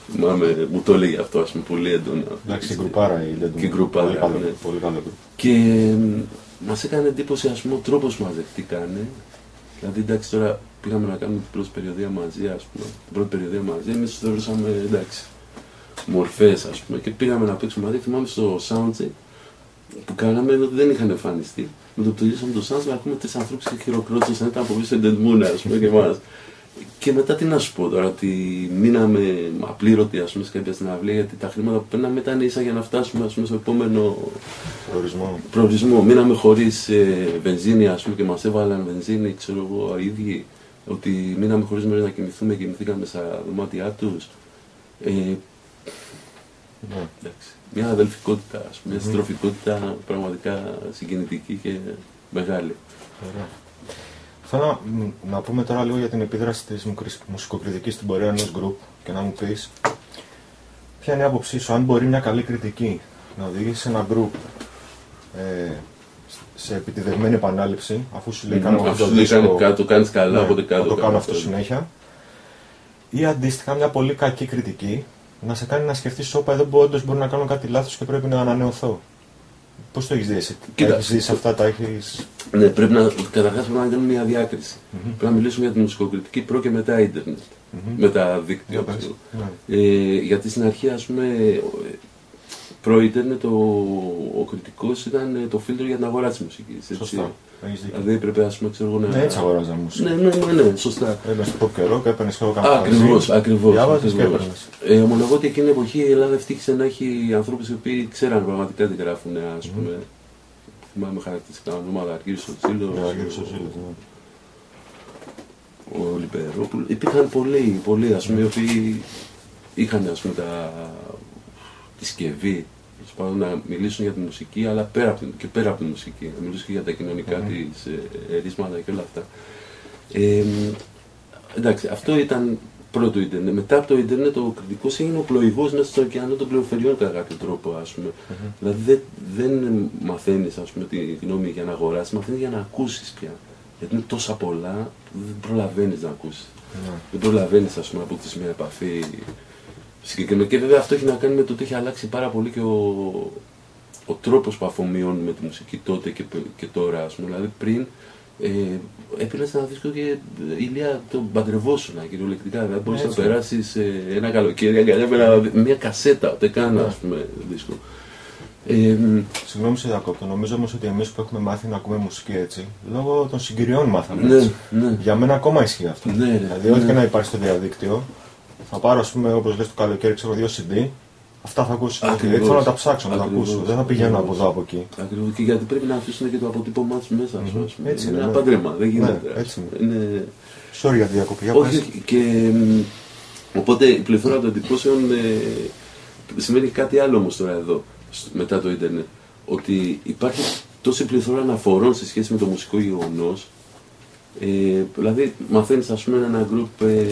Θυμάμαι, μου το έλεγε αυτό, ας πούμε, πολύ έντονα. Εντάξει, η γκρουπάρα η Λέντον. Και η γκρουπάρα, Πολύ καλό, ναι. πολύ καλό γκρουπ. Και μας έκανε εντύπωση, ας πούμε, ο τρόπος που μας δεχτήκανε. Δηλαδή, εντάξει, τώρα πήγαμε να κάνουμε την πρώτη περιοδία μαζί, ας πούμε. Την πρώτη περιοδία μαζί, εμείς τους θεωρούσαμε, εντάξει, μορφές, ας πούμε. Και πήγαμε να παίξουμε μαζί. Θυμάμαι στο soundcheck που κάναμε, ότι δεν είχαν εμφανιστεί. Με το που τελειώσαμε το soundcheck, ακούμε τρεις ανθρώπους και χειροκρότησαν, ήταν από πίσω εντεντμούνα, ας πούμε, και εμάς. Και μετά τι να σου πω τώρα, ότι μείναμε απλήρωτοι, ας πούμε, σε κάποια συναυλία, γιατί τα χρήματα που παίρναμε ήταν ίσα για να φτάσουμε, ας πούμε, στο επόμενο Προορισμό. προορισμό. Μείναμε χωρίς ε, βενζίνη, ας πούμε, και μας έβαλαν βενζίνη, ξέρω εγώ, οι ίδιοι. Ότι μείναμε χωρίς μέρες να κοιμηθούμε, κοιμηθήκαμε στα δωμάτια τους. Ε, Ναι. εντάξει, μια αδελφικότητα, ας πούμε, μια συντροφικότητα πραγματικά συγκινητική και μεγάλη. Ωραία. Θέλω να, να πούμε τώρα λίγο για την επίδραση της μουσικοκριτικής στην πορεία ενός γκρουπ και να μου πεις ποια είναι η άποψή σου, αν μπορεί μια καλή κριτική να οδηγήσει σε ένα γκρουπ ε, σε επιτηδευμένη επανάληψη, αφού σου λέει κάνω αυτό το δίσκο, το κάνεις καλά, ναι, οπότε κάτω. το κάνω αυτό συνέχεια, ή αντίστοιχα μια πολύ κακή κριτική να σε κάνει να σκεφτείς όπα εδώ που όντως μπορεί να κάνω κάτι λάθος και πρέπει να ανανεωθώ. Πώς το έχεις δει εσύ, τα έχεις δει σε αυτά, τα έχεις... Ναι, πρέπει να, καταρχάς πρέπει να κάνουμε μια διάκριση. Mm-hmm. Πρέπει να μιλήσουμε για την μουσικοκριτική προ και μετά ίντερνετ. Mm-hmm. Μετά δίκτυο. Yeah, ε, γιατί στην αρχή, ας πούμε, προ-ίντερνετ ο, ο κριτικός ήταν το φίλτρο για την αγορά της μουσικής. Σωστά. Δηλαδή έπρεπε, ας πούμε, ξέρω εγώ να... Ναι, έτσι αγοράζα μουσική. Ναι, ναι, ναι, ναι, σωστά. Έπαιρνες το καιρό και έπαιρνες και εγώ καμπάζι. Ακριβώς, ακριβώς. Διάβαζες και έπαιρνες. Ε, ομολογώ ότι εκείνη την εποχή η Ελλάδα ευτύχησε να έχει ανθρώπους οι οποίοι ξέραν πραγματικά τι γράφουν, ας πούμε. Mm. Θυμάμαι χαρακτηριστικά ονόματα, Αργύρης ο Τσίλος, ο Λιπερόπουλος. Υπήρχαν πολλοί, πολλοί, ας πούμε, οι οποίοι είχαν, ας πούμε, τα... τη σκευή. Πάνω να μιλήσουν για τη μουσική, αλλά πέρα από την, και πέρα από τη μουσική, να μιλήσουν και για τα κοινωνικά mm-hmm. της ε, ρίσματα και όλα αυτά. Ε, εντάξει, αυτό ήταν πρώτο ίντερνετ. Μετά από το ίντερνετ ο κριτικός έγινε ο πλοηγός μέσα στον ωκεανό των πληροφοριών κατά κάποιο τρόπο, ας πούμε. Mm-hmm. Δηλαδή δεν, δεν μαθαίνεις, ας πούμε, τη γνώμη για να αγοράσεις, μαθαίνεις για να ακούσεις πια. Γιατί είναι τόσα πολλά, δεν προλαβαίνεις να ακούσεις. Mm-hmm. Δεν προλαβαίνεις, ας πούμε, να αποκτήσεις μια επαφή. Συγκεκριμένα. Και βέβαια αυτό έχει να κάνει με το ότι έχει αλλάξει πάρα πολύ και ο, ο τρόπος που αφομοιώνουμε τη μουσική τότε και, και τώρα, ας πούμε. Δηλαδή πριν ε, έπαιρνες ένα δίσκο και ηλία τον παντρευόσουνα κυριολεκτικά. Δηλαδή μπορείς να περάσεις ε, ένα καλοκαίρι αγκαλιά με μια κασέτα, ούτε καν, ας πούμε, δίσκο. Ε, Συγγνώμη σε διακόπτω, νομίζω όμως ότι εμείς που έχουμε μάθει να ακούμε μουσική έτσι, λόγω των συγκυριών μάθαμε ναι, έτσι. Ναι. Για μένα ακόμα ισχύει αυτό. Ναι, δηλαδή, ναι. ό,τι και να υπάρχει στο διαδίκτυο, θα πάρω, ας πούμε, όπως λες το καλοκαίρι, ξέρω, δύο σι ντι, αυτά θα ακούσω. Γιατί θέλω να τα ψάξω, να τα ακούσω. Δεν θα πηγαίνω από εδώ, από εκεί. Ακριβώς. Και γιατί πρέπει να αφήσουν και το αποτύπωμά τους μέσα, ας πούμε. Mm-hmm. Έτσι είναι είναι, ένα ναι. παντρέμα, δεν γίνεται. Ναι, έτσι είναι. Sorry για τη διακοπή. Όχι, και οπότε η πληθώρα των εντυπώσεων ε, σημαίνει κάτι άλλο όμως τώρα εδώ, μετά το ίντερνετ. Ότι υπάρχει τόση πληθώρα αναφορών σε σχέση με το μουσικό γεγονός. Ε, δηλαδή, μαθαίνεις, ας πούμε, ένα group ε,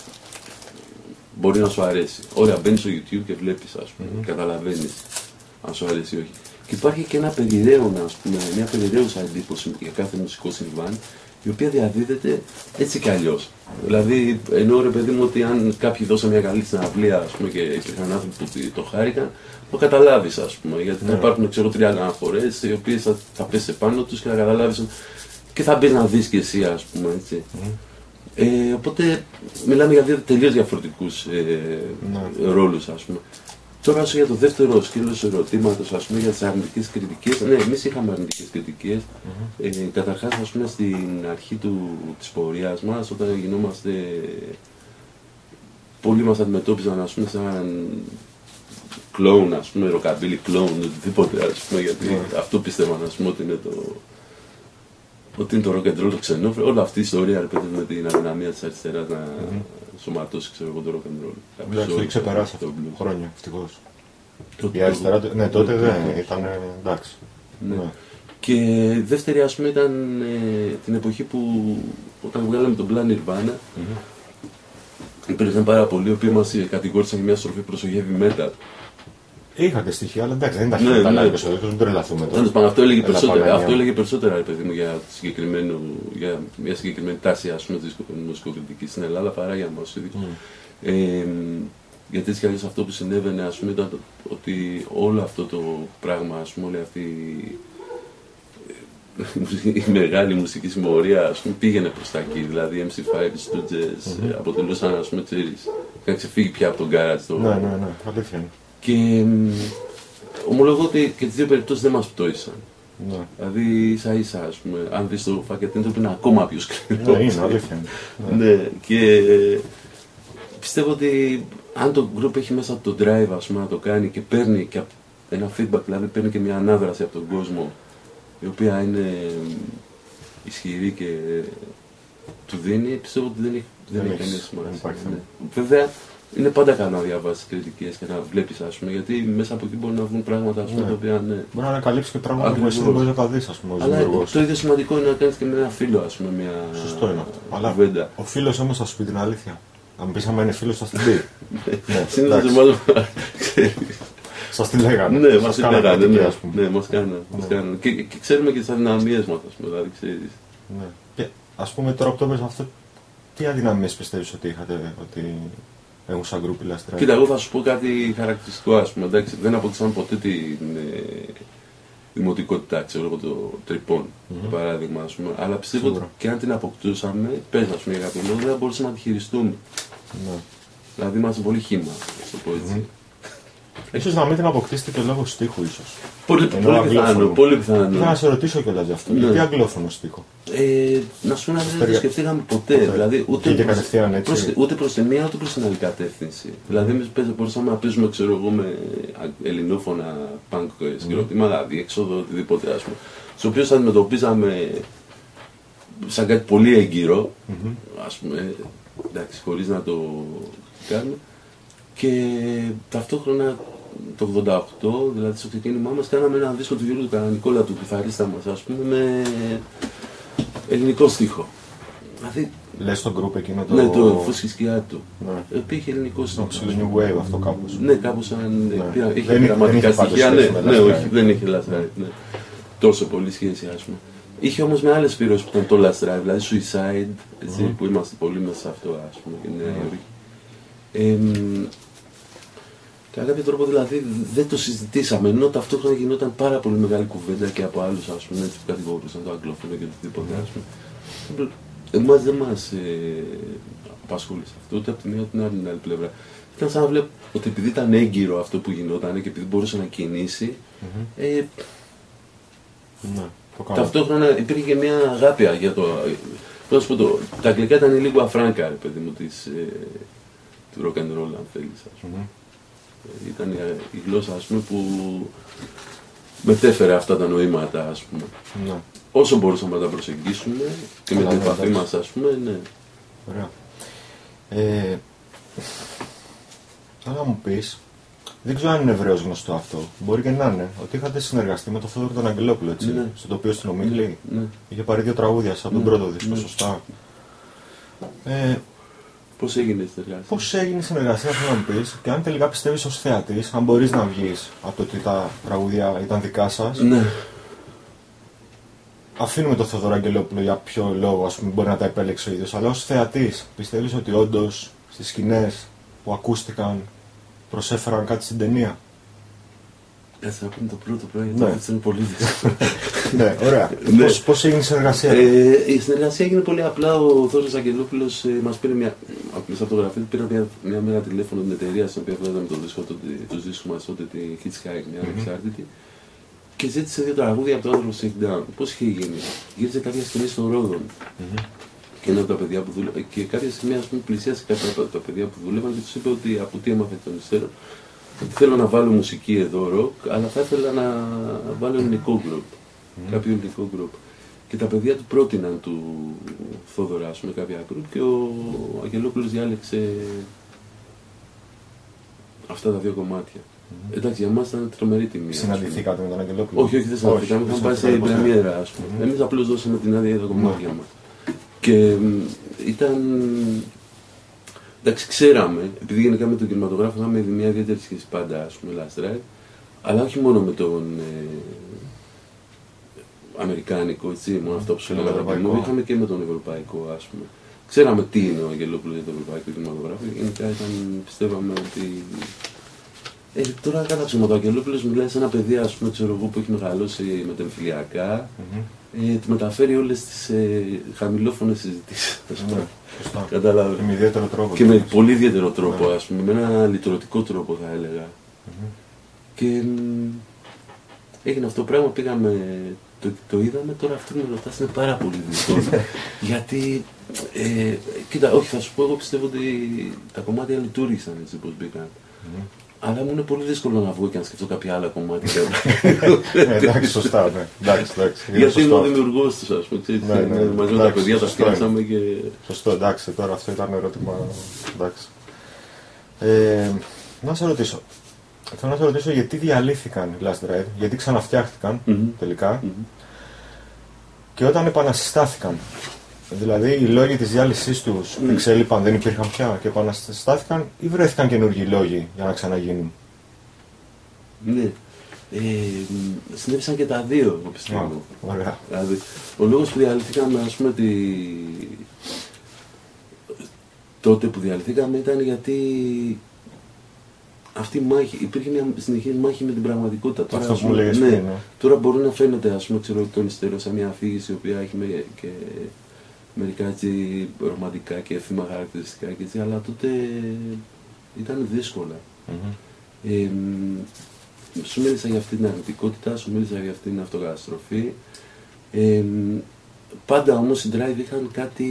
μπορεί να σου αρέσει. Ωραία, μπαίνεις στο YouTube και βλέπεις, ας πούμε, mm-hmm. καταλαβαίνεις αν σου αρέσει ή όχι. Και υπάρχει και ένα περιραίωνα, ας πούμε, μια περιραίουσα εντύπωση για κάθε μουσικό συμβάν, η οποία διαδίδεται έτσι κι αλλιώς. Δηλαδή, εννοώ, ρε παιδί μου, ότι αν κάποιοι δώσαν μια καλή συναυλία, ας πούμε, και υπήρχαν άνθρωποι που το χάρηκαν, το καταλάβεις, ας πούμε. Γιατί θα υπάρχουν, ξέρω, τρία αναφορές, οι οποίες θα, θα πέσει πάνω τους και θα καταλάβεις και θα μπεις να δεις κι εσύ, ας πούμε, έτσι. Mm. Ε, οπότε μιλάμε για δύο τελείως διαφορετικούς ε, mm. ρόλους, ας πούμε. Τώρα, όσο για το δεύτερο σκέλος ερωτήματος, ας πούμε, για τις αρνητικές κριτικές, ναι, εμείς είχαμε αρνητικές κριτικές. Mm-hmm. Ε, καταρχάς, ας πούμε, στην αρχή του, της πορείας μας, όταν γινόμαστε, πολλοί μας αντιμετώπιζαν, ας πούμε, σαν κλόουν, ας πούμε, ροκαμπίλι κλόουν, οτιδήποτε, ας πούμε, γιατί mm. αυτό πίστευαν, ας πούμε, ότι είναι το, ότι είναι το rock and roll, το ξενόφρενο, όλη αυτή η ιστορία, ρε παιδί, με την αδυναμία της αριστεράς να mm-hmm. σωματώσει, ξέρω εγώ, το rock and roll. Εντάξει, το έχει ξεπεράσει αυτό χρόνια, ευτυχώς. Το, η αριστερά, το, ναι, τότε το, δεν το, ήταν, εντάξει. Ναι. Ναι. Και δεύτερη, ας πούμε, ήταν ε, την εποχή που, όταν βγάλαμε τον Plan Nirvana, mm-hmm. υπήρχαν πάρα πολλοί, οι οποίοι μας κατηγόρησαν για μια στροφή προς το heavy metal. Είχατε στοιχεία, αλλά εντάξει, δεν τα ναι, είχατε ναι. ναι. Δεν τρελαθούμε τώρα. Πάντως, αυτό έλεγε περισσότερα, αυτό έλεγε περισσότερα, ρε παιδί μου, για, για μια συγκεκριμένη τάση, ας πούμε, της μουσικοκριτικής στην Ελλάδα παρά για εμάς. Mm. Ε, Γιατί έτσι κι αλλιώς αυτό που συνέβαινε, ας πούμε, ήταν το, ότι όλο αυτό το πράγμα, ας πούμε, όλη αυτή η μεγάλη μουσική συμμορία, ας πούμε, πήγαινε προς τα εκεί. Δηλαδή, εμ σι φάιβ, Stooges, mm-hmm. αποτελούσαν, ας πούμε, ξέρεις, είχαν ξεφύγει πια από τον garage. Το... Ναι, ναι, ναι, αλήθεια είναι. Και ομολογώ ότι και τις δύο περιπτώσεις δεν μας πτώησαν. Ναι. Δηλαδή, ίσα ίσα, ας πούμε, αν δεις το φακετίνο, είναι ακόμα πιο σκληρό. Ναι, είναι, αλήθεια είναι. Ναι, ναι, και πιστεύω ότι αν το group έχει μέσα το drive, ας πούμε, να το κάνει και παίρνει και ένα feedback, δηλαδή παίρνει και μια ανάδραση από τον κόσμο, η οποία είναι ισχυρή και του δίνει, πιστεύω ότι δεν έχει, δεν δεν έχει καμία δεν σημασία. ναι. Ναι. Βέβαια, είναι πάντα καλό να διαβάσεις κριτικές και να βλέπεις, ας πούμε, γιατί μέσα από εκεί μπορεί να βγουν πράγματα, ας πούμε, Ναι. τα οποία ναι. Μπορεί να ανακαλύψει και πράγματα που Ακριβώς. εσύ δεν μπορείς να τα δεις, ας πούμε, ως Αλλά δημιουργός. το ίδιο σημαντικό είναι να κάνεις και με ένα φίλο, ας πούμε, μια Σωστό είναι αυτό. Αλλά κουβέντα. ο φίλος όμως θα σου πει την αλήθεια. Αν πεις άμα είναι φίλος θα την πει. Ναι, Συνήθως εντάξει. μάλλον. Σας την λέγανε. Ναι, Σας μας την κάνανε λέγανε, κριτική, ναι, ας πούμε. ναι, μας κάνανε, μας Ναι. κάνανε. Και, και ξέρουμε και τις αδυναμίες μας, ας πούμε, δηλαδή, ξέρεις. Ναι. Και ας πούμε τώρα που το πες αυτό, τι αδυναμίες πιστεύεις ότι είχατε, ότι έχουν σαν γκρουπ οι Last Drive? Κοίτα, εγώ θα σου πω κάτι χαρακτηριστικό, ας πούμε, εντάξει, δεν αποκτήσαμε ποτέ την ε, δημοτικότητα, ξέρω εγώ, το τρυπών, για παράδειγμα, ας πούμε, αλλά πιστεύω ότι Σίγουρα. και αν την αποκτούσαμε, πες, ας πούμε, για κάποιο λόγο, δεν θα μπορούσαμε να τη χειριστούμε. Ναι. Δηλαδή, είμαστε πολύ χύμα, να το πω έτσι. Ίσως να μην την αποκτήσετε και λόγω στίχου, ίσως. Πολύ, Ενώ πολύ αγγλόφωνο. πιθανό, πολύ Ήθελα να πιθανό. σε ρωτήσω κιόλας γι' αυτό. Ναι. Γιατί αγγλόφωνο στίχο? Ε, να σου πω να δεν το Στεριά. σκεφτήκαμε ποτέ. Ποτέ. Δηλαδή, ούτε Πήγε προς, κατευθείαν έτσι. προς, ούτε προς τη μία ούτε προς την άλλη κατεύθυνση. Δηλαδή, εμείς παίζε- μπορούσαμε να παίζουμε, ξέρω εγώ, με ελληνόφωνα punk συγκροτήματα, διέξοδο, οτιδήποτε, ας πούμε. Στους οποίους αντιμετωπίζαμε σαν κάτι πολύ έγκυρο, ας πούμε, εντάξει, χωρίς να το κάνουμε. Και ταυτόχρονα το ογδόντα οκτώ, δηλαδή στο ξεκίνημά μας, κάναμε ένα δίσκο του Γιώργου Κανανικόλα, του κιθαρίστα μας, ας πούμε, με ελληνικό στίχο. Δηλαδή, Λες το γκρουπ εκείνο το... ναι, το φούσκι σκιά του. Ναι. Ε, είχε ελληνικό Το στίχο. ψηλό New Wave αυτό κάπως. Ναι, κάπως σαν. Ναι. πήρα- Δεν Είχε είχε- γραμματικά δεν είχε στοιχεία, πάντως ναι, σχέση με ναι, Last όχι, Ride. δεν είχε Last Ride, ναι. Τόσο πολύ σχέση, ας πούμε. Είχε όμως με άλλες πυρώσεις που ήταν το Last Ride, δηλαδή Suicide, έτσι, που είμαστε πολύ μέσα σε αυτό, ας πούμε, και Νέα Υόρκη. Ε, Κατά κάποιο τρόπο δηλαδή δεν το συζητήσαμε, ενώ ταυτόχρονα γινόταν πάρα πολύ μεγάλη κουβέντα και από άλλους, ας πούμε, έτσι, που κατηγορούσαν το αγγλόφωνο και οτιδήποτε, ας πούμε. Εμάς δεν μας ε, απασχόλησε αυτό, ούτε από τη μία ούτε την άλλη, την άλλη πλευρά. Ήταν σαν να βλέπω ότι επειδή ήταν έγκυρο αυτό που γινόταν και επειδή μπορούσε να κινήσει, ε, Ναι, το κάνω. ταυτόχρονα υπήρχε και μια αγάπη για το. Πώς να σου πω, το, τα αγγλικά ήταν λίγο αφράνκα, ρε παιδί μου, της, ε, του rock and roll, αν θέλεις, ας πούμε. Μμμ. Ήταν η γλώσσα, ας πούμε, που μετέφερε αυτά τα νοήματα, ας πούμε. Ναι, Όσο μπορούσαμε να τα προσεγγίσουμε και με Καλά, την ναι, επαφή εντάξει. μας, ας πούμε, ναι. ωραία. Ε, Θέλω να μου πεις, δεν ξέρω αν είναι ευρέως γνωστό αυτό, μπορεί και να είναι, ότι είχατε συνεργαστεί με τον Θόδωρο τον Αγγελόπουλο, έτσι, Ναι. στο τοπίο στην Ομίλη. ναι. Είχε πάρει δύο τραγούδια από τον Ναι, πρώτο δίσκο, ναι. σωστά. Ε, Πώς έγινε η συνεργασία. Πώς έγινε η συνεργασία, θέλω να μου πεις, και αν τελικά πιστεύεις ως θεατής, αν μπορείς να βγεις από το ότι τα τραγούδια ήταν δικά σας. Ναι. Αφήνουμε τον Θοδωρό Αγγελόπουλο για ποιο λόγο, ας πούμε, μπορεί να τα επέλεξε ο ίδιος, αλλά ως θεατής, πιστεύεις ότι όντως στις σκηνές που ακούστηκαν προσέφεραν κάτι στην ταινία? Κάτσε να πούμε το πρώτο πράγμα, Ναι. γιατί αυτό είναι πολύ δύσκολο. Ναι, ωραία. Ναι. Πώς, πώς έγινε η συνεργασία? Ε, η συνεργασία έγινε πολύ απλά. Ο Θόδωρος Αγγελόπουλος ε, μας πήρε μια. Μέσα από το γραφείο του πήρα μια, μια μέρα τηλέφωνο την εταιρεία στην οποία βγάζαμε το δίσκο, τότε, τους δίσκους μας τότε, τη Hitchhike, μια ανεξάρτητη. Και ζήτησε δύο τραγούδια από το άνθρωπο Shake Down. Πώς είχε γίνει. Γύρισε κάποια στιγμή στο Ρόδον. Και ένα από τα παιδιά που δούλευαν. Και κάποια στιγμή, ας πούμε, πλησίασε κάποια από τα παιδιά που δούλευαν και τους είπε ότι από τι έμαθε τον υστέρων. Ότι θέλω να βάλω μουσική εδώ, ροκ, αλλά θα ήθελα να βάλω ελληνικό γκρουπ. Κάποιο ελληνικό γκρουπ. Και τα παιδιά του πρότειναν του Θόδωρα, ας πούμε, κάποια γκρουπ και ο Αγγελόπουλος διάλεξε αυτά τα δύο κομμάτια. Εντάξει, για μας ήταν τρομερή τιμή. ας πούμε. Συναντηθήκατε με τον Αγγελόπουλο? Όχι, όχι, δεν συναντηθήκαμε. Είχαμε πάει σε πρεμιέρα, ας πούμε. Εμείς απλώς δώσαμε την άδεια για τα κομμάτια μας. Και μ, ήταν. Εντάξει, ξέραμε, επειδή γενικά με τον κινηματογράφο είχαμε μια ιδιαίτερη σχέση πάντα, ας πούμε, Last Ride, αλλά όχι μόνο με τον ε, αμερικάνικο, έτσι, μόνο αυτό που σου τον λέγαμε, ευρωπαϊκό. είχαμε και με τον ευρωπαϊκό, ας πούμε. ξέραμε τι είναι ο Αγγελόπουλος για το ευρωπαϊκό κινηματογράφο. Γενικά ήταν, πιστεύαμε ότι. Ε, τώρα κατά ψέματα, ο Αγγελόπουλος μιλάει σε ένα παιδί, ας πούμε, ξέρω εγώ, που έχει μεγαλώσει μετεμφυλιακά. Mm-hmm. Ε, του μεταφέρει όλες τις ε, χαμηλόφωνες συζητήσεις. Ναι, σωστά. Κατάλαβε. Και με ιδιαίτερο τρόπο. Και με πολύ ιδιαίτερο τρόπο, ναι. Ας πούμε, με ένα λυτρωτικό τρόπο θα έλεγα. Mm-hmm. Και μ, έγινε αυτό το πράγμα, πήγαμε, το, το είδαμε, τώρα αυτό που με ρωτάς είναι πάρα πολύ δύσκολο. Γιατί, ε, κοίτα, όχι θα σου πω, εγώ πιστεύω ότι τα κομμάτια λειτουργήσαν έτσι όπως μπήκαν. Mm-hmm. Αλλά μου είναι πολύ δύσκολο να βγω και να σκεφτώ κάποια άλλα κομμάτια. Εντάξει, σωστά, ναι. Εντάξει, εντάξει. Γιατί είμαι ο δημιουργός τους, ας πούμε. Ναι, ναι, μαζί με τα παιδιά τα φτιάξαμε και. Σωστό, εντάξει, τώρα αυτό ήταν ερώτημα. Εντάξει. Ε, να σε ρωτήσω. Θέλω να σε ρωτήσω γιατί διαλύθηκαν οι Last Ride, γιατί ξαναφτιάχτηκαν mm-hmm. τελικά mm-hmm. και όταν επανασυστάθηκαν. Δηλαδή οι λόγοι της διάλυσής τους mm. εξέλιπαν, δεν υπήρχαν πια και επαναστάθηκαν ή βρέθηκαν καινούργιοι λόγοι για να ξαναγίνουν. Ναι. Ε, συνέβησαν και τα δύο, εγώ πιστεύω. Ωραία. Δηλαδή, ο λόγος που διαλυθήκαμε, ας πούμε, τη... τότε που διαλυθήκαμε ήταν γιατί αυτή η μάχη, υπήρχε μια συνεχής μάχη με την πραγματικότητα. Τώρα, αυτό που μου λέγες ναι, πριν, ναι. Τώρα μπορεί να φαίνεται, ας πούμε, ξέρω, τον υστέρω σαν μια αφήγηση η οποία έχει με, και μερικά έτσι ρομαντικά και εύθυμα χαρακτηριστικά και έτσι, αλλά τότε ήταν δύσκολα. Mm-hmm. Ε, σου μίλησα για αυτή την αρνητικότητα, σου μίλησα για αυτή την αυτοκαταστροφή. Ε, πάντα όμως οι Drive είχαν κάτι,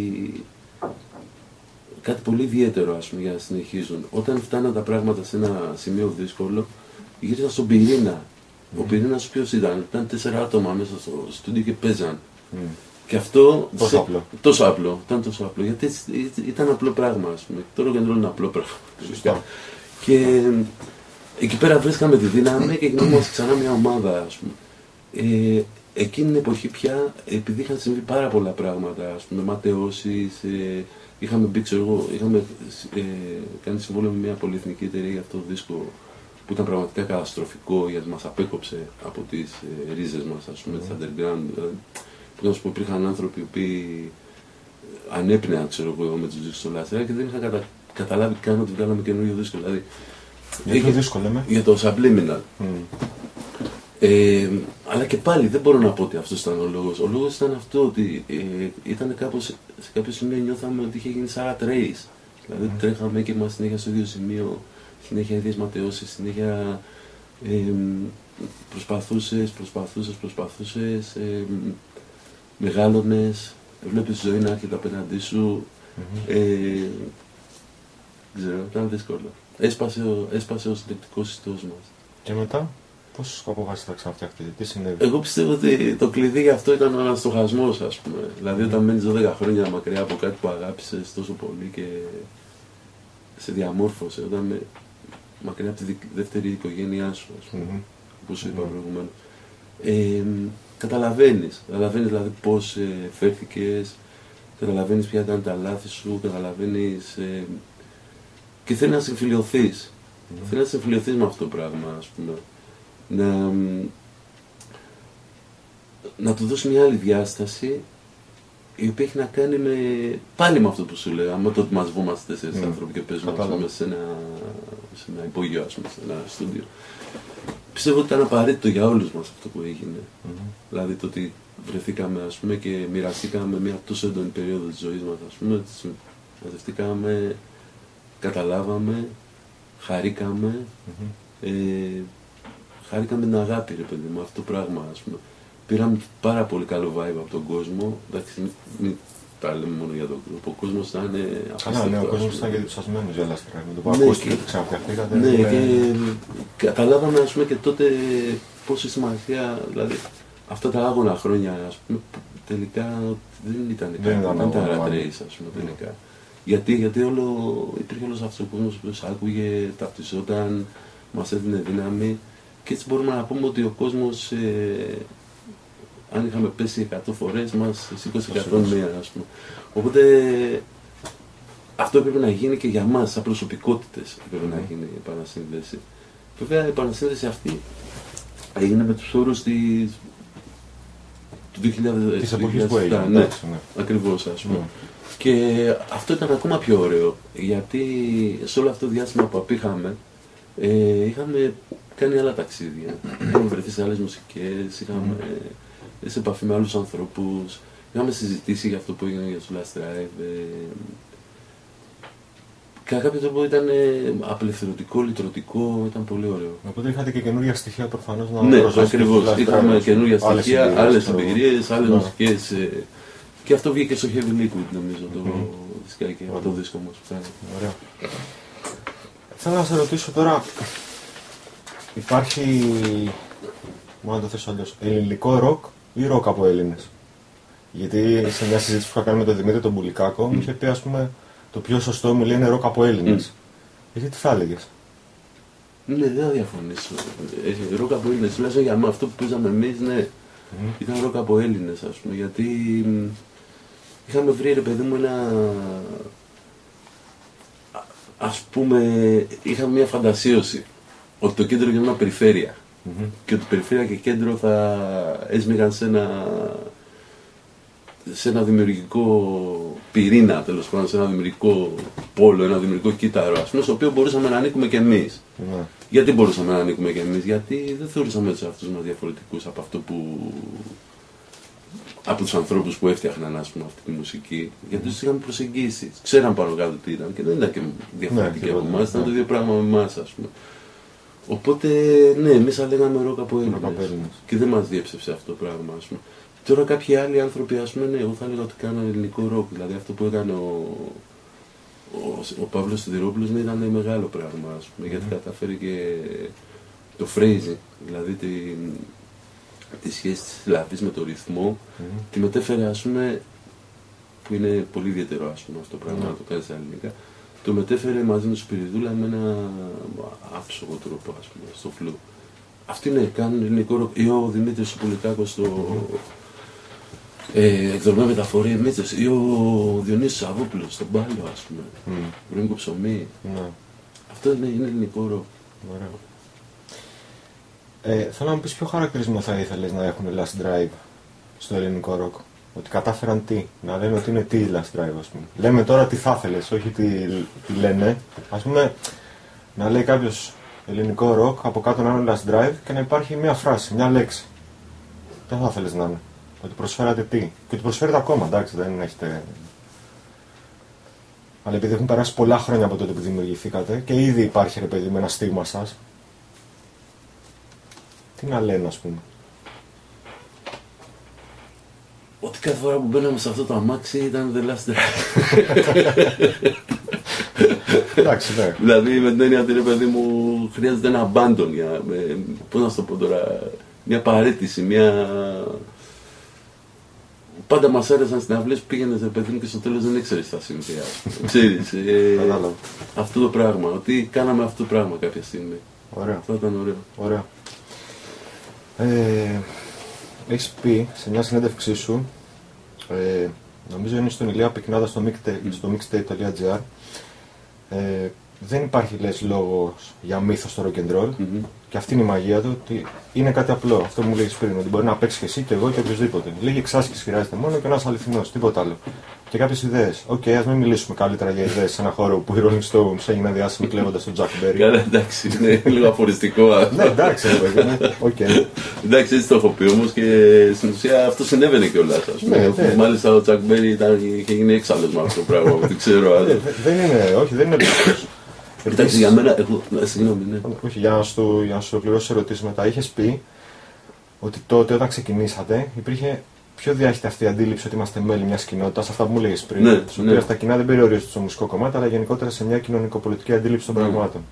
κάτι πολύ ιδιαίτερο, ας πούμε, για να συνεχίζουν. Όταν φτάναν τα πράγματα σε ένα σημείο δύσκολο, γύρισαν στον πυρήνα. Mm. Ο πυρήνας ποιος ήταν? Ήταν τέσσερα άτομα μέσα στο στούντιο και παίζαν. Mm. Και αυτό. Τόσο σε... απλό. Τόσο απλό. Ήταν τόσο απλό. Γιατί ήταν απλό πράγμα, ας πούμε. Τώρα και είναι απλό πράγμα. Σωστά. Και εκεί πέρα βρίσκαμε τη δύναμη και γινόμαστε ξανά μια ομάδα, ας πούμε. Ε, εκείνη την εποχή πια, επειδή είχαν συμβεί πάρα πολλά πράγματα, ας πούμε, ματαιώσεις, ε, είχαμε μπει, ξέρω εγώ, είχαμε ε, κάνει συμβόλαιο με μια πολυεθνική εταιρεία για αυτό το δίσκο που ήταν πραγματικά καταστροφικό, γιατί μας απέκοψε από τις ε, ρίζες μας, ας πούμε, mm. της underground. Δηλαδή, που να σου πω, υπήρχαν άνθρωποι οι οποίοι ανέπνεαν, ξέρω εγώ, με τους δίσκους στο Λάστρα και δεν είχαν κατα... καταλάβει καν ότι βγάλαμε καινούριο δίσκο. Δηλαδή, για το δίσκο λέμε. Για το Subliminal. Mm. Ε, αλλά και πάλι δεν μπορώ να πω ότι αυτός ήταν ο λόγος. Ο λόγος ήταν αυτό ότι ε, ήταν κάπως, σε κάποιο σημείο νιώθαμε ότι είχε γίνει σαν rat race. Δηλαδή mm. τρέχαμε και είμαστε συνέχεια στο ίδιο σημείο, συνέχεια ίδιες ματαιώσεις, συνέχεια ε, προσπαθούσες, προσπαθούσες, προσπαθούσες, ε, μεγάλωνες, βλέπεις τη ζωή να έρχεται απέναντί σου. Mm-hmm. Ε, δεν ξέρω, ήταν δύσκολο. Έσπασε ο, έσπασε ο συντεκτικός ιστός μας. Και μετά, πώς αποφάσισατε να ξαναφτιαχτείτε, τι συνέβη? Εγώ πιστεύω ότι το κλειδί για αυτό ήταν ο αναστοχασμός, ας πούμε. Δηλαδή, όταν μένεις δώδεκα χρόνια μακριά από κάτι που αγάπησες τόσο πολύ και σε διαμόρφωσε, όταν με... μακριά από τη δεύτερη οικογένειά σου, ας πούμε, mm-hmm. όπως σου είπα mm-hmm. προηγουμένως. Ε, καταλαβαίνεις, καταλαβαίνεις δηλαδή πώς ε, φέρθηκες, καταλαβαίνεις ποια ήταν τα λάθη σου, καταλαβαίνεις ε, και θέλει να συμφιλιωθείς. Mm. Θέλει να συμφιλιωθείς με αυτό το πράγμα, ας πούμε. Να, να του δώσει μια άλλη διάσταση, η οποία έχει να κάνει με, πάλι με αυτό που σου λέγα, με το ότι μας βόμαστε τέσσερις mm. άνθρωποι και παίζουμε πούμε, σε, ένα, σε ένα υπόγειο, ας πούμε, σε ένα στούντιο. Πιστεύω ότι ήταν απαραίτητο για όλους μας αυτό που έγινε. Mm. Δηλαδή το ότι βρεθήκαμε, ας πούμε, και μοιραστήκαμε μια τόσο έντονη περίοδο της ζωής μας, ας πούμε, μαζευτήκαμε, καταλάβαμε, χαρήκαμε, mm-hmm. ε, χαρήκαμε την αγάπη, ρε παιδί μου, αυτό το πράγμα, ας πούμε. Πήραμε πάρα πολύ καλό vibe από τον κόσμο, εντάξει, μην, μην τα λέμε μόνο για τον κόσμο, ο κόσμος ήταν απίστευτο. Καλά, ναι, ο κόσμος ήταν και διψασμένος για Last Ride, με το που ακούστηκε και ξαναφτιαχτήκατε. Ναι, και καταλάβαμε, ας πούμε, και τότε πόση σημασία, δηλαδή, αυτά τα άγωνα χρόνια, ας πούμε, τελικά δεν ήταν κάτι, δεν ήταν rat race, ας πούμε, τελικά. Γιατί, γιατί όλο, υπήρχε όλος αυτός ο κόσμος που άκουγε, ταυτιζόταν, μας έδινε δύναμη και έτσι μπορούμε να πούμε ότι ο κόσμος, ε, αν είχαμε πέσει εκατό φορές, μας σήκωσε εκατόν μία, ας πούμε. Οπότε αυτό έπρεπε να γίνει και για μας, σαν προσωπικότητες έπρεπε mm. να γίνει η επανασύνδεση. Βέβαια η επανασύνδεση αυτή έγινε με τους όρους της, του δύο χιλιάδες επτά. Της εποχής που έγινε. Ναι, ναι, ακριβώς, ας πούμε. Mm. Και αυτό ήταν ακόμα πιο ωραίο, γιατί σε όλο αυτό το διάστημα που απήχαμε, ε, είχαμε κάνει άλλα ταξίδια. Είχαμε βρεθεί σε άλλες μουσικές, είχαμε mm. σε επαφή με άλλους ανθρώπους, είχαμε συζητήσει για αυτό που έγινε για το Last Drive. Ε, Κατά κάποιο τρόπο ήταν απελευθερωτικό, λυτρωτικό, ήταν πολύ ωραίο. Οπότε είχατε και καινούργια στοιχεία προφανώς να ναι, ακριβώς. Είχαμε καινούργια στοιχεία, άλλες εμπειρίες, άλλες ναι. μουσικές. Ε, και αυτό βγήκε στο Heavy Liquid, νομίζω, το mm-hmm. Sky και το δίσκο μας που κάνει. Ωραία. Θέλω να σε ρωτήσω τώρα, υπάρχει, μόνο να το θέσω αλλιώς, ελληνικό ροκ ή ροκ από Έλληνες? Γιατί σε μια συζήτηση που είχα κάνει με τον Δημήτρη τον Πουλικάκο, μου είχε πει, ας πούμε, το πιο σωστό μου λέει είναι ροκ από Έλληνες. Mm. Εσύ τι θα έλεγες? Ναι, δεν θα διαφωνήσω. Ε, ροκ από Έλληνες, τουλάχιστον για αυτό που παίζαμε εμείς, ναι, mm. ήταν ροκ από Έλληνες, ας πούμε, γιατί είχαμε βρει, ρε παιδί μου, ένα... Ας πούμε, είχαμε μια φαντασίωση ότι το κέντρο γινόταν περιφέρεια mm-hmm. και ότι περιφέρεια και κέντρο θα έσμιγαν σε ένα, σε ένα δημιουργικό πυρήνα, τέλος πάντων, σε ένα δημιουργικό πόλο, ένα δημιουργικό κύτταρο, ας πούμε, στο οποίο μπορούσαμε να ανήκουμε κι εμείς. Mm-hmm. Γιατί μπορούσαμε να ανήκουμε κι εμείς? Γιατί δεν θεωρούσαμε τους εαυτούς μας διαφορετικούς από αυτό που... από τους ανθρώπους που έφτιαχναν, ας πούμε, αυτή τη μουσική, γιατί τους είχαμε προσεγγίσει. Ξέραν πάνω κάτω τι ήταν και δεν ήταν και διαφορετικοί ναι, από εμάς, ήταν ναι. το ίδιο πράγμα με εμάς, ας πούμε. Οπότε, ναι, εμείς θα λέγαμε ροκ από Έλληνες και δεν μας διέψευσε αυτό το πράγμα, ας πούμε. Τώρα κάποιοι άλλοι άνθρωποι, ας πούμε, ναι, εγώ θα έλεγα ότι κάνανε ελληνικό ροκ, δηλαδή αυτό που έκανε ο, ο, ο Παύλος Σιδηρόπουλος ναι, ήταν μεγάλο πράγμα, ας πούμε, mm-hmm. γιατί κατάφερε και το phrasing, δηλαδή την... τη σχέση της συλλαβής με το ρυθμό, mm-hmm. τη μετέφερε, ας πούμε, που είναι πολύ ιδιαίτερο, ας πούμε, αυτό το πράγμα, mm-hmm. να το κάνει στα ελληνικά, το μετέφερε μαζί με τον Σπυριδούλα με ένα άψογο τρόπο, ας πούμε, στο φλου. Αυτοί ναι, κάνουν ελληνικό ροκ, ή ο Δημήτρης ο Πουλικάκος στο mm-hmm. ε, εκδρομέ μεταφορή Μίτσος, ή ο Διονύσης Σαββόπουλος στον Πάλο, ας πούμε, mm-hmm. Βρέμικο ψωμί. Mm-hmm. Αυτό ναι, είναι ελληνικό ροκ. Mm-hmm. Ε, θέλω να μου πεις ποιο χαρακτηρισμό θα ήθελες να έχουν Last Drive στο ελληνικό ροκ? Ότι κατάφεραν τι, να λένε ότι είναι τι Last Drive, ας πούμε. Λέμε τώρα τι θα ήθελες, όχι τι, τι λένε. Ας πούμε, να λέει κάποιος ελληνικό ροκ, από κάτω να είναι Last Drive και να υπάρχει μια φράση, μια λέξη. Τι θα ήθελες να είναι? Ότι προσφέρατε τι. Και ότι προσφέρετε ακόμα, εντάξει, δεν έχετε... Αλλά επειδή έχουν περάσει πολλά χρόνια από τότε που δημιουργηθήκατε και ήδη υπάρχει, ρε παιδί, με ένα στίγμα σας. Τι να λένε, ας πούμε? Ότι κάθε φορά που μπαίναμε σε αυτό το αμάξι ήταν The Last Drive. Εντάξει, ναι. Δηλαδή με την έννοια ότι, ρε παιδί μου, χρειάζεται ένα abandon για, με, πώς να σου το πω τώρα, μια παρέτηση, μια... Πάντα μας άρεσαν συναυλίες που πήγαινες, ρε παιδί μου, και στο τέλος δεν ήξερες τα συνήθεια. Ξέρεις, ε, αυτό το πράγμα, ότι κάναμε αυτό το πράγμα κάποια στιγμή. Ωραία. Αυτό ήταν ωραίο. Ωραία. Ε, έχεις πει σε μια συνέντευξή σου, ε, νομίζω είναι στον Ηλία Πυκνάδα στο mixtape τελεία gr, ε, δεν υπάρχει, λες, λόγος για μύθο στο rock and roll mm-hmm. και αυτή είναι η μαγεία του, ότι είναι κάτι απλό. Αυτό που μου λέγεις πριν, ότι μπορεί να παίξεις και εσύ και εγώ και οποιοδήποτε. Λίγη εξάσκηση χρειάζεται μόνο και ένας αληθινός, τίποτα άλλο. Και κάποιες ιδέες. Οκ, okay, ας μην μιλήσουμε καλύτερα για ιδέες σε ένα χώρο που οι Rolling Stones έγιναν διάσημοι κλέβοντας τον Jack Berry. Καλά, εντάξει, είναι λίγο αφοριστικό. Ναι, εντάξει, οκ. Εντάξει, έτσι το έχω πει όμως και στην ουσία αυτό συνέβαινε κιόλας. Μάλιστα ο Jack Berry είχε γίνει έξαλλος με αυτό το πράγμα, δεν ξέρω. Δεν είναι, όχι, δεν είναι πιστός. Εντάξει, για μένα, συγγνώμη, ναι. Όχι, για να σου, για να σου ολοκληρώσω ερωτήσεις μετά. Είχες πει ότι τότε όταν ξεκινήσατε υπήρχε πιο διάχυτη αυτή η αντίληψη ότι είμαστε μέλη μιας κοινότητας, αυτά που μου λέγες πριν. Ναι, της οποίας τα κοινά δεν περιορίζονται στο μουσικό κομμάτι, αλλά γενικότερα σε μια κοινωνικοπολιτική αντίληψη των mm. πραγμάτων.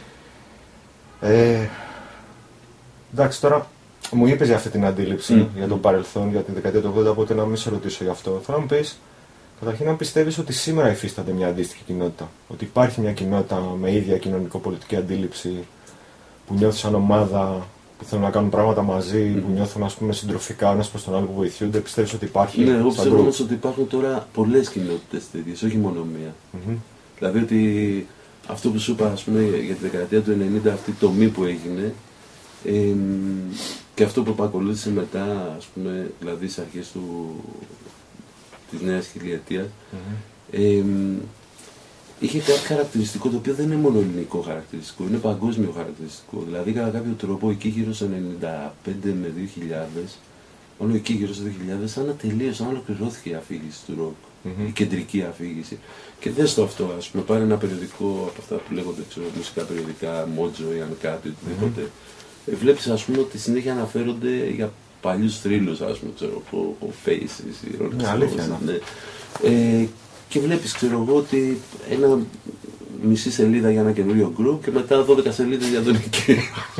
Ε, εντάξει, τώρα μου είπες για αυτή την αντίληψη, mm. για το παρελθόν, για την δεκαετία του ογδόντα, οπότε να μην σε ρωτήσω γι' αυτό. Θέλω να μου πεις, καταρχήν, αν πιστεύεις ότι σήμερα υφίσταται μια αντίστοιχη κοινότητα. Ότι υπάρχει μια κοινότητα με ίδια κοινωνικοπολιτική αντίληψη, που νιώθει σαν ομάδα, που θέλουν να κάνουν πράγματα μαζί, mm-hmm. που νιώθουν, ας πούμε, συντροφικά ένας προς τον άλλο, που βοηθούνται. Πιστεύεις ότι υπάρχει? Ναι, εγώ πιστεύω όμως ότι υπάρχουν τώρα πολλές κοινότητες τέτοιες, όχι μόνο μία. Mm-hmm. Δηλαδή ότι αυτό που σου είπα, ας πούμε, για τη δεκαετία του ενενήντα, αυτή η τομή που έγινε, ε, και αυτό που επακολούθησε μετά, ας πούμε, δηλαδή στις αρχές του, της νέας χιλιετίας. Mm-hmm. Ε, είχε κάτι χαρακτηριστικό το οποίο δεν είναι μόνο ελληνικό χαρακτηριστικό, είναι παγκόσμιο χαρακτηριστικό. Δηλαδή, κατά κάποιο τρόπο, εκεί γύρω στο ενενήντα πέντε με δύο χιλιάδες, όλο εκεί γύρω στο δύο χιλιάδες, σαν να τελείωσε, σαν να ολοκληρώθηκε η αφήγηση του ροκ. Mm-hmm. Η κεντρική αφήγηση. Και δες το αυτό, ας πούμε, πάρε ένα περιοδικό από αυτά που λέγονται, ξέρω, μουσικά περιοδικά, Mojo ή αν κάτι, οτιδήποτε. Mm-hmm. Βλέπεις, ας πούμε, ότι συνέχεια αναφέρονται για παλιούς θρύλους, ας πούμε, ξέρω, ο, ο Faces, η Rolling Stones, ναι. Ε, και βλέπεις, ξέρω εγώ, ότι ένα μισή σελίδα για ένα καινούριο group και μετά δώδεκα σελίδες για τον εκεί.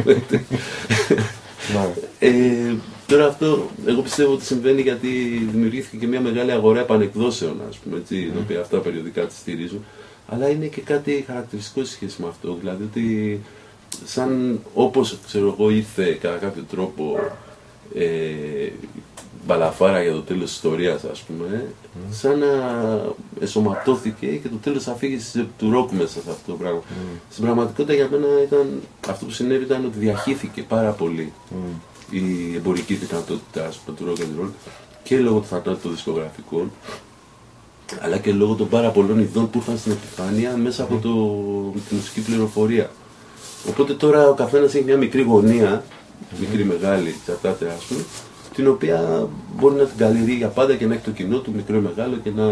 ε, τώρα αυτό, εγώ πιστεύω ότι συμβαίνει γιατί δημιουργήθηκε και μια μεγάλη αγορά επανεκδόσεων, ας πούμε, έτσι, mm. τα οποία αυτά περιοδικά τη στηρίζουν. Αλλά είναι και κάτι χαρακτηριστικό σε σχέση με αυτό, δηλαδή ότι σαν όπως, ξέρω εγώ, ήρθε κατά κάποιο τρόπο ε, μπαλαφάρα για το τέλος της ιστορίας, ας πούμε, mm. σαν να εσωματώθηκε και το τέλος της αφήγησης του ροκ μέσα σε αυτό το πράγμα. Mm. Στην πραγματικότητα για μένα ήταν, αυτό που συνέβη ήταν ότι διαχύθηκε πάρα πολύ mm. η εμπορική δυνατότητα, ας πούμε, του rock and roll και λόγω του θανάτου των δισκογραφικών, αλλά και λόγω των πάρα πολλών ειδών που ήρθαν στην επιφάνεια μέσα από το, τη μουσική πληροφορία. Οπότε τώρα ο καθένας έχει μια μικρή γωνία, mm. μικρή μεγάλη, εξαρτάται, ας πούμε, την οποία μπορεί να την καλλιεργεί για πάντα και να έχει το κοινό του, μικρό ή μεγάλο, και να...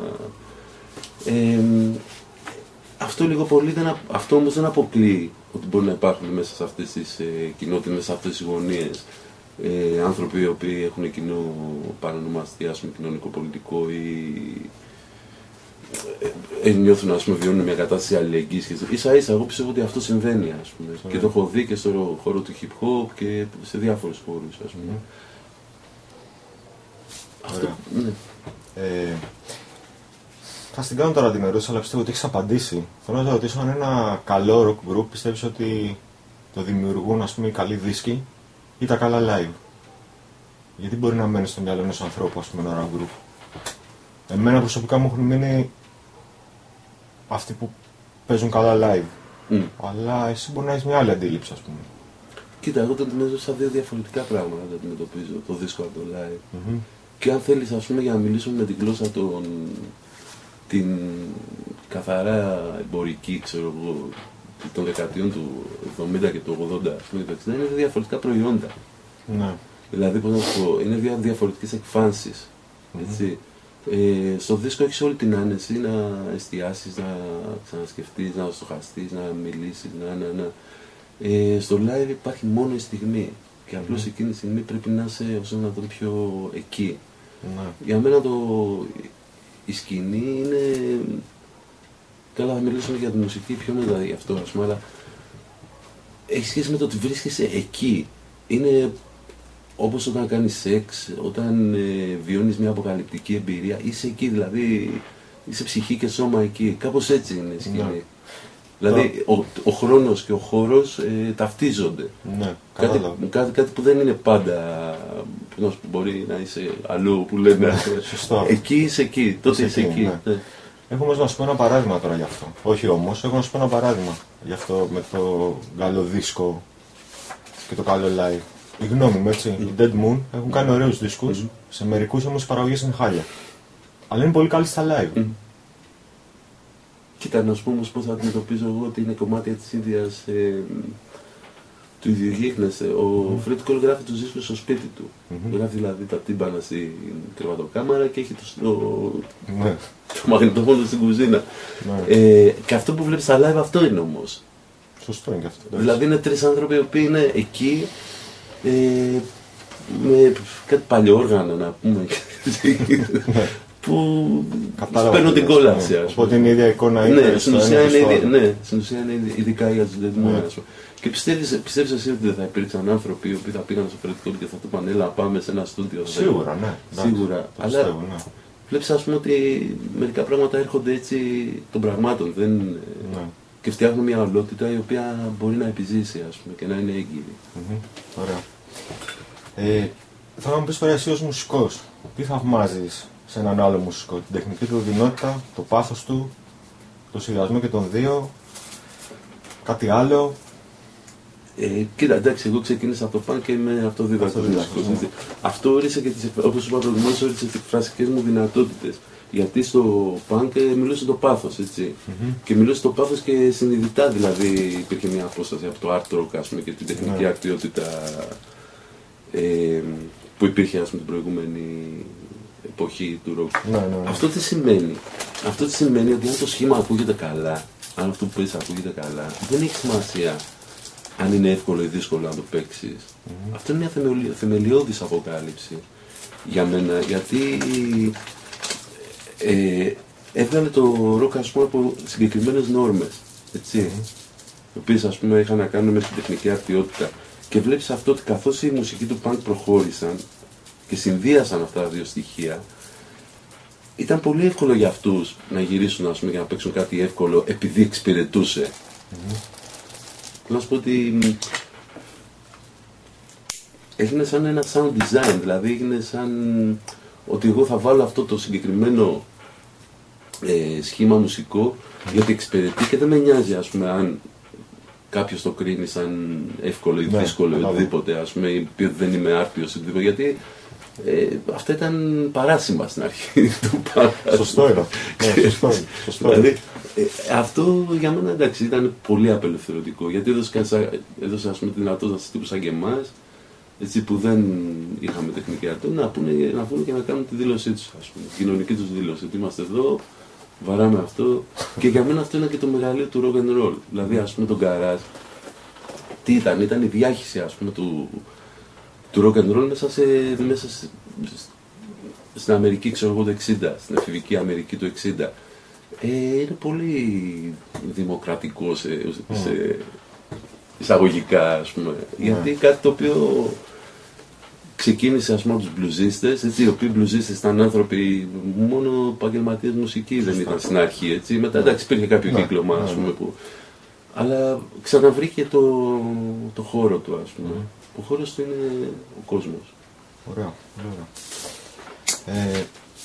Ε, αυτό λίγο πολύ δεν, αυτό όμως δεν αποκλείει ότι μπορεί να υπάρχουν μέσα σε αυτές τις ε, κοινότητες, μέσα σε αυτές τις γωνίες, ε, άνθρωποι οι οποίοι έχουν κοινό παρανομαστή, ας πούμε, κοινωνικό-πολιτικό ή ε, ε, νιώθουν, ας πούμε, βιώνουν μια κατάσταση αλληλεγγύης. Ίσα ίσα, εγώ πιστεύω ότι αυτό συμβαίνει, ας πούμε, yeah. και το έχω δει και στο χώρο του hip hop και σε διάφορους χώρους, ας πούμε. Mm. Αυτό, ναι. ε, θα στην κάνω τώρα την ερώτηση, αλλά πιστεύω ότι έχεις απαντήσει. Θέλω να te ρωτήσω αν ένα καλό rock group πιστεύεις ότι το δημιουργούν, ας πούμε, οι καλοί δίσκοι ή τα καλά live. Γιατί μπορεί να μένει στο μυαλό ενός ανθρώπου, ας πούμε, ένα rock group. Εμένα προσωπικά μου έχουν μείνει αυτοί που παίζουν καλά live. Mm. Αλλά εσύ μπορεί να έχεις μια άλλη αντίληψη, ας πούμε. Κοίτα, εγώ το αντιμετωπίζω σαν δύο διαφορετικά πράγματα να το αντιμετωπίζω, το δίσκο από το live. Mm-hmm. Και αν θέλεις, ας πούμε, για να μιλήσουμε με την γλώσσα των, την καθαρά εμπορική, ξέρω εγώ, των δεκαετιών του εβδομήντα και του ογδόντα, ας πούμε, είναι δύο διαφορετικά προϊόντα. Ναι. Δηλαδή, πώς να σου πω, είναι δύο διαφορετικές εκφάνσεις. Mm-hmm. Ε, στο δίσκο έχεις όλη την άνεση να εστιάσεις, να ξανασκεφτείς, να στοχαστείς, να μιλήσεις, να, να, να. Ε, στο live υπάρχει μόνο η στιγμή και απλώς mm. εκείνη τη στιγμή πρέπει να είσαι όσο να τον πιο εκεί. Mm. Για μένα το, η σκηνή είναι... Καλά, θα μιλήσουμε για τη μουσική πιο μετά γι' αυτό, ας πούμε, αλλά έχει σχέση με το ότι βρίσκεσαι εκεί. Είναι όπως όταν κάνεις σεξ, όταν ε, βιώνεις μια αποκαλυπτική εμπειρία, είσαι εκεί, δηλαδή είσαι ψυχή και σώμα εκεί. Κάπως έτσι είναι η σκηνή. Ναι. Δηλαδή ο, ο χρόνος και ο χώρος ε, ταυτίζονται. Ναι, κάτι, κάτι, κάτι που δεν είναι πάντα, που μπορεί να είσαι αλλού που λένε. Ναι, σωστό. Εκεί είσαι εκεί, τότε είσαι, είσαι εκεί. εκεί. Ναι. Ναι. Έχω όμως να σου πω ένα παράδειγμα τώρα γι' αυτό. Όχι όμως, έχω να σου πω ένα παράδειγμα γι' αυτό με το καλό δίσκο και το καλό live. Η γνώμη μου, έτσι. Mm. Οι Dead Moon έχουν κάνει ωραίους δίσκους, mm. σε μερικούς όμως οι παραγωγές είναι χάλια. Αλλά είναι πολύ καλή στα live. Mm. Κοίτα, να σου πω όμως πώς θα αντιμετωπίζω εγώ ότι είναι κομμάτια της ίδιας ε, του ιδιογύχνεσθε. Ο mm. Fred Cole γράφει τους δίσκους στο σπίτι του. Mm-hmm. Γράφει δηλαδή τα τύμπανα στην κρεβατοκάμαρα και έχει το, το, mm. το μαγνητόφωνο στην κουζίνα. Mm. Ε, και αυτό που βλέπεις στα live αυτό είναι όμως. Σωστό είναι και αυτό. Δηλαδή είναι τρεις άνθρωποι οι οποίοι είναι εκεί ε, με κάτι παλιόργανα, να πούμε. Που παίρνουν την κόλαση, ας πούμε. Οπότε είναι η ίδια εικόνα. Ναι, στην ουσία είναι ειδικά για τους Dead Moon. Και πιστεύεις εσύ ότι δεν θα υπήρξαν άνθρωποι οι οποίοι θα πήγαν στο Fred Cole και θα του είπαν έλα πάμε σε ένα στούντιο? Σίγουρα, ναι. Σίγουρα. Αλλά βλέπεις, ας πούμε, ότι μερικά πράγματα έρχονται έτσι των πραγμάτων. Και φτιάχνουν μια ολότητα η οποία μπορεί να επιζήσει, ας πούμε, και να είναι έγκυρη. Ωραία. Θέλω να μου πεις τώρα εσύ ως μουσικός, τι θαυμάζεις σε έναν άλλο μουσικό? Την τεχνική του οδυνότητα, το πάθος του, το συνδυασμό και των δύο, κάτι άλλο? Ε, κοίτα, εντάξει, εγώ ξεκίνησα από το punk και είμαι αυτοδίδακτος μουσικός. Ναι. Αυτό όρισε και τις, όπως είπα προηγουμένως, όρισε τις εκφραστικές μου δυνατότητες. Γιατί στο punk ε, μιλούσε το πάθος, έτσι. Mm-hmm. Και μιλούσε το πάθος και συνειδητά, δηλαδή υπήρχε μια απόσταση από το art rock, ας πούμε, και την τεχνική yeah. αρτιότητα ε, που υπήρχε, ας πούμε, την προηγούμενη εποχή του rock. Ναι, ναι, ναι. Αυτό τι σημαίνει? Αυτό τι σημαίνει ότι αν το σχήμα ακούγεται καλά, αν αυτό που παίζεις ακούγεται καλά, δεν έχει σημασία αν είναι εύκολο ή δύσκολο να το παίξεις. Mm-hmm. Αυτό είναι μια θεμελιώδης αποκάλυψη για μένα, γιατί ε, έβγαλε το rock, ας πούμε, από συγκεκριμένες νόρμες, έτσι, mm-hmm. οι οποίες, ας πούμε, είχαν να κάνουν με την τεχνική αρτιότητα. Και βλέπεις αυτό ότι καθώς η μουσική του punk προχώρησαν και συνδύασαν αυτά τα δύο στοιχεία, ήταν πολύ εύκολο για αυτούς να γυρίσουν, ας πούμε, για να παίξουν κάτι εύκολο επειδή εξυπηρετούσε. Mm-hmm. Να σου πω ότι έγινε σαν ένα sound design, δηλαδή έγινε σαν ότι εγώ θα βάλω αυτό το συγκεκριμένο ε, σχήμα μουσικό γιατί εξυπηρετεί και δεν με νοιάζει, ας πούμε, αν κάποιος το κρίνει σαν εύκολο ή ναι, δύσκολο ή οτιδήποτε, ας πούμε, ή δεν είμαι άρτιος ή οτιδήποτε, γιατί ε, αυτά ήταν παράσημα στην αρχή του πάντα. Σωστό είναι. Σωστό, σωστό. Δηλαδή, ε, αυτό για μένα, εντάξει, ήταν πολύ απελευθερωτικό, γιατί έδωσε, έδωσε, ας πούμε, τη δυνατότητα σε τύπους σαν και εμάς, έτσι, που δεν είχαμε τεχνική αρτότητα, να πούνε, να πούνε και να κάνουν τη δήλωσή τους, ας πούμε, την κοινωνική τους δήλωση, ότι είμαστε εδώ, βαράμε αυτό. Και για μένα αυτό είναι και το μεγαλείο του rock and roll. Δηλαδή, ας πούμε, τον garage, τι ήταν, ήταν η διάχυση, ας πούμε, του, του rock and roll μέσα, σε, μέσα σε, στην Αμερική, ξέρω εγώ, το εξήντα, στην εφηβική Αμερική του εξήντα. Ε, είναι πολύ δημοκρατικό σε, σε εισαγωγικά, ας πούμε, yeah. γιατί κάτι το οποίο ξεκίνησε, ας πούμε, από τους μπλουζίστες, έτσι, οι οποίοι μπλουζίστες ήταν άνθρωποι μόνο επαγγελματίες μουσική, δεν ήταν στην αρχή, έτσι, μετά, εντάξει, υπήρχε κάποιο yeah. κύκλωμα, ας πούμε, που, αλλά ξαναβρήκε το, το χώρο του, ας πούμε. Mm. Ο χώρος του είναι ο κόσμος. Ωραία, ωραία. Ε,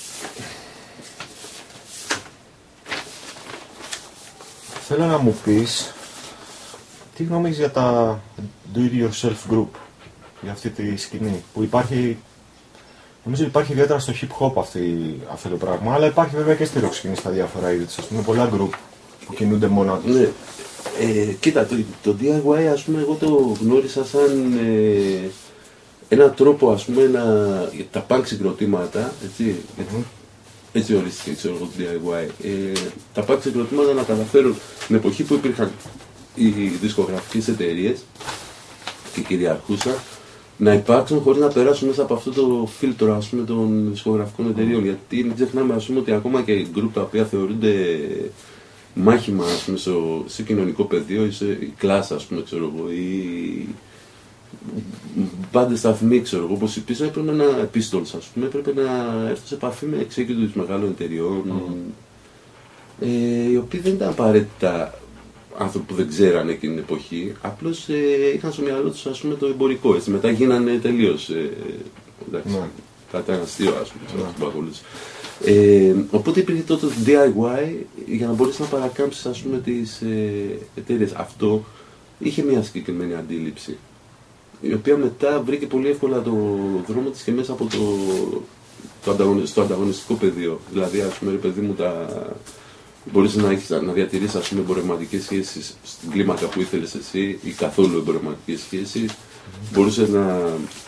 θέλω να μου πεις τι γνώμης για τα do-it-yourself group, για αυτή τη σκηνή, που υπάρχει, νομίζω υπάρχει ιδιαίτερα στο hip-hop αυτή, αυτό το πράγμα, αλλά υπάρχει βέβαια και στη rock σκηνή στα διάφορα είδη της, ας πούμε, πολλά group που κινούνται μόνα τους. Ναι. Ε, κοίτα, το, το ντι άι γουάι, ας πούμε, εγώ το γνώρισα σαν ε, ένα τρόπο, ας πούμε, να, για τα punk συγκροτήματα, έτσι, mm-hmm. έτσι ορίστηκε, ξέρω εγώ, το ντι άι γουάι, ε, τα punk συγκροτήματα να καταφέρουν την εποχή που υπήρχαν οι δισκογραφικές εταιρείες και κυριαρχούσαν, να υπάρξουν χωρίς να περάσουν μέσα από αυτό το φίλτρο, ας πούμε, των δισκογραφικών εταιρείων. Mm. Γιατί μην ξεχνάμε, ας πούμε, ότι ακόμα και οι γκρουπ τα οποία θεωρούνται μάχημα, ας πούμε, στο, στο κοινωνικό πεδίο ή σε η κλάσσα, ας πούμε, ξέρω εγώ, ή μπάντες σταθμοί, ξέρω εγώ, όπως η πίσω έπρεπε να, Pistols, ας πούμε, έπρεπε να έρθουν σε επαφή με executives μεγάλων εταιρειών, mm. ε, οι οποίοι δεν ήταν απαραίτητα άνθρωποι που δεν ξέρανε εκείνη την εποχή, απλώς ε, είχαν στο μυαλό τους, ας πούμε, το εμπορικό, έτσι, μετά γίνανε τελείως, ε, εντάξει, ναι. Κάτι ένα αστείο, ας πούμε, ναι. Που ε, οπότε υπήρχε τότε το ντι άι γουάι για να μπορείς να παρακάμψεις, ας πούμε, τις ε, εταιρείες. Αυτό είχε μια συγκεκριμένη αντίληψη, η οποία μετά βρήκε πολύ εύκολα το δρόμο της και μέσα από το, το ανταγωνιστικό, στο ανταγωνιστικό πεδίο. Δηλαδή, ας πούμε, ρε παιδί μου, τα... μπορείς να, έχεις, να διατηρήσεις, ας πούμε, εμπορευματικές σχέσεις στην κλίμακα που ήθελες εσύ ή καθόλου εμπορευματικές σχέσεις. Mm-hmm. Μπορούσες να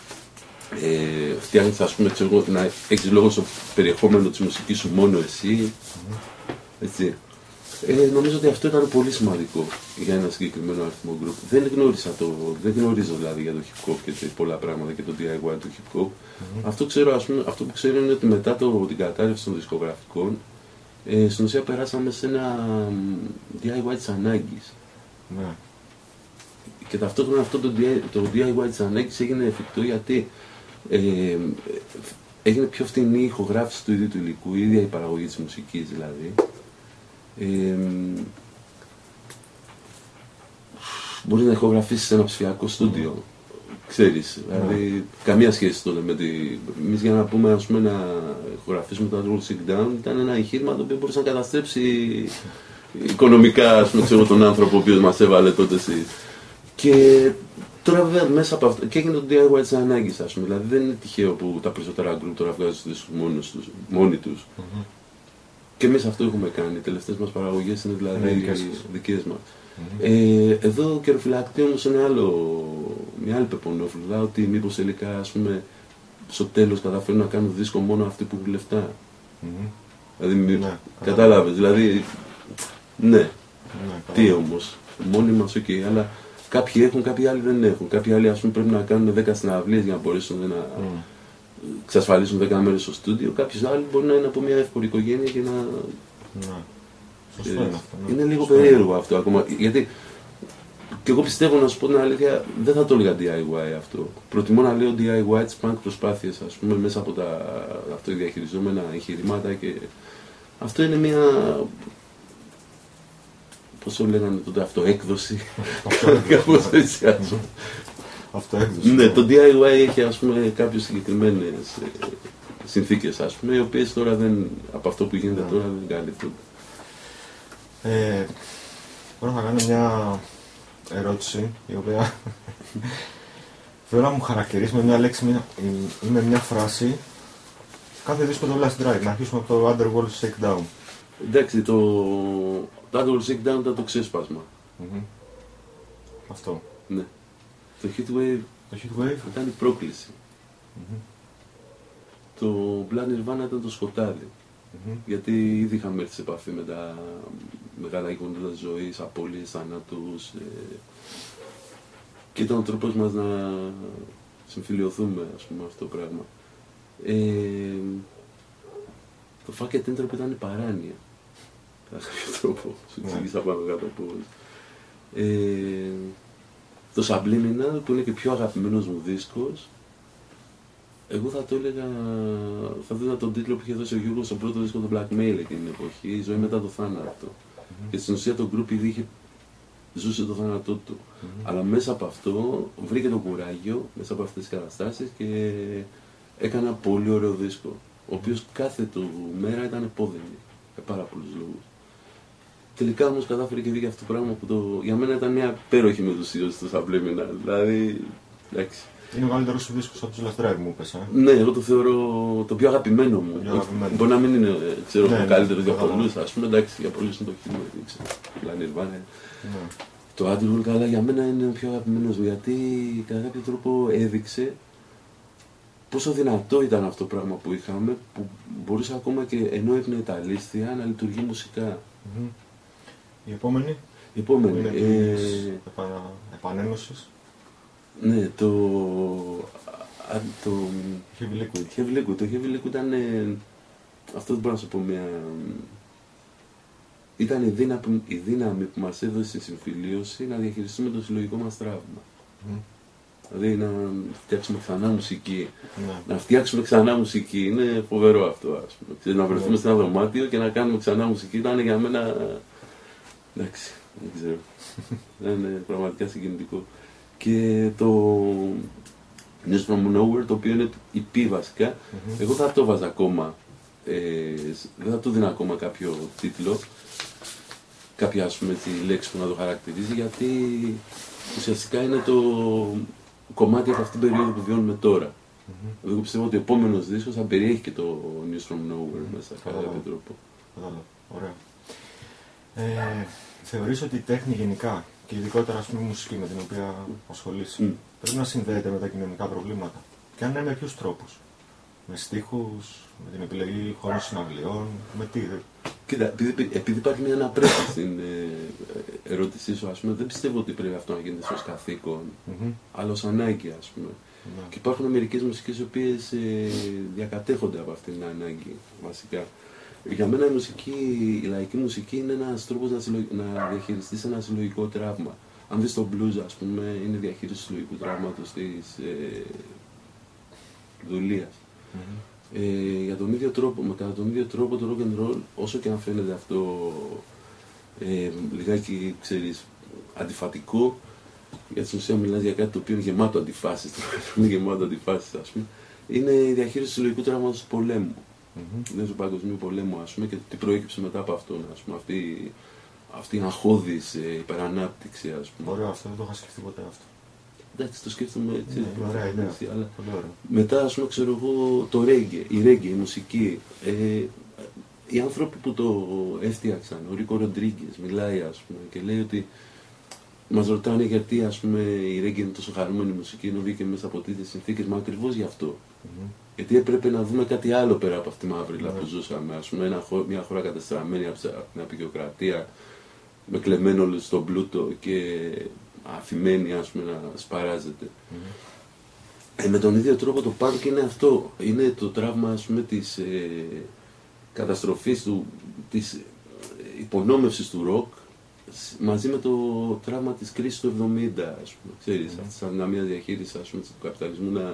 ε, φτιάχνεις, ας πούμε, ξέρω, να έχεις λόγο στο περιεχόμενο της μουσικής σου μόνο εσύ. Mm-hmm. Έτσι. Ε, νομίζω ότι αυτό ήταν πολύ σημαντικό για ένα συγκεκριμένο αριθμό group. Δεν γνώρισα το, δεν γνωρίζω δηλαδή για το hip hop και πολλά πράγματα και το ντι άι γουάι του hip hop. Mm-hmm. Αυτό, ξέρω, ας πούμε, αυτό που ξέρω είναι ότι μετά το, την κατάρρευση των δισκογραφικών, Ε, στην ουσία περάσαμε σε ένα ντι άι γουάι της ανάγκης. Ναι. Και ταυτόχρονα αυτό το, το ντι άι γουάι της ανάγκης έγινε εφικτό γιατί ε, έγινε πιο φτηνή η ηχογράφηση του ίδιου του υλικού, η ίδια η παραγωγή της μουσικής δηλαδή. Ε, μπορεί να ηχογραφήσεις σε ένα ψηφιακό στούντιο. Ξέρεις, δηλαδή yeah. καμία σχέση τότε με τη... Εμείς για να πούμε, ας πούμε, να ηχογραφήσουμε το All Sick Down ήταν ένα εγχείρημα το οποίο μπορούσε να καταστρέψει οικονομικά, ας πούμε, ξέρω, τον άνθρωπο ο οποίος μας έβαλε τότε. Στη... Και Τώρα βέβαια μέσα από αυτό και έγινε το ντι άι γουάι της ανάγκης, ας πούμε. Δηλαδή δεν είναι τυχαίο που τα περισσότερα group τώρα βγάζουν τους δίσκους μόνοι τους. Μόνοι τους. Mm-hmm. Και εμείς αυτό έχουμε κάνει. Οι τελευταίες μας παραγωγές είναι δηλαδή οι δικές μας. Mm-hmm. Ε, εδώ καιροφυλακτή όμως είναι άλλο, μια άλλη πεπονόφλουδα, ότι μήπως τελικά ας πούμε στο τέλος καταφέρουν να κάνουν δίσκο μόνο αυτοί που έχουν λεφτά. Mm-hmm. Δηλαδή, ναι, κατάλαβες, δηλαδή, ναι, ναι τι όμως, μόνοι μας, οκ, okay, αλλά κάποιοι έχουν, κάποιοι άλλοι δεν έχουν. Κάποιοι άλλοι ας πούμε πρέπει να κάνουν δέκα συναυλίες για να μπορέσουν να mm. εξασφαλίσουν δέκα μέρες στο στούντιο. Κάποιοι άλλοι μπορεί να είναι από μια εύπορη οικογένεια και να... Ναι. Σωστό είναι αυτό. Ναι. Είναι λίγο περίεργο αυτό ακόμα, γιατί και εγώ πιστεύω να σου πω την αλήθεια, δεν θα το έλεγα ντι άι γουάι αυτό. Προτιμώ να λέω ντι άι γουάι τις punk προσπάθειες, ας πούμε, μέσα από τα αυτοδιαχειριζόμενα εγχειρημάτα και αυτό είναι μια, πώς το λέγανε τότε, αυτοέκδοση. Κάπως έτσι, ας πούμε. Αυτοέκδοση. Ναι, το ντι άι γουάι έχει, ας πούμε, κάποιες συγκεκριμένες συνθήκες, ας πούμε, οι οποίες τώρα δεν, από αυτό που γίνεται τώρα δεν καλύπτουν. Ε, μπορώ να κάνω μια ερώτηση η οποία θέλω να μου χαρακτηρίσει με μια λέξη ή με μια φράση κάθε δίσκο το Last Drive. Να αρχίσουμε από το Underworld Shakedown. Εντάξει, το, το Underworld Shakedown ήταν το ξέσπασμα. Mm-hmm. Αυτό. Ναι. Το Heatwave, το Heatwave ήταν η πρόκληση. Mm-hmm. Το Blood Nirvana ήταν το σκοτάδι. Mm-hmm. Γιατί ήδη είχαμε έρθει σε επαφή με τα μεγάλα γεγονότα της ζωής, απώλειες, θανάτους ε, και ήταν ο τρόπος μας να συμφιλιωθούμε, ας πούμε, αυτό το πράγμα. Ε, το Fuck It Entropy ήταν η παράνοια, κατά κάποιο τρόπο, σου εξηγήσα πάνω κάτω πώς. Ε, το Subliminal, που είναι και πιο αγαπημένος μου δίσκος, εγώ θα το έλεγα, θα δίνω τον τίτλο που είχε δώσει ο Γιώργος στον πρώτο δίσκο του Blackmail εκείνη την εποχή, η ζωή μετά το θάνατο. Mm-hmm. Και στην ουσία το group ήδη είχε ζούσε το θάνατό του. Mm-hmm. Αλλά μέσα από αυτό βρήκε το κουράγιο, μέσα από αυτές τις καταστάσεις και έκανε ένα πολύ ωραίο δίσκο, ο οποίος κάθε του μέρα ήταν επώδυνη, για πάρα πολλούς λόγους. Τελικά όμως κατάφερε και βγήκε αυτό το πράγμα που το... για μένα ήταν μια υπέροχη μετουσίωση στο Subliminal, δηλαδή, εντάξει. Είναι ο καλύτερος σου δίσκος από τους Last Drive μου είπες, ε? Ναι, εγώ το θεωρώ το πιο αγαπημένο μου. Πιο αγαπημένο. Μπορεί να μην είναι, ξέρω, ναι, ο καλύτερος ναι, για πολλούς, ας πούμε, εντάξει, για πολλούς είναι το χειμώνα, δεν ξέρω, Nirvana. Ναι. Το Underworld, καλά, για μένα είναι ο πιο αγαπημένος μου, γιατί κατά κάποιο τρόπο έδειξε πόσο δυνατό ήταν αυτό το πράγμα που είχαμε, που μπορούσε ακόμα και ενώ έπαιρνε τα λίστια να λειτουργεί μουσικά. Mm-hmm. Η επόμενη. Η επόμενη. Είναι ε... επα... επανένωσης. Ναι, το... το... Heavy Liquid. Heavy Liquid. Το Heavy Liquid ήταν... αυτό δεν μπορώ να σου πω μια... ήταν η δύναμη, η δύναμη που μας έδωσε η συμφιλίωση να διαχειριστούμε το συλλογικό μας τραύμα. Mm. Δηλαδή να φτιάξουμε ξανά μουσική. Mm. Να φτιάξουμε ξανά μουσική. Είναι φοβερό αυτό, ας πούμε. Να βρεθούμε mm. σε ένα δωμάτιο και να κάνουμε ξανά μουσική. Ήταν για μένα... εντάξει, δεν ξέρω. Ήταν πραγματικά συγκινητικό. Και το News from Nowhere, το οποίο είναι η πι βασικά, mm-hmm. εγώ θα το βάζα ακόμα, ε, δεν θα το δίνα ακόμα κάποιο τίτλο, κάποια ας πούμε τη λέξη που να το χαρακτηρίζει, γιατί ουσιαστικά είναι το κομμάτι από αυτήν την περίοδο που βιώνουμε τώρα. Mm-hmm. Εγώ πιστεύω ότι ο επόμενος δίσκος θα περιέχει και το News from Nowhere mm-hmm. μέσα, κατά κάποιο τρόπο. Κατάλαβα, ωραία. Ε, θεωρείς ότι η τέχνη γενικά, και ειδικότερα ας πούμε η μουσική με την οποία ασχολείσαι, mm. πρέπει να συνδέεται με τα κοινωνικά προβλήματα. Και αν ναι, με ποιους τρόπους? Με στίχους, με την επιλογή χώρων συναυλιών, με τι? Κοίτα, επειδή, επειδή υπάρχει μια αναπρέπεια στην ε, ερώτησή σου, ας πούμε, δεν πιστεύω ότι πρέπει αυτό να γίνεται ως καθήκον, mm-hmm. αλλά ως ανάγκη, ας πούμε. Mm-hmm. Και υπάρχουν μερικές μουσικές οι οποίες ε, διακατέχονται από αυτήν την ανάγκη, βασικά. Για μένα η μουσική, η λαϊκή μουσική είναι ένας τρόπος να, συλλογ... να διαχειριστείς ένα συλλογικό τραύμα. Αν δεις το blues, ας πούμε, είναι διαχείριση του συλλογικού τραύματος της ε, δουλείας. Mm-hmm. Ε, για τον ίδιο τρόπο, με κατά τον ίδιο τρόπο το rock and roll, όσο και αν φαίνεται αυτό ε, λιγάκι, ξέρεις, αντιφατικό, γιατί στην ουσία μιλάς για κάτι το οποίο είναι γεμάτο αντιφάσεις, το είναι γεμάτο αντιφάσεις, ας πούμε, είναι η διαχείριση του συλλογικού τραύματος του πολέμου. Mm-hmm. Είναι του Παγκοσμίου Πολέμου, ας πούμε, και τι προέκυψε μετά από αυτόν, ας πούμε, αυτή, αυτή η αγχώδης ε, υπερανάπτυξη, ας πούμε. Ωραίο, αυτό δεν το είχα σκεφτεί ποτέ αυτό. εντάξει, το σκέφτομαι έτσι. Ναι, ωραία ιδέα. Αλλά Πολύ ωραία. μετά, ας πούμε, ξέρω εγώ, το reggae, η reggae, η μουσική. Ε, οι άνθρωποι που το έφτιαξαν, ο Ρίκο Ροντρίγκες μιλάει, ας πούμε, και λέει ότι μας ρωτάνε γιατί, ας πούμε, η reggae είναι τόσο χαρούμενη μουσική, ενώ βγήκε μέσα από τέτοιες συνθήκες, μα ακριβώς γι' αυτό. Mm-hmm. Γιατί έπρεπε να δούμε κάτι άλλο πέρα από αυτή τη μαύριλα Mm-hmm. που ζούσαμε. Ας πούμε, ένα, μια χώρα κατεστραμμένη από την απεικιοκρατία, με κλεμμένο στον πλούτο και αφημένη, ας πούμε, να σπαράζεται. Mm-hmm. Ε, με τον ίδιο τρόπο το punk είναι αυτό. Είναι το τραύμα, ας πούμε, της ε, καταστροφής, του, της υπονόμευσης του ροκ, μαζί με το τραύμα της κρίσης του εβδομήντα, ας πούμε, ξέρεις, mm-hmm. αυτής της αδυναμίας διαχείρισης, ας πούμε, του καπιταλισμού να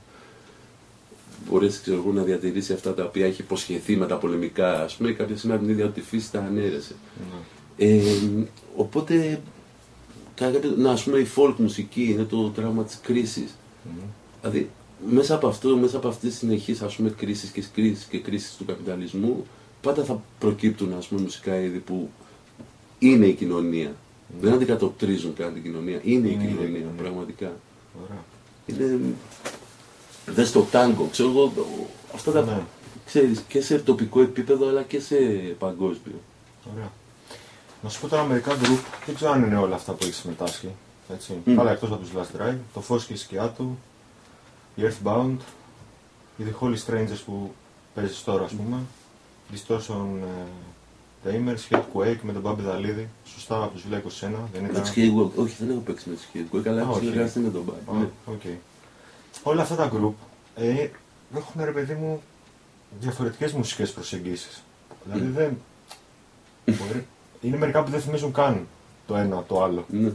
μπορέσει, ξέρω εγώ, να διατηρήσει αυτά τα οποία έχει υποσχεθεί με τα πολεμικά, ας πούμε, κάποια στιγμή από την ίδια τη φύση τα ανέρεσε. Mm-hmm. Ε, οπότε, να, ας πούμε, η folk μουσική είναι το τραύμα της κρίσης. Mm-hmm. Δηλαδή, μέσα από αυτό, μέσα από αυτές τις συνεχείς, ας πούμε, κρίσεις και κρίσεις και κρίσεις του καπιταλισμού, πάντα θα προκύπτουν, ας πούμε, μουσικά είδη που είναι η κοινωνία. Mm. Δεν αντικατοπτρίζουν καν την κοινωνία. Είναι, είναι η κοινωνία, είναι, πραγματικά. Ωραία. Είναι... Δες το τάγκο, ξέρω εγώ, αυτά τα... Ναι. Ξέρεις, και σε τοπικό επίπεδο, αλλά και σε παγκόσμιο. Ωραία. Να σου πω τώρα μερικά γκρουπ, δεν ξέρω αν είναι όλα αυτά που έχει συμμετάσχει. Έτσι. Mm. Αλλά εκτός από τους Last Drive, το Φως και η σκιά του, η Earthbound, οι The Holy Strangers που παίζεις τώρα, ας πούμε, Distortion uh, Tamers, Headquake με τον Μπάμπη Δαλίδη, σωστά από το δύο χιλιάδες είκοσι ένα. Δεν ήταν... Headquake, όχι, δεν έχω παίξει με τους Headquake, αλλά έχω συνεργαστεί με τον Μπάμπη. Ναι. Okay. Όλα αυτά τα group ε, έχουν, ρε παιδί μου, διαφορετικές μουσικές προσεγγίσεις. Mm. Δηλαδή δεν... μπορεί... είναι μερικά που δεν θυμίζουν καν το ένα το άλλο. Mm.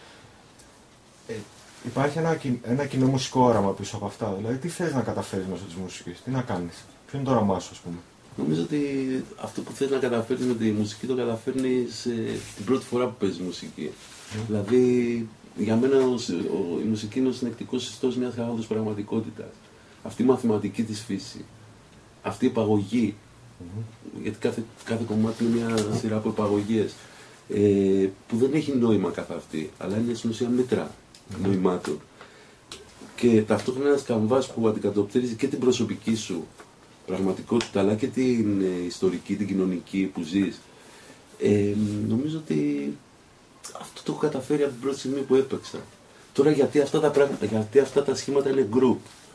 Ε, υπάρχει ένα, ένα κοινό μουσικό όραμα πίσω από αυτά. Δηλαδή, τι θες να καταφέρεις μέσω της μουσικής, τι να κάνεις, ποιο είναι το όραμά σου, ας πούμε. Νομίζω ότι αυτό που θες να καταφέρεις με τη μουσική το καταφέρνεις ε, την πρώτη φορά που παίζεις μουσική. Mm. Δηλαδή, για μένα ο, ο, η μουσική είναι ο συνεκτικός ιστός μιας χαράδος πραγματικότητας. Αυτή η μαθηματική της φύση, αυτή η υπαγωγή, mm-hmm. γιατί κάθε, κάθε κομμάτι είναι μια σειρά από υπαγωγές, ε, που δεν έχει νόημα καθ' αυτή, αλλά είναι στην ουσία μήτρα mm-hmm. νοημάτων. Και ταυτόχρονα ένας καμβάς που αντικατοπτρίζει και την προσωπική σου πραγματικότητα, αλλά και την ε, ιστορική, την κοινωνική που ζεις. Ε, νομίζω ότι αυτό το έχω καταφέρει από την πρώτη στιγμή που έπαιξα. Τώρα γιατί αυτά τα, πράγματα, γιατί αυτά τα σχήματα είναι group.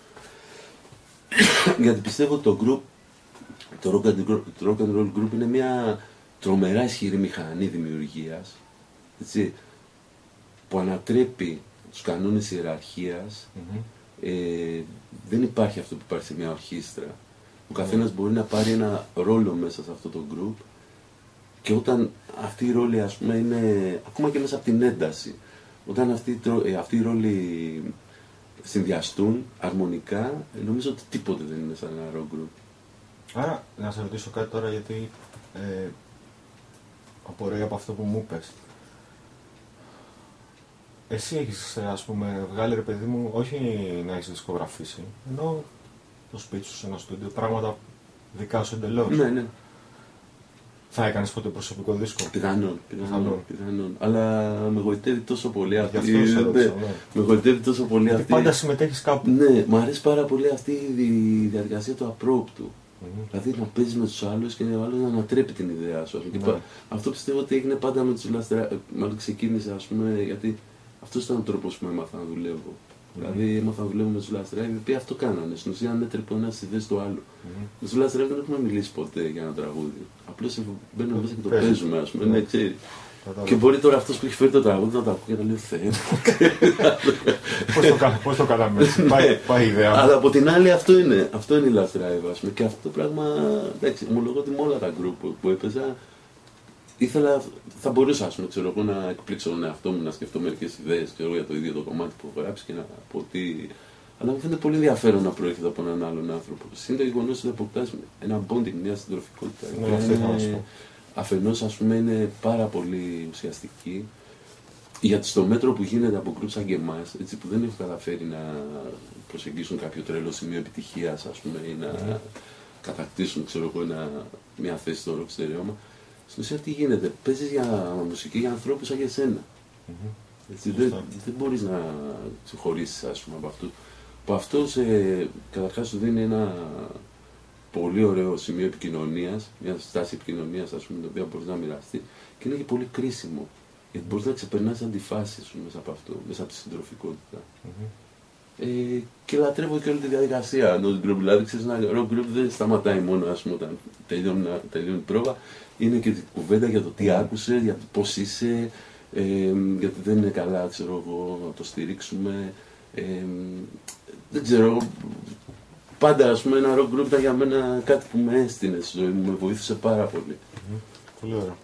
Γιατί πιστεύω ότι το group, το rock and, το rock and roll group είναι μια τρομερά ισχυρή μηχανή δημιουργίας, έτσι, που ανατρέπει τους κανόνες ιεραρχίας. Mm-hmm. Ε, δεν υπάρχει αυτό που υπάρχει σε μια ορχήστρα. Ο καθένας μπορεί να πάρει ένα ρόλο μέσα σε αυτό το group και όταν αυτή η ρόλη, ας πούμε, είναι ακόμα και μέσα από την ένταση, όταν αυτοί, αυτοί οι ρόλοι συνδυαστούν αρμονικά, νομίζω ότι τίποτε δεν είναι σαν ένα rock group. Άρα, να σε ρωτήσω κάτι τώρα, γιατί ε, απορρέει από αυτό που μου είπες. Εσύ έχεις, ας πούμε, βγάλει, ρε παιδί μου, όχι να έχεις δισκογραφήσει, ενώ το σπίτι σου σε ένα στούντιο, πράγματα δικά σου εντελώς. Ναι, ναι. Θα έκανες ποτέ προσωπικό δίσκο? Πιθανόν, πιθανόν, πιθανόν. Αλλά με γοητεύει τόσο πολύ αυτή. Γι' αυτό σε ρώτησα, ναι. Με γοητεύει τόσο πολύ γιατί αυτή. πάντα συμμετέχεις κάπου. Ναι, μου αρέσει πάρα πολύ αυτή η διαδικασία του απρόπτου. Mm-hmm. Δηλαδή να παίζεις με τους άλλους και ο άλλος να ανατρέπει την ιδέα σου. Mm-hmm. Και αυτό πιστεύω ότι έγινε πάντα με τους Last Drive. Μάλλον ξεκίνησε, ας πούμε, γιατί αυτός ήταν ο τρόπος που έμαθα να δουλεύω. Mm-hmm. Δηλαδή έμαθα να δουλεύω με τους Last Drive, οι οποίοι αυτό κάνανε. Στην ουσία ανέτρεπε ο ένας ιδέες του άλλου. Mm-hmm. Με τους Last Drive δεν έχουμε μιλήσει ποτέ για ένα τραγούδι. Απλώς μπαίνουμε μέσα και το Παίζει. παίζουμε, ας πούμε. Mm-hmm. Ναι, ξέρει. Και μπορεί τώρα αυτός που έχει φέρει το τραγούδι να το ακούει και να λέει Θεέ. Πώς το κάναμε έτσι, πάει, πάει η ιδέα μου. Αλλά από την άλλη αυτό είναι, αυτό είναι η Last Drive, ας πούμε. Και αυτό το πράγμα, εντάξει, μου λέγω ότι με όλα τα group που, που έπαιζα, ήθελα, θα μπορούσα, ας πούμε, ξέρω, να εκπλήξω τον εαυτό μου, να σκεφτώ μερικές ιδέες, ξέρω, για το ίδιο το κομμάτι που έχω γράψει και να πω τι. Αλλά μου φαίνεται πολύ ενδιαφέρον να προέρχεται από έναν άλλον άνθρωπο. Είναι το γεγονός ότι αποκτάς ένα bonding, μια συντροφικότητα. Ναι, αυτό ήθελα να σου πω. Αφενός, ας πούμε, είναι πάρα πολύ ουσιαστική, γιατί στο μέτρο που γίνεται από γκρουπ σαν και εμάς, έτσι, που δεν έχουν καταφέρει να προσεγγίσουν κάποιο τρελό σημείο επιτυχίας, ας πούμε, ή να mm-hmm. κατακτήσουν, ξέρω εγώ, ένα, μια θέση στο rock στερεώμα, στην ουσία τι γίνεται, παίζεις για μουσική για ανθρώπους σαν και εσένα. Mm-hmm. Έτσι, δεν, δεν μπορείς να ξεχωρίσεις, ας πούμε, από αυτό. Που αυτό σε, καταρχάς σου δίνει ένα πολύ ωραίο σημείο επικοινωνίας, μια στάση επικοινωνίας, ας πούμε, την οποία μπορείς να μοιραστεί και είναι και πολύ κρίσιμο. Γιατί μπορείς να ξεπερνάς αντιφάσεις σου μέσα από αυτό, μέσα από τη συντροφικότητα. Mm-hmm. Ε, και λατρεύω και όλη τη διαδικασία ενός group. Δηλαδή, ξέρεις, ένα rock group δεν σταματάει μόνο, ας πούμε, όταν τελειώνει, τελειώνει η πρόβα. Είναι και κουβέντα για το τι mm-hmm. άκουσες, για το πώς είσαι, ε, γιατί δεν είναι καλά, ξέρω εγώ, να το στηρίξουμε. Ε, δεν ξέρω. Πάντα, ας πούμε, ένα rock group ήταν για μένα κάτι που με έστεινε στη ζωή μου, με βοήθησε πάρα πολύ. Mm-hmm. Πολύ ωραία.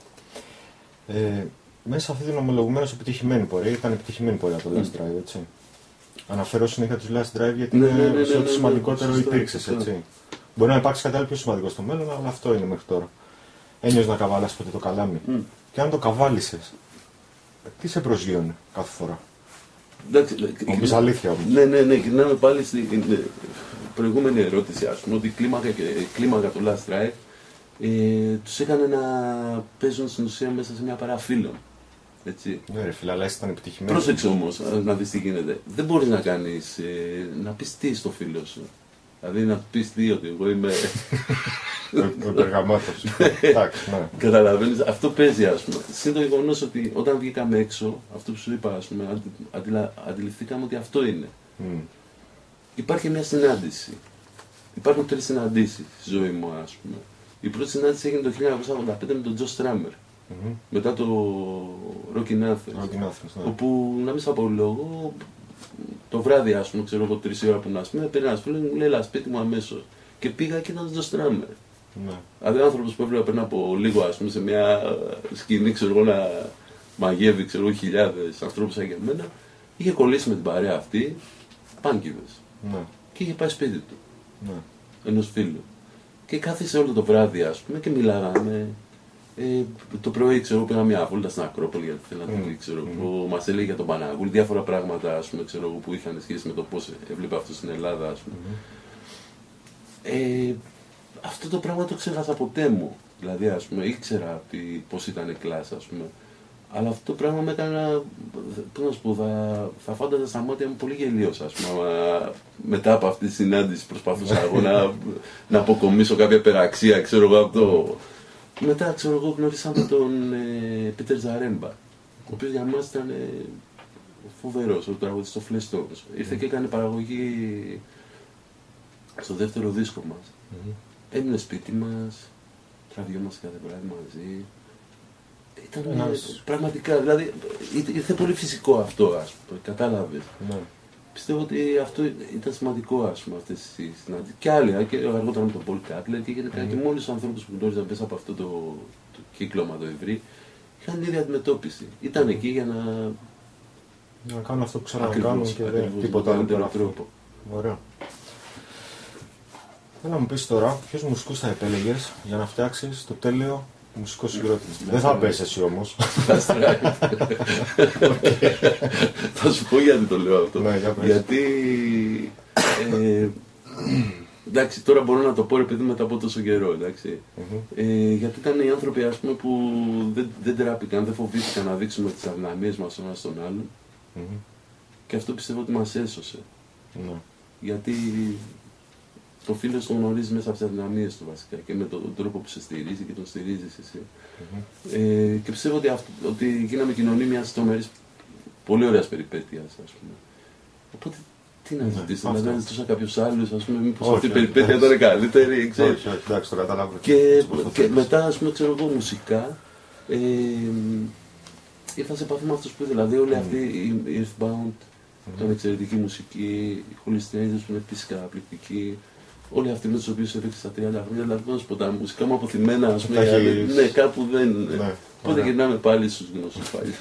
Ε, μέσα σε αυτή την ομολογουμένως επιτυχημένη πορεία, ήταν επιτυχημένη πορεία το Last Drive, έτσι. Αναφέρω συνέχεια τους Last Drive γιατί ναι, είναι ναι, ναι, ναι, ό,τι ναι, σημαντικότερο ναι, υπήρξες, έτσι. Μπορεί να υπάρξει κάτι άλλο πιο σημαντικό στο μέλλον, αλλά αυτό είναι μέχρι τώρα. Ένιωσες να καβάλας ποτέ το καλάμι. Mm. Και αν το καβάλισες, τι σε προσγείωνε κάθε φορά? Εντάξει, μου πεις αλήθεια όμως. Ναι, ναι, ναι, γυρνάμε πάλι στην προηγούμενη ερώτηση, ας πούμε, ότι η κλίμακα, η κλίμακα του Last Drive ε, τους έκανε να παίζουν στην ουσία μέσα σε μια παρέα φίλων. Έτσι. Ναι ρε φίλε, αλλά εσύ ήταν επιτυχημένοι. Πρόσεξε όμως, να δεις τι γίνεται. Δεν μπορείς να κάνεις, ε, να πεις τι στο φίλο σου. Δηλαδή να πεις τι, ότι εγώ είμαι... Ο Περγαμάτος. Εντάξει, ναι. Καταλαβαίνεις, αυτό παίζει, ας πούμε. Συν το γεγονός ότι όταν βγήκαμε έξω, αυτό που σου είπα, ας πούμε, αντι, αντιλα, αντιληφθήκαμε ότι αυτό είναι. Mm. Υπάρχει μια συνάντηση. Υπάρχουν τρεις συναντήσεις στη ζωή μου, ας πούμε. Η πρώτη συνάντηση έγινε το χίλια εννιακόσια ογδόντα πέντε με τον Τζο Στράμερ. Mm-hmm. Μετά το Rockin' Athens. Rockin' Athens, ναι. Όπου, να μην σας απολογώ, το βράδυ, ας πούμε, ξέρω εγώ, τρεις ώρα που να πούμε, πήρε ένας φίλος μου, λέει, έλα σπίτι μου αμέσως. Και πήγα και ήταν τον Τζο Στράμερ. Ναι. Δηλαδή, άνθρωπος που έβλεπα πριν από λίγο, ας πούμε, σε μια σκηνή, ξέρω εγώ, να μαγεύει, ξέρω εγώ, χιλιάδες ανθρώπους σαν και εμένα, είχε κολλήσει με την παρέα αυτή, πάνκιδες. Ναι. Και είχε πάει σπίτι του. Ναι. Ενός φίλου. Και κάθισε όλο το βράδυ, ας πούμε, και μιλάγαμε. Ε, το πρωί, ξέρω, πήγα μια βόλτα στην Ακρόπολη γιατί θέλω να το δει, ξέρω. Mm. Μας έλεγε για τον Παναγούλη, διάφορα πράγματα, ας πούμε, ξέρω, που είχαν σχέση με το πώς έβλεπε αυτό στην Ελλάδα, ας πούμε. Mm. Ε, αυτό το πράγμα το ξέχασα ποτέ μου. Δηλαδή, ας πούμε, ήξερα πώς ήταν η κλάση, ας πούμε. Αλλά αυτό το πράγμα με έκανε να, πώς να σου πω, θα, θα φάνταζα στα μάτια μου πολύ γελίος, ας πούμε. Μετά από αυτή τη συνάντηση προσπαθούσα εγώ να, να αποκομίσω κάποια περαξία, ξέρω εγώ, από το... Μετά, ξέρω εγώ, γνωρίσαμε τον ε, Πίτερ Ζαρέμπα, ο οποίος για μας ήταν ε, φοβερός, ο τραγουδιστής στο Flintstones. Mm. Ήρθε και έκανε παραγωγή στο δεύτερο δίσκο μας. Mm. Έμεινε σπίτι μας, τραβιόμαστε κάθε βράδυ μαζί. Ήταν Ένας... πραγματικά, δηλαδή, ήρθε πολύ φυσικό αυτό, ας πούμε, κατάλαβες. Mm. Πιστεύω ότι αυτό ήταν σημαντικό, ας πούμε, αυτές οι συνάντησεις. Και άλλοι, και αργότερα με τον Πολ Κάτλερ και γενικά mm. και με όλους τους ανθρώπους που γνώριζαν μέσα από αυτό το, το κύκλωμα το ευρύ, είχαν την ίδια αντιμετώπιση. Ήταν mm. εκεί για να... να κάνουν αυτό που ξανακάνουν και δεν τίποτα άλλο τρόπο. Ωραία. Θέλω να μου πεις τώρα, ποιους μουσικούς θα επέλεγες για να φτιάξεις το τέλειο μουσικό συγκρότημα? Δεν θα πες εσύ όμως. Θα σου πω γιατί το λέω αυτό. Ναι, για γιατί... Ε, εντάξει, τώρα μπορώ να το πω επειδή μετά από τόσο καιρό, εντάξει. Mm-hmm. Ε, γιατί ήταν οι άνθρωποι, ας πούμε, που δεν, δεν τράπηκαν, δεν φοβήθηκαν να δείξουμε τις αδυναμίες μας ο ένας στον άλλον. Mm-hmm. Και αυτό πιστεύω ότι μας έσωσε. Mm-hmm. Γιατί το φίλο τον γνωρίζει μέσα από τις αδυναμίες του βασικά και με τον τρόπο που σε στηρίζει και τον στηρίζεις εσύ. Mm-hmm. Ε, και πιστεύω ότι, αυτό, ότι γίναμε κοινωνία μιας τρομερής, πολύ ωραίας περιπέτειας, ας πούμε. Οπότε τι να ζητήσω, δηλαδή να ζητούσα κάποιους άλλους, ας πούμε, μήπως αυτή η περιπέτεια ήταν καλύτερη, ξέρεις. Όχι, όχι, εντάξει, το καταλάβω. Και, και μετά, ας πούμε, ξέρω εγώ, μουσικά, ε, ήρθα σε επαφή με αυτούς που δηλαδή όλοι αυτοί, οι Earthbound, που ήταν εξαιρετική μουσική, οι Holy Strangers που είναι επίσης καταπληκτικοί, όλοι αυτοί με τους οποίους έπαιξε στα τριάντα χρόνια, δηλαδή να σου πω, τα μουσικά μου αποθυμένα, ας πούμε, ναι, κάπου δεν... Οπότε γυρνάμε πάλι στους γνωστούς πάλι.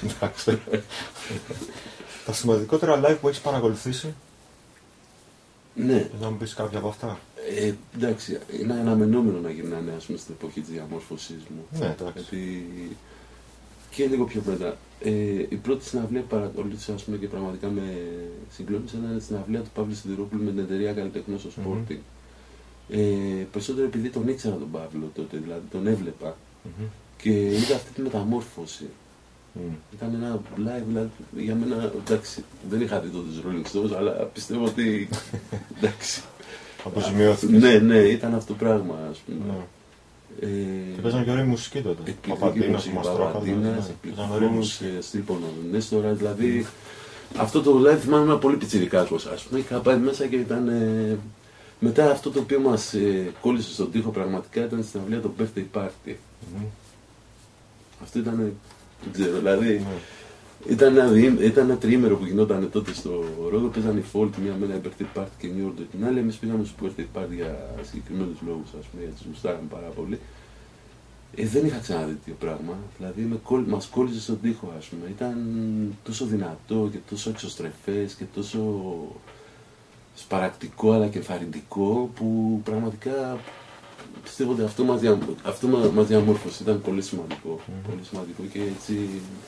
Τα σημαντικότερα live που έχεις παρακολουθήσει, ναι. να μου πεις κάποια από αυτά. Ε, εντάξει, είναι αναμενόμενο να γυρνάνε, ας πούμε, στην εποχή της διαμόρφωσής μου. Ναι, εντάξει. Γιατί... Και λίγο πιο μετά. Ε, η πρώτη συναυλία που παρακολούθησα, ας πούμε, και πραγματικά με συγκλώνησε ήταν η συναυλία του Παύλου Σιδηρόπουλου με την εταιρεία καλλιτεχνών στο Sporting. Mm-hmm. Ε, περισσότερο επειδή τον ήξερα τον Παύλο τότε, δηλαδή τον έβλεπα mm-hmm. και είδα αυτή τη μεταμόρφωση. Mm. Ήταν ένα live, δηλαδή, για μένα, εντάξει, δεν είχα δει τότε τους Rolling Stones, αλλά πιστεύω ότι, εντάξει. Αποζημιώθηκε. Ναι, ναι, ήταν αυτό το πράγμα, ας πούμε. Ναι. Ε, Και παίζανε και ωραία μουσική τότε. Εκπληκτική Παπαντίνας, μουσική, Μαστρόκαλος, Παπαντίνας, ναι. Παίζανε ωραία εκπληκτικός, μουσική. ε, Στρίπονο, Νέστορα, δηλαδή αυτό το live θυμάμαι ένα πολύ πιτσιρικάκος, ας πούμε, είχα πάει μέσα και ήταν, ε, μετά αυτό το οποίο μας ε, κόλλησε στον τοίχο πραγματικά ήταν στην αυλία το birthday party. Μμμ. Αυτό ήταν, δεν ξέρω, δηλαδή, Ναι. ήταν ένα, διή- ήταν ένα τριήμερο που γινόταν τότε στο Ρόδο, παίζανε οι Folk μια μέρα birthday party και New Order την άλλη, εμείς πήγαμε στο birthday party για συγκεκριμένους λόγους, ας πούμε, γιατί τους γουστάραμε πάρα πολύ. Ε, δεν είχα ξαναδεί τέτοιο πράγμα, δηλαδή με κόλλ, μας κόλλησε στον τοίχο, ας πούμε. Ήταν τόσο δυνατό και τόσο εξωστρεφές και τόσο σπαρακτικό αλλά και ενθαρρυντικό που πραγματικά πιστεύω ότι αυτό μας, δια, αυτό μα- μας διαμόρφωσε, ήταν πολύ σημαντικό, Mm-hmm. πολύ σημαντικό και έτσι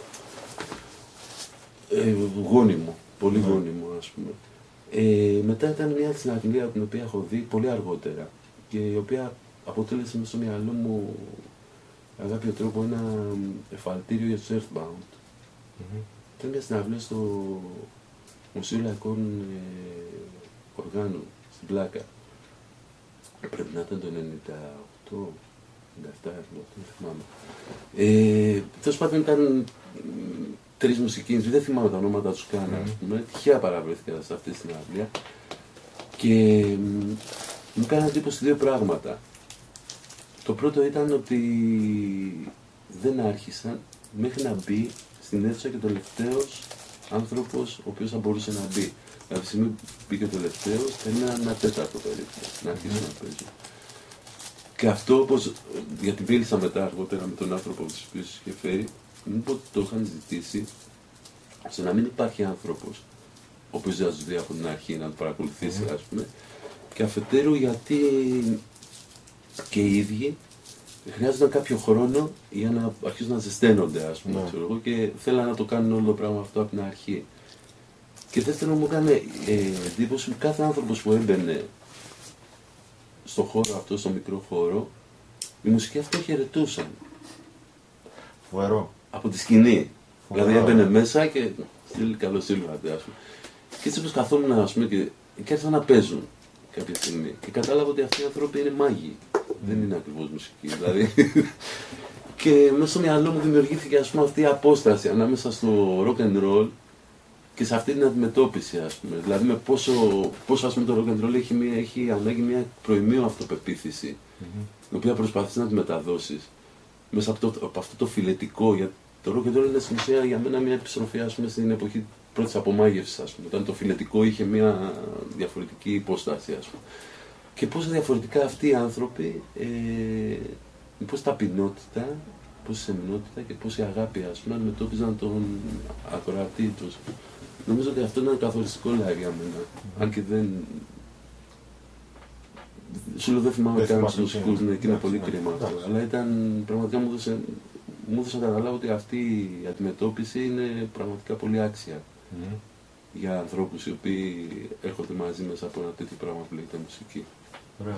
ε, γόνιμο, πολύ Ναι. γόνιμο, ας πούμε. Ε, μετά ήταν μια συναυλία την οποία έχω δει πολύ αργότερα και η οποία αποτέλεσε μέσα στο μυαλό μου κατά κάποιο τρόπο ένα εφαλτήριο για τους Earthbound. Μμμ. Ήταν μια συναυλία στο Μουσείο Λαϊκών ε, Οργάνων στην Πλάκα. Πρέπει να ήταν το ενενήντα οκτώ, ενενήντα επτά, ενενήντα οκτώ, δεν θυμάμαι. Ε, τέλος πάντων ήταν μ, τρεις μουσικίνες, δεν θυμάμαι τα ονόματα τους καν, Μμμ. ας πούμε. Τυχαία παραβρέθηκα σε αυτή τη συναυλία. Και μ, μου κάνανε εντύπωση δύο πράγματα. Το πρώτο ήταν ότι δεν άρχισαν μέχρι να μπει στην αίθουσα και ο τελευταίος άνθρωπος ο οποίος θα μπορούσε να μπει. Από τη στιγμή που μπήκε ο τελευταίος, περίμεναν ένα τέταρτο περίπου να αρχίσουν να παίζουν. Και αυτό, όπως, γιατί μίλησα μετά αργότερα με τον άνθρωπο ο οποίος είχε φέρει, μου είπε ότι το είχαν ζητήσει ώστε να μην υπάρχει άνθρωπος ο οποίος δεν θα τους δει από την αρχή να το παρακολουθήσει, Mhm. ας πούμε, και αφετέρου γιατί και οι ίδιοι χρειάζονταν κάποιο χρόνο για να αρχίσουν να ζεσταίνονται, ας πούμε, Ναι. ξέρω εγώ, και θέλανε να το κάνουν όλο το πράγμα αυτό από την αρχή. Και δεύτερον μου έκανε ε, εντύπωση που κάθε άνθρωπος που έμπαινε στο χώρο αυτό, στο μικρό χώρο, η μουσική αυτό χαιρετούσαν Φοβερό. από τη σκηνή. Φοβερό. Δηλαδή έμπαινε μέσα και στείλει καλώς ήλθατε, ας πούμε. Και έτσι όπως καθόμουν, ας πούμε, και, και άρχισαν να παίζουν κάποια στιγμή. Και κατάλαβα ότι αυτοί οι άνθρωποι είναι μάγοι. Δεν είναι ακριβώς μουσική. Δηλαδή. Και μέσα στο μυαλό μου δημιουργήθηκε, ας πούμε, αυτή η απόσταση ανάμεσα στο rock and roll και σε αυτή την αντιμετώπιση, ας πούμε. Δηλαδή με πόσο, πόσο ας πούμε, το rock and roll έχει, μια, έχει ανάγκη μια προημίου αυτοπεποίθηση, Μμμ. την οποία προσπαθείς να τη μεταδώσεις μέσα από, το, από αυτό το φιλετικό. Γιατί το rock and roll είναι στην ουσία για μένα μια επιστροφή, ας πούμε, στην εποχή πρώτης απομάγευσης, ας πούμε, όταν το φιλετικό είχε μια διαφορετική υπόσταση, ας πούμε. Και πόσο διαφορετικά αυτοί οι άνθρωποι, ε, πώς ταπεινότητα, πόση σεμνότητα και πόση αγάπη, ας πούμε, αντιμετώπιζαν τον ακροατή τους. Νομίζω ότι αυτό ήταν καθοριστικό live για μένα. Αν και δεν. Σου λέω δεν θυμάμαι Δεν καν θυμάσαι τους τι μουσικούς, είναι. ναι, και είναι Εντάξει, πολύ ναι. κρίμα αυτό. Εντάξει. Αλλά ήταν πραγματικά μου έδωσε, μου έδωσε να καταλάβω ότι αυτή η αντιμετώπιση είναι πραγματικά πολύ άξια Μμμ. για ανθρώπους οι οποίοι έρχονται μαζί μέσα από ένα τέτοιο πράγμα που λέγεται μουσική. Ωραία.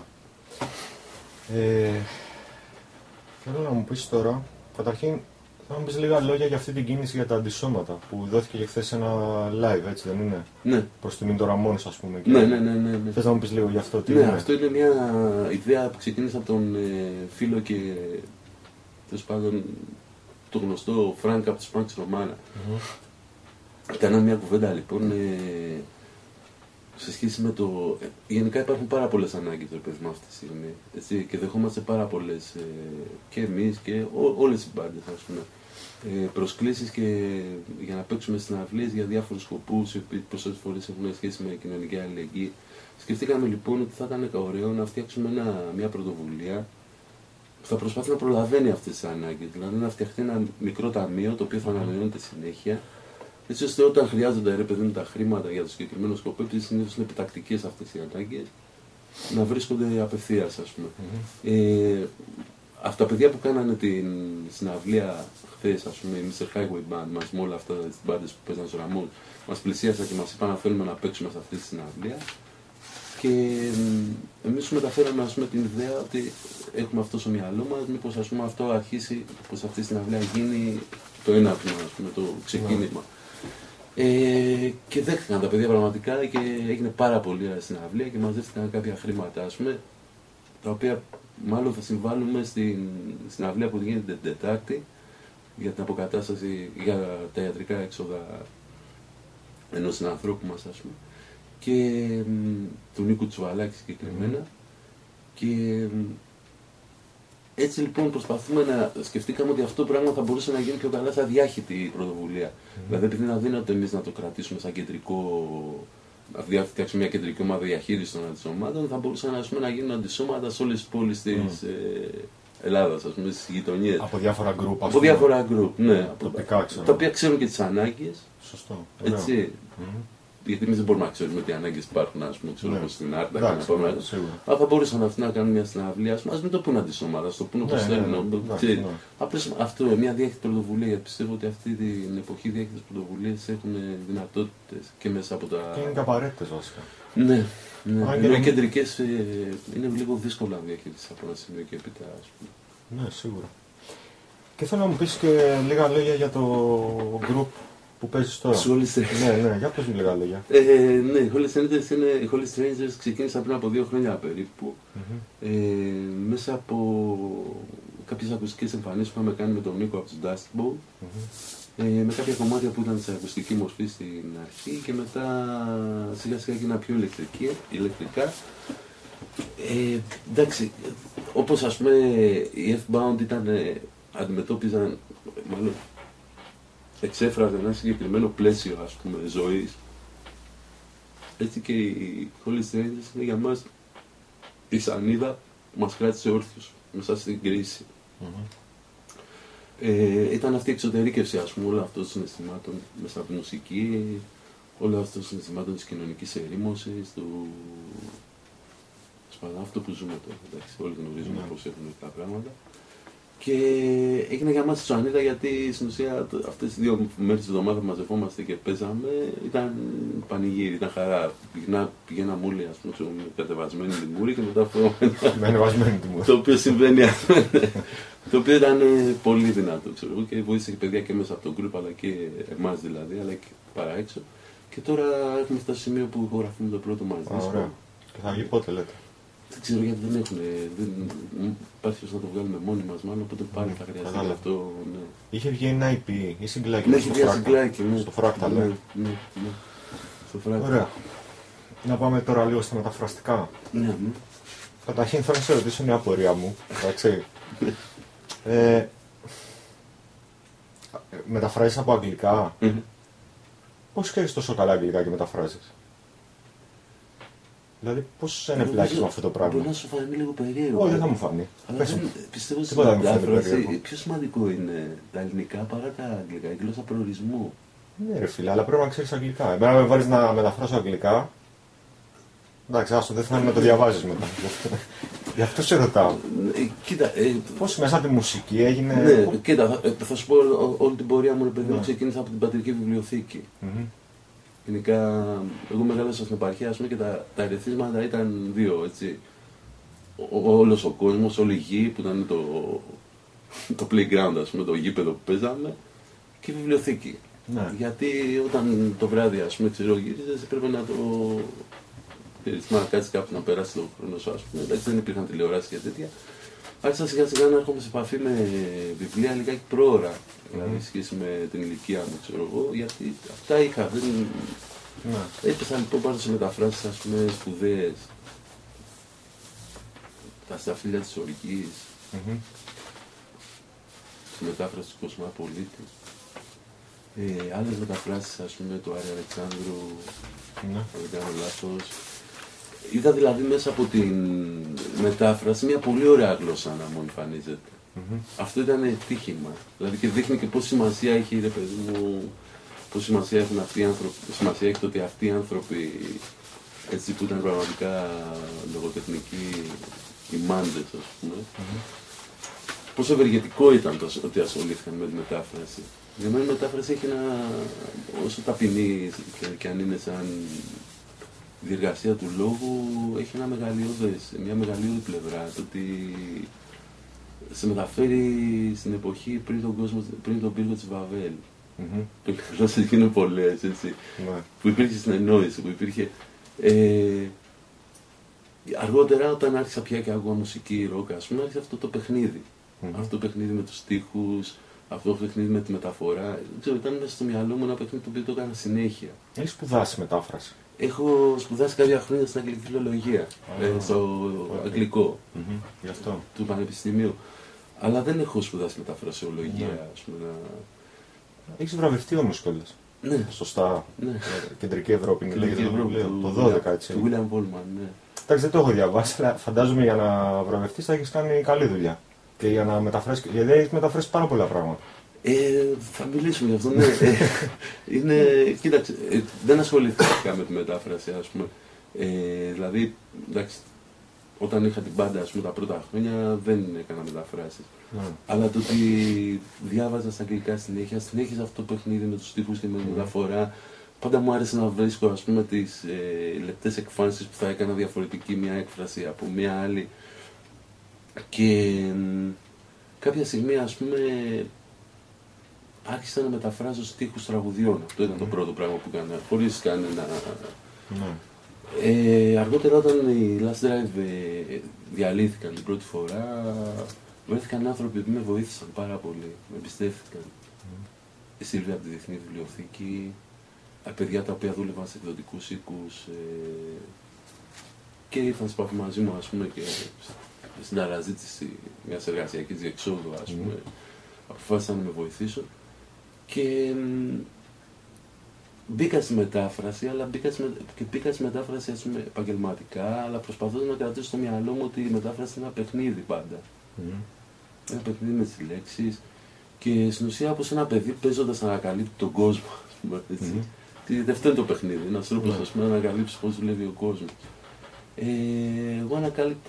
Ε, θέλω να μου πεις τώρα, καταρχήν, θα μου πεις λίγα λόγια για αυτή την κίνηση για τα αντισώματα που δόθηκε και χθες σε ένα live, έτσι δεν είναι? Ναι, Προς τιμήν των Ραμόνες, ας πούμε. Και ναι, ναι, ναι, ναι, ναι. Θες να μου πεις λίγο για αυτό, τι Ναι, είναι? αυτό είναι μια ιδέα που ξεκίνησε από τον ε, φίλο και τέλος πάντων το γνωστό Φρανκ από τους Φρανκς Ρωμάνα. Μμμ. Κάναμε μια κουβέντα λοιπόν ε, σε σχέση με το. Ε, γενικά υπάρχουν πάρα πολλές ανάγκες ρε παιδί μου αυτή τη στιγμή. Έτσι, και δεχόμαστε πάρα πολλές ε, και εμείς και ό, όλες οι μπάντες, ας πούμε. Ε, προσκλήσεις και για να παίξουμε συναυλίες για διάφορους σκοπούς οι οποίοι περισσότερες φορές έχουν σχέση με κοινωνική αλληλεγγύη. Σκεφτήκαμε λοιπόν ότι θα ήταν ωραίο να φτιάξουμε ένα, μια πρωτοβουλία που θα προσπαθεί να προλαβαίνει αυτές τις ανάγκες. Δηλαδή να φτιαχτεί ένα μικρό ταμείο το οποίο θα ανανεώνεται συνέχεια, έτσι ώστε όταν χρειάζονται ρε παιδί μου τα χρήματα για το συγκεκριμένο σκοπό, επειδή συνήθως είναι επιτακτικές αυτές οι ανάγκες, να βρίσκονται απευθείας, ας πούμε. Μμμ. Ε, αυτά τα παιδιά που κάνανε την συναυλία χθες, ας πούμε, η μίστερ Highway Band μας, με όλα αυτά τις μπάντες που παίζαν στο Ραμόν, μας πλησίασαν και μας είπαν να θέλουμε να παίξουμε σε αυτή τη συναυλία. Και εμείς σου μεταφέραμε ας πούμε, την ιδέα ότι έχουμε αυτό στο μυαλό μας, μήπως ας πούμε, αυτό αρχίσει, πως αυτή στην αυλαία γίνει το έναυσμα, ας πούμε, το ξεκίνημα. Ε, και δέχτηκαν τα παιδιά πραγματικά και έγινε πάρα πολύ στην αυλαία και μαζεύτηκαν κάποια χρήματα, ας πούμε, τα οποία μάλλον θα συμβάλλουμε στην, στην αυλαία που γίνεται την Τετάρτη για την αποκατάσταση, για τα ιατρικά έξοδα ενός συνανθρώπου μας, ας πούμε, και του Νίκου Τσουβαλάκη συγκεκριμένα. Mm. Και έτσι λοιπόν προσπαθούμε να σκεφτήκαμε ότι αυτό το πράγμα θα μπορούσε να γίνει πιο καλά σαν διάχυτη πρωτοβουλία. Mm. Δηλαδή, επειδή είναι αδύνατο εμείς να το κρατήσουμε σαν κεντρικό, να φτιάξουμε μια κεντρική ομάδα διαχείριση των αντισωμάτων, θα μπορούσαν ας πούμε, να γίνουν αντισώματα σε όλες τις πόλεις της mm. ε, Ελλάδας, ας πούμε, στις γειτονιές. Από διάφορα γκρουπ. Από διάφορα γκρουπ, ναι. Τοπικά, ξέρω. Τα οποία ξέρουν και τις ανάγκες. Σωστό. Έτσι. Mm. Γιατί εμείς δεν μπορούμε να ξέρουμε τι ανάγκες υπάρχουν, ας πούμε, ξέρω, ναι. στην Άρτα και να πάμε. Αλλά θα μπορούσαν αυτοί να κάνουν μια συναυλία, ας πούμε, μην το πούνε αντισώματα, ας το πούνε όπως ναι, θέλουν. Ναι, ναι. Απλώς αυτό, μια διάχυτη πρωτοβουλία, γιατί πιστεύω ότι αυτή την εποχή διάχυτες πρωτοβουλίες έχουν δυνατότητες και μέσα από τα. Και είναι και απαραίτητες βασικά. Ναι, ναι. Αν Είναι και κεντρικές, είναι λίγο δύσκολο να διαχειριστείς από ένα σημείο και έπειτα, ας πούμε. Ναι, σίγουρα. Και θέλω να μου πεις και λίγα λόγια για το group που παίζεις τώρα. Holy ναι, ναι, για πες μου λίγα λόγια. Ε, ναι, οι Holy Strangers, είναι, οι Holy Strangers ξεκίνησαν πριν από δύο χρόνια περίπου. Mm-hmm. Ε, μέσα από κάποιες ακουστικές εμφανίσεις που είχαμε κάνει με τον Νίκο από τους Dust Bowl. Mm-hmm. Ε, με κάποια κομμάτια που ήταν σε ακουστική μορφή στην αρχή και μετά σιγά σιγά έγιναν πιο ηλεκτρική, ηλεκτρικά. Ε, εντάξει, όπως ας πούμε οι F-Bound ήταν, αντιμετώπιζαν, μάλλον εξέφραζαν ένα συγκεκριμένο πλαίσιο ας πούμε ζωής, έτσι και οι Holy Strangers είναι για μας η σανίδα που μας κράτησε όρθιους μέσα στην κρίση. Mm-hmm. Ε, ήταν αυτή η εξωτερήκευση ας πούμε όλων αυτών των συναισθημάτων μέσα από τη μουσική, όλων αυτών των συναισθημάτων της κοινωνικής ερήμωσης, του σπανά αυτό που ζούμε τώρα, εντάξει, όλοι γνωρίζουμε mm-hmm. πώς έχουν τα πράγματα. Και έγινε για μας η Σουανίδα γιατί στην ουσία αυτές τις δύο μέρες της εβδομάδας που μαζευόμαστε και παίζαμε ήταν πανηγύρι, ήταν χαρά. Πηγαίνα, πηγαίναμε όλοι ας πούμε με κατεβασμένη τη μούρη και μετά φοβάμαι. Με ανεβασμένη τη μούρη. Το οποίο συμβαίνει, το οποίο ήταν πολύ δυνατό ξέρω, και βοήθησε και παιδιά και μέσα από τον group αλλά και εμάς δηλαδή, αλλά και παρά έξω. Και τώρα έχουμε φτάσει στο σημείο που ηχογραφούμε το πρώτο μας δίσκο. Ωραία. Και θα βγει πότε λέτε? Δεν ξέρω γιατί δεν έχουν. Δεν, υπάρχει ώστε να το βγάλουμε μόνοι μας, μάλλον οπότε πάλι θα χρειαστεί αυτό. Ναι. Είχε βγει ένα άι πι ή συγκλάκι ναι, στο συγκλάκι, ναι. Στο Fractal. Ναι, ναι, ναι. Στο Fractal. Ωραία. Να πάμε τώρα λίγο στα μεταφραστικά. Ναι, ναι. Καταρχήν θέλω να σε ρωτήσω μια απορία μου. Εντάξει. ε, μεταφράζεις από αγγλικά. Mm-hmm. Πώς ξέρεις τόσο καλά αγγλικά και μεταφράζεις? Δηλαδή, πώς ενεπλάκεις με αυτό το πράγμα? Μπορεί να σου φανεί λίγο περίεργο. Όχι, δεν θα μου φανεί. Αλλά δεν, πιστεύω ότι στην μετάφραση πιο σημαντικό είναι τα ελληνικά παρά τα αγγλικά, η γλώσσα προορισμού. Ναι, ρε φίλε, αλλά πρέπει να ξέρεις αγγλικά. Εμένα με βάλεις να μεταφράσω αγγλικά. Εντάξει, άστο, δεν θα είναι να το διαβάζεις μετά. Γι' αυτό σε ρωτάω. Ε, κοίτα. Ε, πώς μέσα από τη μουσική έγινε. Ναι, κοίτα, θα, θα σου πω όλη την πορεία μου, ρε παιδί μου, ξεκίνησα από την πατρική βιβλιοθήκη. Mm-hmm. Γενικά, εγώ μεγάλωσα στην επαρχία ας πούμε, και τα, τα ερεθίσματα ήταν δύο, έτσι. Ο, όλος ο κόσμος, όλη η γη που ήταν το, το playground, ας πούμε, το γήπεδο που παίζαμε και η βιβλιοθήκη. Ναι. Γιατί όταν το βράδυ, ας πούμε, ξέρω, γύριζες, έπρεπε να το... να κάτσεις κάπου να περάσει τον χρόνο σου, ας πούμε, εντάξει, δεν υπήρχαν τηλεοράσεις και τέτοια. Άρχισα σιγά σιγά να έρχομαι σε επαφή με βιβλία λιγάκι πρόωρα. Mm-hmm. Δηλαδή, σχέση με την ηλικία μου, ξέρω εγώ, γιατί αυτά είχα. Δεν... Ναι. Έπεσαν λοιπόν πάνω σε μεταφράσεις, ας πούμε, σπουδαίες. Τα σταφύλια της Οργής. Mm-hmm. Τη μετάφραση του Κοσμαπολίτη. Ε, άλλες μεταφράσεις, ας πούμε, του Άρη Αλεξάνδρου. Mm-hmm. Αν δεν κάνω λάθος. Είδα δηλαδή μέσα από την μετάφραση μια πολύ ωραία γλώσσα να μου εμφανίζεται. Mm-hmm. Αυτό ήταν τύχημα. Δηλαδή και δείχνει και πόση σημασία έχει, ρε παιδί μου, πόση σημασία έχουν αυτοί οι άνθρωποι, σημασία έχει το ότι αυτοί οι άνθρωποι έτσι που ήταν πραγματικά λογοτεχνικοί, οι μάντες ας πούμε, mm-hmm. πόσο ευεργετικό ήταν το ότι ασχολήθηκαν με τη μετάφραση. Για μένα η μετάφραση έχει ένα, όσο ταπεινή και, και αν είναι σαν η διεργασία του λόγου έχει ένα μεγαλειώδες, μια μεγαλειώδη πλευρά, το ότι σε μεταφέρει στην εποχή πριν τον, κόσμο, πριν τον πύργο της Βαβέλ. Mm-hmm. Το γεγονός ότι είναι πολλές, έτσι, Ναι. που υπήρχε συνεννόηση, που υπήρχε... Ε, αργότερα όταν άρχισα πια και άκουγα μουσική ροκ, ας πούμε, άρχισε αυτό το παιχνίδι. Mm-hmm. Αυτό το παιχνίδι με τους στίχους, αυτό το παιχνίδι με τη μεταφορά. Δεν ξέρω, ήταν μέσα στο μυαλό μου ένα παιχνίδι το οποίο το έκανα συνέχεια. Έχεις σπουδάσει μετάφραση. Έχω σπουδάσει κάποια χρόνια στην αγγλική φιλολογία, Ah, ε, στο okay. αγγλικό Mm-hmm. Γι' αυτό. του Πανεπιστημίου. Αλλά δεν έχω σπουδάσει μεταφρασιολογία, Ναι. ας πούμε. Να... Έχεις βραβευτεί όμως κιόλας. Ναι, Σωστά. ναι. Κεντρική Ευρώπη είναι Κεντρική λέγεται το Ευρώπη, βιβλίο. του- Το δώδεκα, έτσι. Του William Wallman, ναι. Εντάξει, δεν το έχω διαβάσει, αλλά φαντάζομαι για να βραβευτείς θα έχεις κάνει καλή δουλειά. Και για να μεταφράσεις, γιατί έχεις μεταφράσει πάρα πολλά πράγματα. Ε, θα μιλήσουμε γι' αυτό, ναι. Ε, είναι, κοίταξε, ε, δεν ασχολήθηκα με τη μετάφραση, ας πούμε. Ε, δηλαδή, εντάξει, όταν είχα την μπάντα, ας πούμε, τα πρώτα χρόνια δεν έκανα μεταφράσεις. Ναι. Αλλά το ότι διάβαζα στα αγγλικά συνέχεια, συνέχιζα αυτό το παιχνίδι με τους στίχους και με τη μεταφορά. Πάντα μου άρεσε να βρίσκω, ας πούμε, τις ε, λεπτές εκφάνσεις που θα έκανα διαφορετική μια έκφραση από μια άλλη. Και μ, κάποια στιγμή, ας πούμε, άρχισα να μεταφράζω στίχους τραγουδιών. Αυτό ήταν το πρώτο πράγμα που έκανα, χωρίς κανένα... Ναι. Ε, αργότερα όταν οι Last Drive ε, διαλύθηκαν την πρώτη φορά, βρέθηκαν άνθρωποι που με βοήθησαν πάρα πολύ, με εμπιστεύτηκαν. Mm. Η Σίλβια από τη Διεθνή Βιβλιοθήκη, τα παιδιά τα οποία δούλευαν σε εκδοτικούς οίκους ε, και ήρθαν σε επαφή μαζί μου, ας πούμε, και στην αναζήτηση μιας εργασιακής διεξόδου, ας πούμε, mm. αποφάσισαν να με βοηθήσουν. Και μ, μπήκα στη μετάφραση, αλλά μπήκα στη, και μπήκα στη μετάφραση, ας πούμε, επαγγελματικά, αλλά προσπαθώντας να κρατήσω στο μυαλό μου ότι η μετάφραση είναι ένα παιχνίδι πάντα. Mm. Ένα παιχνίδι με τις λέξεις και στην ουσία όπως ένα παιδί παίζοντας να ανακαλύπτει τον κόσμο, ας πούμε, έτσι. Mm. Τι, αυτό είναι το παιχνίδι, ένας τρόπος, mm. ας πούμε, να ανακαλύψει πώς δουλεύει ο κόσμος. Ε, εγώ ανακάλυπτα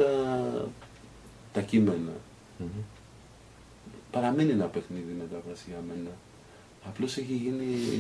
τα κείμενα. Mm. Παραμένει ένα παιχνίδι η μετάφραση για μένα. Απλώς έχει γίνει...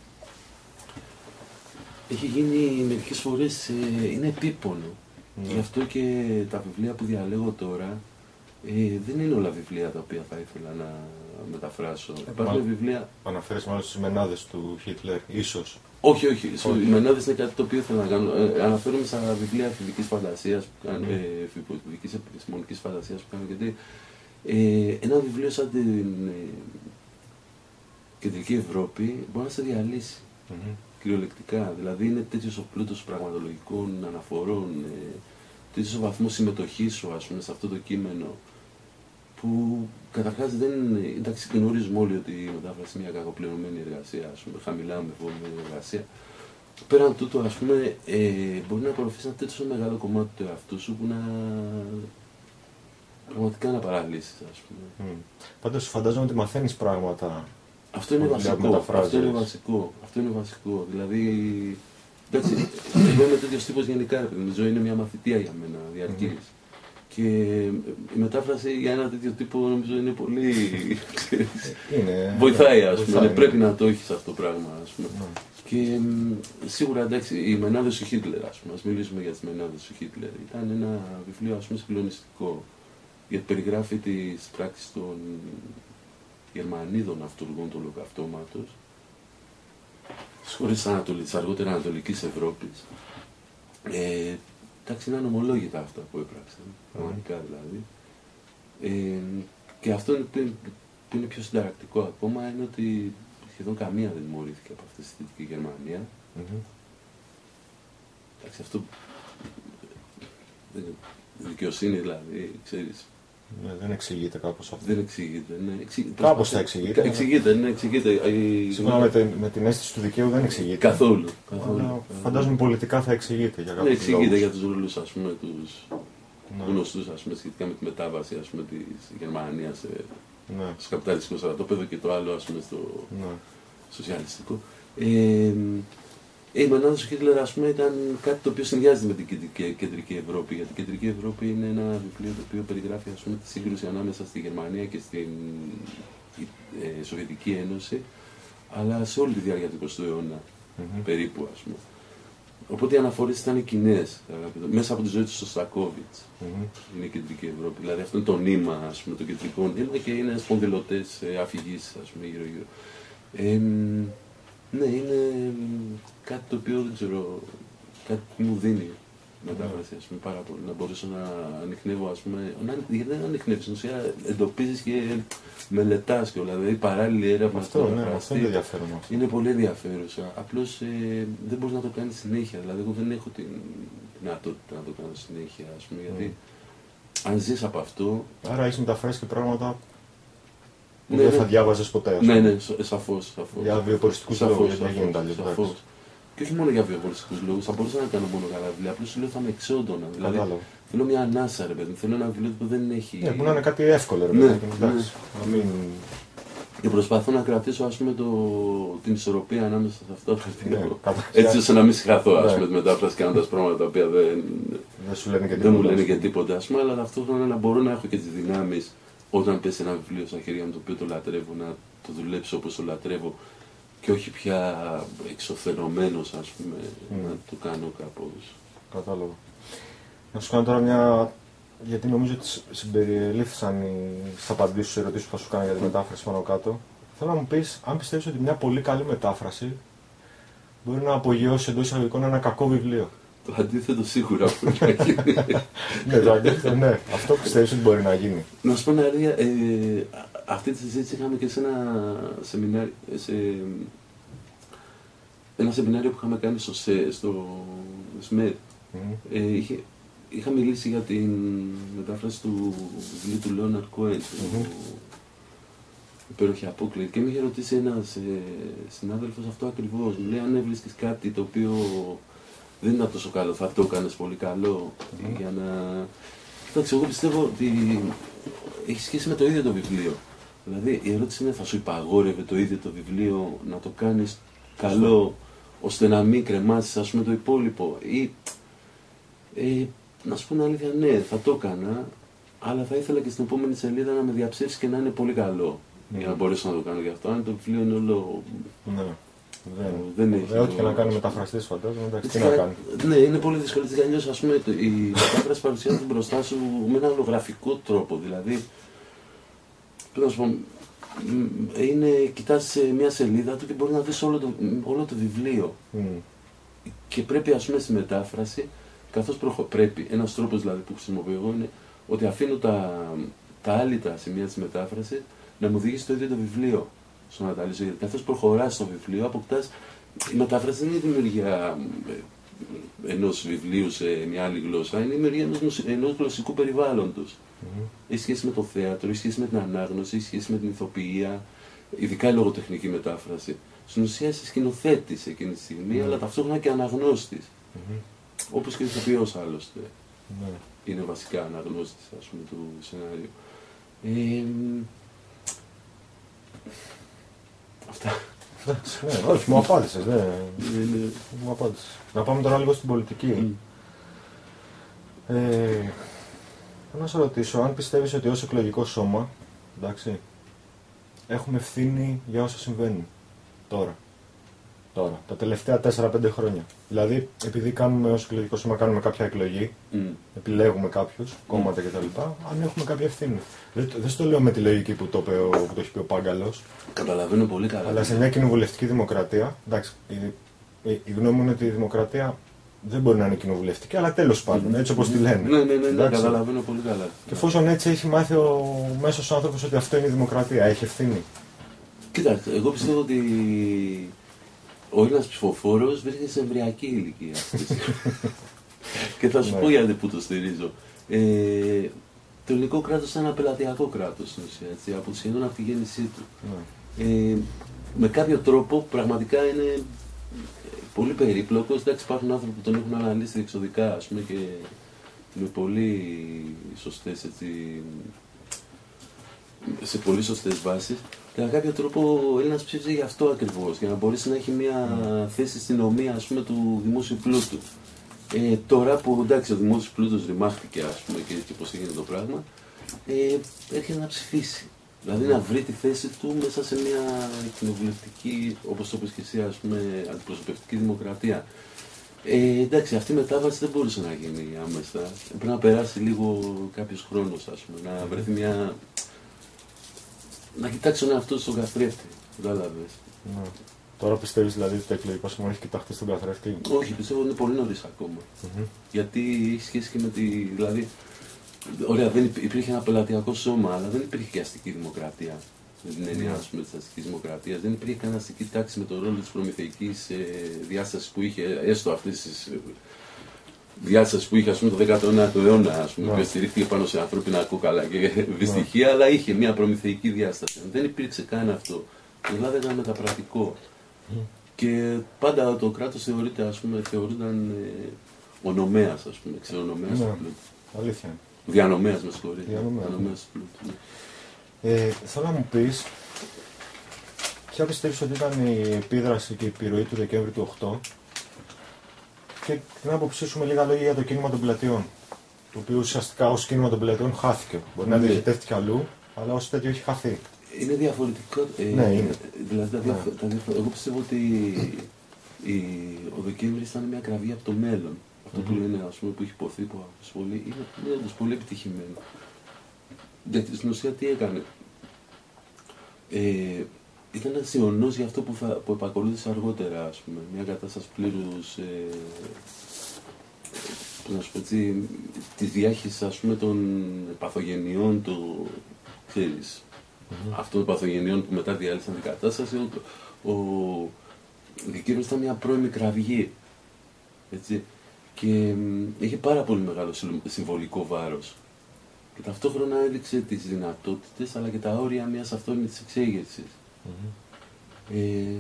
Έχει γίνει μερικές φορές, ε, είναι επίπονο. Mm. Γι' αυτό και τα βιβλία που διαλέγω τώρα ε, δεν είναι όλα βιβλία τα οποία θα ήθελα να μεταφράσω. Ε, Υπάρχουν βιβλία... Αναφέρεις μάλλον στις μενάδες του Χίτλερ, ίσως. Όχι, όχι. όχι. Οι μενάδες είναι κάτι το οποίο ήθελα να κάνω. Ε, αναφέρομαι στα βιβλία εφηβικής φαντασίας, που κάνω, mm. ε, εφηβικής επιστημονικής φαντασίας που κάνω, γιατί ε, ένα βιβλίο σαν την ε, Κεντρική Ευρώπη μπορεί να σε διαλύσει. Mm-hmm. Κυριολεκτικά. Δηλαδή είναι τέτοιος ο πλούτος πραγματολογικών αναφορών, ε, τέτοιος ο βαθμός συμμετοχής σου, ας πούμε, σε αυτό το κείμενο, που καταρχάς δεν είναι. Εντάξει, γνωρίζουμε όλοι ότι η μετάφραση είναι μια κακοπληρωμένη εργασία, ας πούμε, χαμηλά αμοιβόμενη εργασία. Πέραν τούτου, ας πούμε, ε, μπορεί να απορροφήσει ένα τέτοιο μεγάλο κομμάτι του εαυτού σου που να. Πραγματικά να παραλύσεις, ας πούμε. Mm. Πάντως φαντάζομαι ότι μαθαίνεις πράγματα. Αυτό είναι βασικό. Αυτό είναι βασικό. Αυτό είναι βασικό. Δηλαδή, εντάξει, εγώ είμαι τέτοιος τύπος γενικά. Η ζωή είναι μια μαθητεία για μένα, διαρκής. Mm-hmm. Και η μετάφραση για ένα τέτοιο τύπο νομίζω είναι πολύ. είναι, βοηθάει, ας πούμε. βοηθάει, πρέπει ναι. να το έχεις αυτό το πράγμα, ας πούμε. Mm. Και σίγουρα, εντάξει, οι μενάδες του Χίτλερ, ας πούμε. Ας μιλήσουμε για τις μενάδες του Χίτλερ. Ήταν ένα βιβλίο, ας πούμε, συγκλονιστικό. Γιατί περιγράφει τις πράξεις των Γερμανίδων αυτούργων του ολοκαυτώματος στις χώρες της αργότερα Ανατολικής Ευρώπης. Ε, εντάξει, είναι ανομολόγητα αυτά που έπραξαν, πραγματικά δηλαδή. Ε, και αυτό που, που είναι πιο συνταρακτικό ακόμα είναι ότι σχεδόν καμία δεν τιμωρήθηκε από αυτή τη Δυτική Γερμανία. Mm-hmm. Εντάξει, αυτό δικαιοσύνη δηλαδή, ξέρεις. Ναι, δεν εξηγείται κάπως αυτό. Δεν εξηγείται. Ναι. Εξηγ... Κάπως θα εξηγείται. Εξηγείται, ναι, εξηγείται. Σύμφωνα με, την, με την αίσθηση του δικαίου δεν εξηγείται. Καθόλου. καθόλου. Αλλά φαντάζομαι πολιτικά θα εξηγείται για κάποιους ναι, εξηγείται λόγους. για τους ρόλους, ας πούμε, τους ναι. γνωστούς, ας πούμε, σχετικά με τη μετάβαση, ας πούμε, της Γερμανίας σε... ναι. στο καπιταλιστικό στρατόπεδο και το άλλο, ας πούμε, στο ναι. σοσιαλιστικό. Ε, η μενάδες του Χίτλερ, ας πούμε, ήταν κάτι το οποίο συνδυάζεται με την Κεντρική Ευρώπη. Γιατί η Κεντρική Ευρώπη είναι ένα βιβλίο το οποίο περιγράφει, ας πούμε, τη σύγκρουση ανάμεσα στη Γερμανία και στην ε, Σοβιετική Ένωση, αλλά σε όλη τη διάρκεια του εικοστού αιώνα, mm-hmm. περίπου, ας πούμε. Οπότε οι αναφορές ήταν κοινές. Μέσα από τη ζωή του Σωστακόβιτς. Mm-hmm. Είναι η κεντρική Ευρώπη. Δηλαδή αυτό είναι το νήμα, ας πούμε, το κεντρικό νήμα και είναι σπονδυλωτές αφηγήσεις, ας πούμε, γύρω-γύρω. Ε, ναι, είναι κάτι το οποίο δεν ξέρω, κάτι που μου δίνει μετάφραση, ας πούμε, πάρα πολύ. Να μπορέσω να ανιχνεύω, ας πούμε, να, γιατί δεν ανιχνεύεις, στην ουσία εντοπίζεις και μελετάς και όλα, δηλαδή παράλληλη έρευνα. Αυτό, ναι, αυτό είναι ενδιαφέρον. Είναι πολύ ενδιαφέρουσα. Απλώς ε, δεν μπορείς να το κάνεις συνέχεια, δηλαδή εγώ δεν έχω την δυνατότητα να το κάνω συνέχεια, ας πούμε, γιατί mm. αν ζεις από αυτό... Άρα έχεις μεταφράσει και πράγματα που ναι, δεν ναι. θα διάβαζες ποτέ, ας πούμε. Ναι, ναι, σαφώς, σαφώς. Για βιοποριστικούς λόγους, γιατί δεν γίνεται αλλιώς. Και όχι μόνο για βιοποριστικούς λόγους, θα μπορούσα να κάνω μόνο καλά βιβλία. Απλώς σου λέω θα με εξόντωνα. Δηλαδή, Κατάλαβα. θέλω μια ανάσα, ρε παιδί. Θέλω ένα βιβλίο που δεν έχει. Ναι, που να είναι κάτι εύκολο, ρε παιδί. Ναι, ναι, ναι. Να μην... Και προσπαθώ να κρατήσω, ας πούμε, το... την ισορροπία ανάμεσα σε αυτό. Ναι, έτσι ώστε να μην συγχαθώ, ας πούμε, τη μετάφραση κάνοντας πράγματα τα οποία δεν, δεν, σου λένε και δεν μου λένε και τίποτα, ας πούμε, αλλά ταυτόχρονα να μπορώ να έχω και τις δυνάμεις όταν πέσει ένα βιβλίο στα χέρια μου το οποίο το λατρεύω, να το δουλέψω όπως το λατρεύω. Και όχι πια εξωφαινωμένος, ας πούμε, mm. να το κάνω κάπως. Κατάλαβα. Να σου κάνω τώρα μια... γιατί νομίζω ότι συμπεριελήφθησαν στις απαντήσεις στις ερωτήσεις που θα σου κάνω για τη μετάφραση πάνω κάτω. Θέλω να μου πεις αν πιστεύεις ότι μια πολύ καλή μετάφραση μπορεί να απογειώσει εντός εισαγωγικών ένα κακό βιβλίο. Το αντίθετο σίγουρα μπορεί να γίνει. Ναι, το αντίθετο, ναι. Αυτό πιστεύεις ότι μπορεί να γίνει. Να σου πω την αλήθεια, ε, αυτή τη συζήτηση είχαμε και σε ένα σεμινάριο, σε ένα σεμινάριο που είχαμε κάνει στο, στο ΣΜΕΡ. Mm-hmm. Ε, είχε, είχα μιλήσει για την μετάφραση του βιβλίου του Λέοναρντ Κόεν, mm-hmm. υπέροχη Απόκλητη, και με είχε ρωτήσει ένας ε, συνάδελφος αυτό ακριβώς. Μου λέει αν έβρισκες κάτι το οποίο δεν ήταν τόσο καλό, θα το έκανες πολύ καλό, mm-hmm. για να... Κοιτάξτε, εγώ πιστεύω ότι έχει σχέση με το ίδιο το βιβλίο. Δηλαδή η ερώτηση είναι θα σου υπαγόρευε το ίδιο το βιβλίο να το κάνεις καλό ώστε να μην κρεμάσεις, ας πούμε, το υπόλοιπο, ή ε, να σου πω την αλήθεια, ναι, θα το έκανα, αλλά θα ήθελα και στην επόμενη σελίδα να με διαψεύσει και να είναι πολύ καλό, mm. για να μπορέσω να το κάνω γι' αυτό. Αν το βιβλίο είναι όλο... Ναι. Δεν, δεν έχει. Ό,τι και να κάνει μεταφραστής, φαντάζομαι, εντάξει, τι να κάνει. Ναι, είναι πολύ δύσκολο. Έτσι κι αλλιώς, ας πούμε, η μετάφραση παρουσιάζεται μπροστά σου με έναν ολογραφικό τρόπο. Δηλαδή, πρέπει να σου πω, είναι, κοιτάς μια σελίδα του και μπορεί να δεις όλο το, όλο το βιβλίο. Mm. Και πρέπει, ας πούμε, στη μετάφραση, καθώς προχω... πρέπει, ένας τρόπος δηλαδή που χρησιμοποιώ εγώ είναι ότι αφήνω τα, τα άλυτα σημεία της μετάφρασης να μου οδηγήσει το ίδιο το βιβλίο στο να τα λύσω. Γιατί καθώς προχωράς στο βιβλίο, αποκτάς. Η μετάφραση δεν είναι η δημιουργία ενός βιβλίου σε μια άλλη γλώσσα, είναι η δημιουργία ενός, ενός γλωσσικού περιβάλλοντος. Mm-hmm. Έχει σχέση με το θέατρο, έχει σχέση με την ανάγνωση, έχει σχέση με την ηθοποιία, ειδικά η λογοτεχνική μετάφραση. Στην ουσία είσαι σκηνοθέτης εκείνη τη στιγμή, mm-hmm. αλλά ταυτόχρονα και αναγνώστης. Mm-hmm. Όπως και ο ηθοποιός άλλωστε. Mm-hmm. Είναι βασικά αναγνώστης, ας πούμε, του σενάριου. Ε, αυτά. Ναι, όχι, μου απάντησες, ναι. Μου απάντησες. Να πάμε τώρα λίγο στην πολιτική. Mm. Ε, θέλω να σε ρωτήσω, αν πιστεύεις ότι ως εκλογικό σώμα, εντάξει, έχουμε ευθύνη για όσα συμβαίνουν τώρα. Τώρα, τα τελευταία τέσσερα πέντε χρόνια. Δηλαδή, επειδή κάνουμε ως εκλογικό σώμα κάνουμε κάποια εκλογή, mm. επιλέγουμε κάποιους, κόμματα mm. κτλ. Αν έχουμε κάποια ευθύνη. Δεν, δεν στο λέω με τη λογική που το, ο, που το έχει πει ο Πάγκαλος. Καταλαβαίνω πολύ καλά. Αλλά σε μια κοινοβουλευτική δημοκρατία, εντάξει, η, η, η γνώμη μου είναι ότι η δημοκρατία δεν μπορεί να είναι κοινοβουλευτική, αλλά τέλος πάντων, έτσι όπως τη λένε. Ναι, ναι, ναι, ναι, καταλαβαίνω πολύ καλά. Και εφόσον έτσι έχει μάθει ο μέσος άνθρωπος ότι αυτό είναι η δημοκρατία, έχει ευθύνη. Κοιτάξτε, εγώ πιστεύω ότι ο Έλληνας ψηφοφόρος βρίσκεται σε εμβριακή ηλικία. Και θα σου πω γιατί που το στηρίζω. Ε, το ελληνικό κράτος είναι ένα πελατειακό κράτος στην ουσία, έτσι, από σχεδόν από τη γέννησή του. Ε, με κάποιο τρόπο πραγματικά είναι πολύ περίπλοκος. Εντάξει, υπάρχουν άνθρωποι που τον έχουν αναλύσει διεξοδικά, ας πούμε, και με πολύ σωστές, έτσι, σε πολύ σωστές βάσεις. Και με κάποιο τρόπο ο Έλληνας ψήφιζε γι' αυτό ακριβώς, για να μπορέσει να έχει μια mm. θέση στην ομοία, ας πούμε, του δημόσιου πλούτου. Ε, τώρα που, εντάξει, ο δημόσιος πλούτος ρημάχτηκε, ας πούμε, και έτσι πώς έγινε το πράγμα, ε, έρχεται να ψηφίσει. Δηλαδή να βρει τη θέση του μέσα σε μια κοινοβουλευτική, όπως το είπες και εσύ, ας πούμε, αντιπροσωπευτική δημοκρατία. Ε, εντάξει, αυτή η μετάβαση δεν μπορούσε να γίνει άμεσα. Πρέπει να περάσει λίγο κάποιος χρόνος, ας πούμε, να βρεθεί μια... να κοιτάξει τον εαυτό στον καθρέφτη, κατάλαβες. Ναι. Τώρα πιστεύεις δηλαδή ότι το εκλογικό σύμβολο έχει κοιταχτεί στον καθρέφτη? Όχι, πιστεύω ότι είναι πολύ νωρίς ακόμα. Mm-hmm. Γιατί έχει σχέση και με τη... δηλαδή, ωραία, δεν υπήρχε ένα πελατειακό σώμα, αλλά δεν υπήρχε και αστική δημοκρατία. Με την έννοια Yeah. τη αστική δημοκρατία. Δεν υπήρχε καν αστική τάξη με τον ρόλο τη προμηθεϊκή ε, διάσταση που είχε, έστω αυτή τη ε, διάσταση που είχε ας πούμε, το δέκατο ένατο αιώνα, ας πούμε, Yeah. που στηρίχθηκε πάνω σε ανθρώπινα κόκαλα και δυστυχία, yeah. αλλά είχε μια προμηθεϊκή διάσταση. Δεν υπήρξε καν αυτό. Η Ελλάδα ήταν μεταπρατικό. Mm. Και πάντα το κράτος θεωρείται, ας πούμε, θεωρούνταν ε, ο νομέας, ας πούμε, ξενονομέας Yeah. του πλούτου. Αλήθεια. Διανομέας, με συγχωρείτε. Διανομέας του πλούτου. Ε, θέλω να μου πεις, ποια πιστεύεις ότι ήταν η επίδραση και η επιρροή του Δεκέμβρη του οκτώ και την άποψή σου με λίγα λόγια για το κίνημα των πλατειών, το οποίο ουσιαστικά ως κίνημα των πλατειών χάθηκε. Μπορεί να διοχετεύτηκε αλλού, αλλά ως τέτοιο έχει χαθεί. Είναι διαφορετικό. Ε, ναι, είναι. Δηλαδή, τα διαφο- τα διαφο- εγώ πιστεύω ότι η, ο Δεκέμβρης ήταν μια κραυγή από το μέλλον. Αυτό mm-hmm. που λένε, ας πούμε, που έχει υποθεί από πολύ, είναι, είναι όντως πολύ επιτυχημένο. Γιατί στην ουσία τι έκανε. Ε, ήταν ένα σιωνός για αυτό που, θα, που επακολούθησε αργότερα, ας πούμε. Μια κατάσταση πλήρους, ε, να σου πω έτσι, της διάχυσης, ας πούμε, των παθογενειών του, ξέρεις, mm-hmm. αυτών των παθογενειών που μετά διάλυσαν την κατάσταση. Ο, ο Δεκέμβρης ήταν μια πρώιμη κραυγή, έτσι, και είχε πάρα πολύ μεγάλο συμβολικό βάρος. Και ταυτόχρονα έδειξε τις δυνατότητες αλλά και τα όρια μιας αυτόνομης εξέγερσης. Mm-hmm. Ε,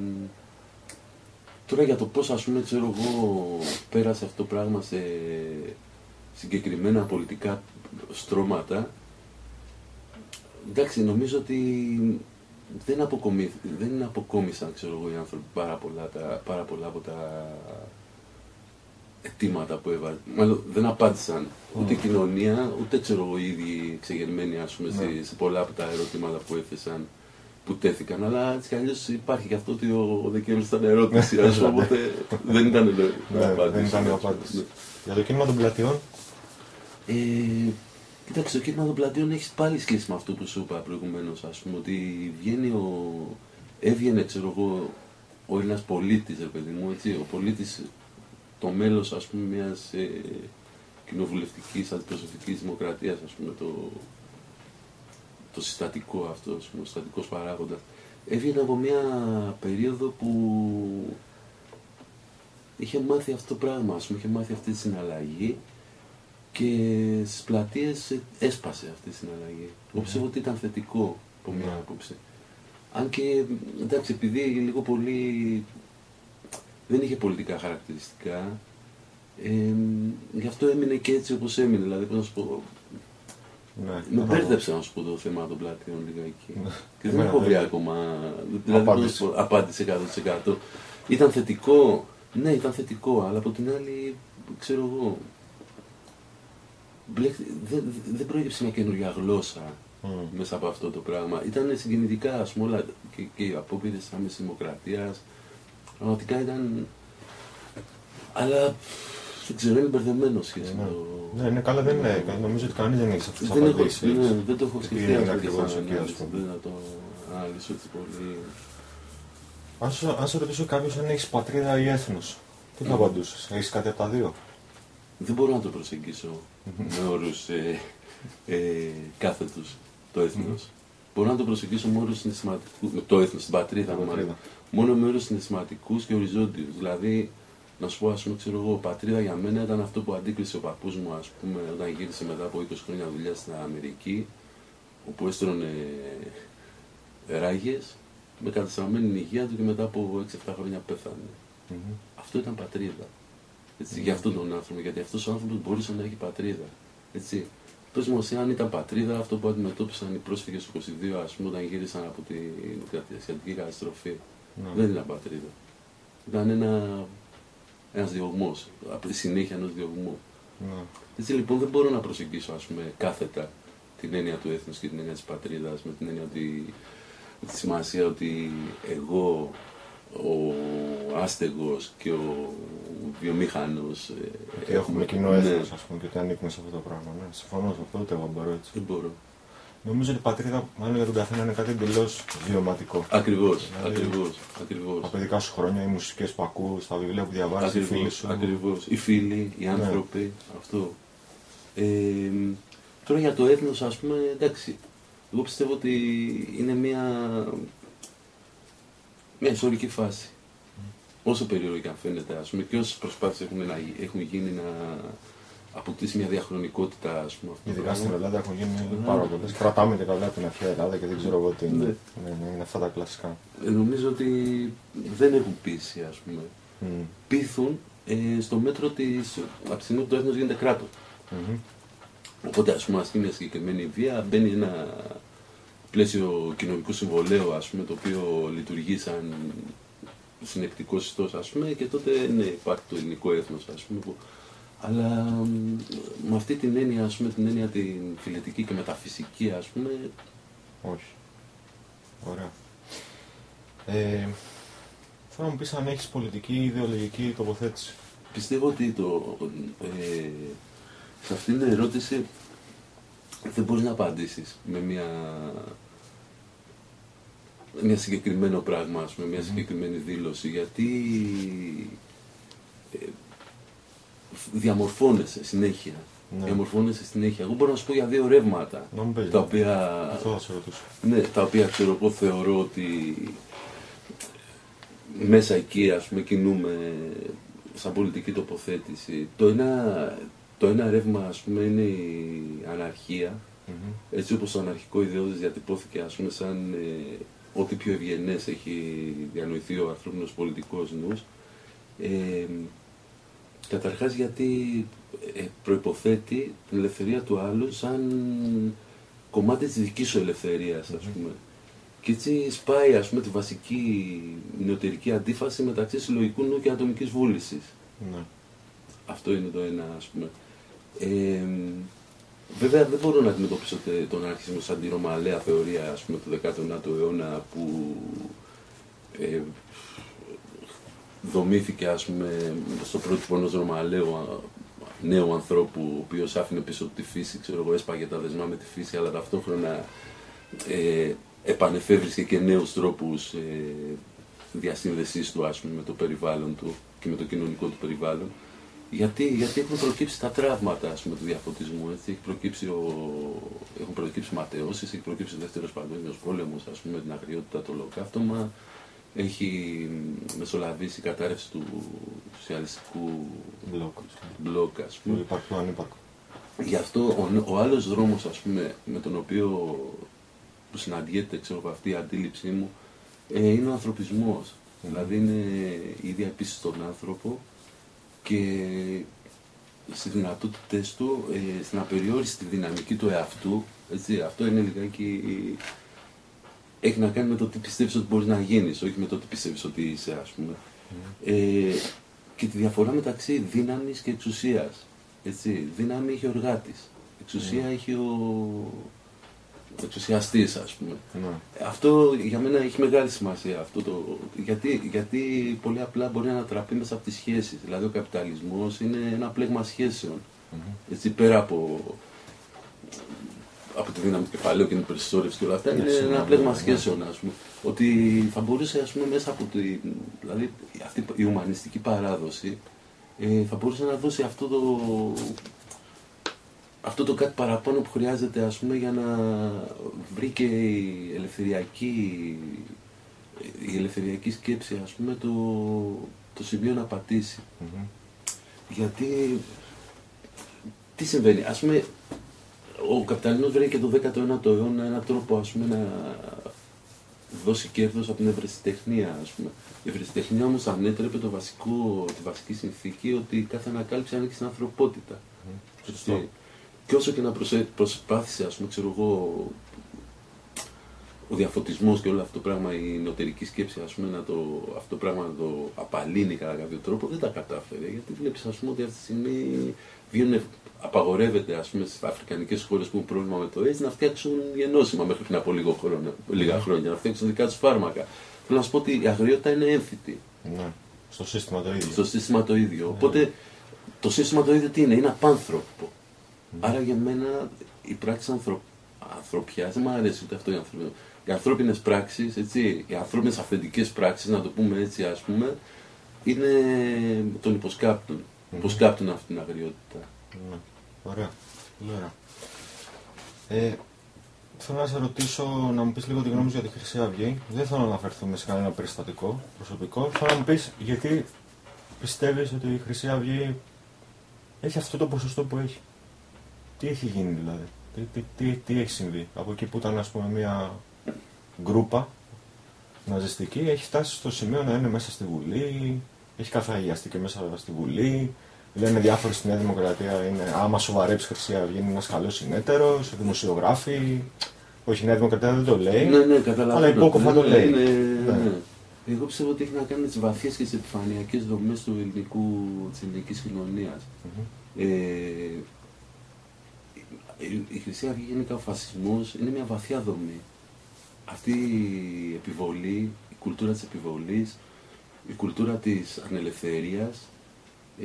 τώρα για το πώς, ας πούμε, ξέρω εγώ, πέρασε αυτό το πράγμα σε συγκεκριμένα πολιτικά στρώματα, εντάξει, νομίζω ότι δεν, αποκομί, δεν αποκόμισαν, ξέρω εγώ, οι άνθρωποι πάρα πολλά, τα, πάρα πολλά από τα αιτήματα που έβαλε. Μάλλον δεν απάντησαν mm. ούτε η κοινωνία, ούτε ξέρω εγώ οι ίδιοι εξεγερμένοι, ας πούμε, mm. σε, σε πολλά από τα ερωτήματα που έθεσαν, που τέθηκαν. Αλλά έτσι κι αλλιώς υπάρχει και αυτό ότι ο, ο Δεκέμβρης ήταν ερώτηση, ας πούμε, οπότε δεν ήταν απάντηση. Δεν ήταν απάντηση. Για το κίνημα των πλατειών. Ε, κοίταξε, το κίνημα των πλατειών έχει πάλι σχέση με αυτό που σου είπα προηγουμένως, ας πούμε, ότι βγαίνει ο, έβγαινε, ξέρω εγώ, ο Έλληνας πολίτης, ρε παιδί μου, έτσι, ο πολίτης, το μέλος, ας πούμε, μιας ε, κοινοβουλευτικής, αντιπροσωπευτικής δημοκρατίας, ας πούμε, το, το συστατικό αυτό, ας πούμε, ο συστατικός παράγοντας. Έβγαινε από μια περίοδο που είχε μάθει αυτό το πράγμα, ας πούμε, είχε μάθει αυτή τη συναλλαγή και στις πλατείες έσπασε αυτή τη συναλλαγή. Mm-hmm. Εγώ πιστεύω ότι ήταν θετικό από μια άποψη. Αν και, εντάξει, επειδή λίγο πολύ δεν είχε πολιτικά χαρακτηριστικά, ε, γι' αυτό έμεινε και έτσι όπως έμεινε. Δηλαδή, πώς να σου πω, ναι, με μπέρδεψε να σου πω το θέμα των πλατείων λίγα εκεί. Ναι. Και δεν έχω βρει ακόμα, δηλαδή, απάντηση. Πω, απάντηση εκατό τοις εκατό. Ήταν θετικό, ναι, ήταν θετικό, αλλά από την άλλη, ξέρω εγώ, δεν δε προέκυψε μια καινούργια γλώσσα mm. μέσα από αυτό το πράγμα. Ήταν συγκινητικά, ας πούμε, όλα και, και οι απόπειρες της άμεσης δημοκρατίας. Πραγματικά ήταν. Αλλά δεν ξέρω, είναι μπερδεμένο σχέση με το. Ναι, είναι καλά, δεν είναι. Νομίζω ότι κανείς δεν έχει αυτές τις απαντήσεις. Ναι, δεν το έχω σκεφτεί αυτό ακριβώς εκεί, ας πούμε. Δεν θα το αναλύσω έτσι πολύ. Αν σου, αν σου ρωτήσω κάποιος αν έχεις πατρίδα ή έθνος, τι θα απαντούσες, έχεις κάτι από τα δύο? Δεν μπορώ να το προσεγγίσω με όρους ε, ε, κάθετους το έθνος. Μπορώ να το προσεγγίσω με όρους συναισθηματικούς, το έθνος, την πατρίδα, μάλλον. Μόνο με όρους συναισθηματικούς και οριζόντιους. Δηλαδή, να σου πω, ας πούμε, ξέρω εγώ, πατρίδα για μένα ήταν αυτό που αντίκρισε ο παππούς μου, ας πούμε, όταν γύρισε μετά από είκοσι χρόνια δουλειά στην Αμερική, όπου έστρωνε ράγες με καταστραμμένη υγεία του και μετά από έξι εφτά χρόνια πέθανε. Mm-hmm. Αυτό ήταν πατρίδα. Έτσι, mm-hmm. Για αυτόν τον άνθρωπο, γιατί αυτός ο άνθρωπος μπορούσε να έχει πατρίδα. Έτσι. Πες μου, αν ήταν πατρίδα αυτό που αντιμετώπισαν οι πρόσφυγες του είκοσι δύο, ας πούμε, όταν γύρισαν από την ασιατική καταστροφή. Mm-hmm. Δεν ήταν πατρίδα. Ήταν ένα, ένας διωγμός, η συνέχεια ενός διωγμού. Mm-hmm. Έτσι λοιπόν δεν μπορώ να προσεγγίσω, ας πούμε, κάθετα την έννοια του έθνους και την έννοια της πατρίδας, με την έννοια ότι, με τη σημασία ότι εγώ, ο άστεγος και ο βιομήχανος. Ε, ότι έχουμε κοινό έθνος, ας πούμε, και ότι ανήκουμε σε αυτό το πράγμα. Ναι. Συμφωνώ σε αυτό, ούτε εγώ μπορώ έτσι. Δεν μπορώ. Νομίζω ότι η πατρίδα, μάλλον για τον καθένα, είναι κάτι εντελώς βιωματικό. Ακριβώς, Δηλαδή, ακριβώς, ακριβώς. Τα παιδικά σου χρόνια, οι μουσικές που ακούς, τα βιβλία που διαβάζεις, οι φίλοι σου. Ακριβώς. Οι φίλοι, οι άνθρωποι, ναι. Αυτό. Ε, τώρα για το έθνος, ας πούμε, εντάξει, εγώ πιστεύω ότι είναι μια, μια ιστορική φάση. Mm. Όσο περίεργο και αν φαίνεται, ας πούμε, και όσες προσπάθειες έχουν, να, έχουν γίνει να αποκτήσει μια διαχρονικότητα, ας πούμε. Ειδικά στην Ελλάδα έχουν γίνει mm. πάρα πολλές. Κρατάμε και καλά την αρχαία Ελλάδα και δεν ξέρω εγώ τι είναι. Mm. Ναι, ναι, είναι αυτά τα κλασικά. Ε, νομίζω ότι δεν έχουν πείσει, ας πούμε. Mm. Πείθουν ε, στο μέτρο της, από τη στιγμή που το έθνος γίνεται κράτος. Mm-hmm. Οπότε, ας πούμε, ασκεί μια συγκεκριμένη βία, μπαίνει ένα πλαίσιο κοινωνικού συμβολέου, ας πούμε, το οποίο λειτουργεί σαν συνεκτικός ιστός, ας πούμε, και τότε ναι, υπάρχει το ελληνικό έθνος, ας πούμε, που... αλλά με αυτή την έννοια, ας πούμε, την έννοια την φιλετική και μεταφυσική, ας πούμε... Όχι. Ωραία. Ε, θέλω να μου πεις αν έχεις πολιτική ή ιδεολογική τοποθέτηση. Πιστεύω ότι το, ε, σε αυτήν την ερώτηση δεν μπορείς να απαντήσεις με μια, μια συγκεκριμένο πράγμα, ας πούμε, μια συγκεκριμένη δήλωση, γιατί ε, διαμορφώνεσαι συνέχεια. Ναι. Διαμορφώνεσαι συνέχεια. Εγώ μπορώ να σου πω για δύο ρεύματα, τα οποία, ναι, τα οποία ξέρω εγώ θεωρώ ότι μέσα εκεί, ας πούμε, κινούμε σαν πολιτική τοποθέτηση. Το ένα, το ένα ρεύμα, ας πούμε, είναι η αναρχία, mm-hmm. έτσι όπως το αναρχικό ιδεώδες διατυπώθηκε, ας πούμε, σαν ε, ό,τι πιο ευγενές έχει διανοηθεί ο ανθρώπινος πολιτικός νους. Ε, καταρχάς γιατί ε, προϋποθέτει την ελευθερία του άλλου σαν κομμάτι της δικής σου ελευθερίας, ας πούμε. Mm-hmm. Και έτσι σπάει, ας πούμε, τη βασική νεωτερική αντίφαση μεταξύ συλλογικού νου και ατομικής βούλησης. Mm-hmm. Αυτό είναι το ένα, ας πούμε. Ε, βέβαια δεν μπορώ να αντιμετωπίσω τον αρχισμό σαν τη ρωμαλαία θεωρία, ας πούμε, του δέκατου ένατου αιώνα που ε, δομήθηκε, ας πούμε, στο πρότυπο ενός ρωμαλαίου νέου ανθρώπου, ο οποίος άφηνε πίσω τη φύση, ξέρω εγώ, έσπαγε τα δεσμά με τη φύση, αλλά ταυτόχρονα ε, επανεφεύρησε και νέους τρόπους ε, διασύνδεσής του, ας πούμε, με το περιβάλλον του και με το κοινωνικό του περιβάλλον. Γιατί, γιατί έχουν προκύψει τα τραύματα, ας πούμε, του διαφωτισμού, έτσι. Έχει προκύψει ο... έχουν προκύψει ματαιώσεις, έχει προκύψει ο Δεύτερος Παγκόσμιος Πόλεμος, ας πούμε, με την αγριότητα, το ολοκαύτωμα, έχει μεσολαβήσει η κατάρρευση του σοσιαλιστικού μπλοκ, ας πούμε. Υπαρκτού, ανύπαρκτου. Γι' αυτό ο, ο άλλος δρόμος, ας πούμε, με τον οποίο που συναντιέται, ξέρω, αυτή η αντίληψή μου, ε, είναι ο ανθρωπισμός. Mm. Δηλαδή είναι η ίδια επίσης στον άνθρωπο και στις δυνατότητες του, ε, στην απεριόριστη δυναμική του εαυτού, έτσι, αυτό είναι λιγάκι, έχει να κάνει με το τι πιστεύεις ότι μπορείς να γίνεις, όχι με το τι πιστεύεις ότι είσαι, ας πούμε. Mm. Ε, και τη διαφορά μεταξύ δύναμης και εξουσίας, έτσι. Δύναμη έχει ο εργάτης, εξουσία mm. έχει ο εξουσιαστής, ας πούμε. Mm. Αυτό για μένα έχει μεγάλη σημασία, αυτό το, γιατί, γιατί πολύ απλά μπορεί να ανατραπεί μέσα από τις σχέσεις. Δηλαδή ο καπιταλισμός είναι ένα πλέγμα σχέσεων, mm-hmm. έτσι, πέρα από, από τη δύναμη του κεφαλαίου και την περισσόρευση και όλα αυτά, είναι yes, ένα πλέγμα yeah, σχέσεων, ας πούμε. Ότι θα μπορούσε, ας πούμε, μέσα από τη, δηλαδή, αυτή η ουμανιστική παράδοση ε, θα μπορούσε να δώσει αυτό το, αυτό το κάτι παραπάνω που χρειάζεται, ας πούμε, για να βρει και η ελευθεριακή, η ελευθεριακή σκέψη, ας πούμε, το, το σημείο να πατήσει. Mm-hmm. Γιατί, τι συμβαίνει, ας πούμε, ο καπιταλισμός βρήκε το δέκατο ένατο αιώνα έναν τρόπο, ας πούμε, να δώσει κέρδος από την ευρεσιτεχνία, ας πούμε. Η ευρεσιτεχνία όμως ανέτρεπε το βασικό, τη βασική συνθήκη ότι κάθε ανακάλυψη ανήκει στην ανθρωπότητα. Mm-hmm. Και, και όσο και να προσπάθησε, ας πούμε, ξέρω εγώ, ο διαφωτισμός και όλο αυτό το πράγμα, η νοτερική σκέψη, ας πούμε, να το, αυτό το πράγμα να το απαλύνει κατά κάποιο τρόπο, δεν τα κατάφερε. Γιατί βλέπεις, ας πούμε, ότι αυτή τη στιγμή βγαίνουν, απαγορεύεται, ας πούμε, στις αφρικανικές χώρες που έχουν πρόβλημα με το AIDS να φτιάξουν γενώσιμα μέχρι πριν από λίγο χρόνο, λίγα χρόνια, να φτιάξουν δικά τους φάρμακα. Θέλω να σου πω ότι η αγριότητα είναι έμφυτη. Ναι. Στο σύστημα το ίδιο. Στο σύστημα το ίδιο. Ναι. Οπότε το σύστημα το ίδιο τι είναι, είναι απάνθρωπο. Mm. Άρα για μένα η πράξη ανθρω... ανθρωπιάς, δεν μου αρέσει ούτε αυτό η ανθρωπιά. Οι ανθρώπινες πράξεις, έτσι, οι ανθρώπινες αυθεντικές πράξεις, να το πούμε έτσι ας πούμε, είναι τον υποσκάπτουν. Mm. Υποσκάπτουν αυτή την αγριότητα. Ναι. Ωραία. Ωραία. Ε, θέλω να σε ρωτήσω να μου πεις λίγο τη γνώμη σου για τη Χρυσή Αυγή. Δεν θέλω να αναφερθούμε σε κανένα περιστατικό προσωπικό. Θέλω να μου πεις γιατί πιστεύεις ότι η Χρυσή Αυγή έχει αυτό το ποσοστό που έχει. Τι έχει γίνει δηλαδή. Τι, τι, τι, τι έχει συμβεί. Από εκεί που ήταν ας πούμε μια γκρούπα ναζιστική, έχει φτάσει στο σημείο να είναι μέσα στη Βουλή, έχει καθαγιαστεί και μέσα στη Βουλή. Λένε διάφοροι στη Νέα Δημοκρατία είναι άμα σοβαρέψει η Χρυσή Αυγή είναι ένας καλός συνέτερος, δημοσιογράφοι. Όχι, η Νέα Δημοκρατία δεν το λέει, ναι, ναι, αλλά υπόκοφα το λέει. Ναι, ναι. Ναι. Εγώ πιστεύω ότι έχει να κάνει με τις βαθιές και τις επιφανειακές δομές του ελληνικού, της ελληνικής κοινωνίας. Mm-hmm. Ε, η, η Χρυσή Αυγή, γενικά ο φασισμός, είναι μια βαθιά δομή. Αυτή η επιβολή, η κουλτούρα της επιβολής, η κουλτούρα της ανελευθερίας, ε,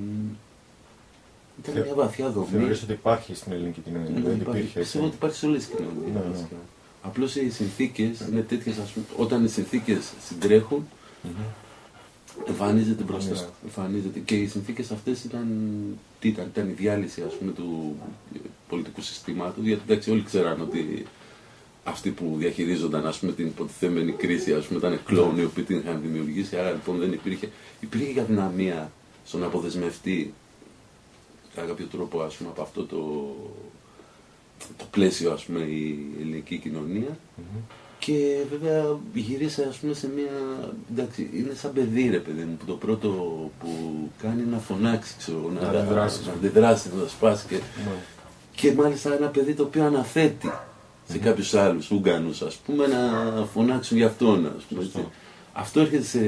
ήταν Θε, μια βαθιά δομή. Θεωρείς ότι υπάρχει στην ελληνική κοινωνία, ναι, δεν υπάρχει. υπήρχε. Πιστεύω ότι υπάρχει σε όλες τις κοινωνίες. Ναι, ναι. Απλώς οι συνθήκες είναι τέτοιες, ας πούμε, όταν οι συνθήκες συντρέχουν, mm-hmm. εμφανίζεται μπροστά. Yeah. Εμφανίζεται. Και οι συνθήκες αυτές ήταν, τι ήταν, ήταν η διάλυση, ας πούμε, του πολιτικού συστήματος, γιατί εντάξει, όλοι ξέραν ότι αυτοί που διαχειρίζονταν, ας πούμε, την υποτιθέμενη κρίση, ας πούμε, ήταν κλόνοι οι οποίοι την είχαν δημιουργήσει, άρα λοιπόν δεν υπήρχε, υπήρχε και αδυναμία στο να αποδεσμευτεί κατά κάποιο τρόπο, ας πούμε, από αυτό το, το πλαίσιο, ας πούμε, η ελληνική κοινωνία. Mm-hmm. Και βέβαια γυρίσε, ας πούμε, σε μια, εντάξει, είναι σαν παιδί, ρε παιδί μου, που το πρώτο που κάνει είναι να φωνάξει, ξέρω, να, να αντιδράσει, να, αντιδράσει, να σπάσει και, mm-hmm. και μάλιστα ένα παιδί το οποίο αναθέτει σε κάποιους άλλους Ούγγανους, ας πούμε, να φωνάξουν για αυτόν, ας πούμε. Έτσι. Αυτό έρχεται, σε,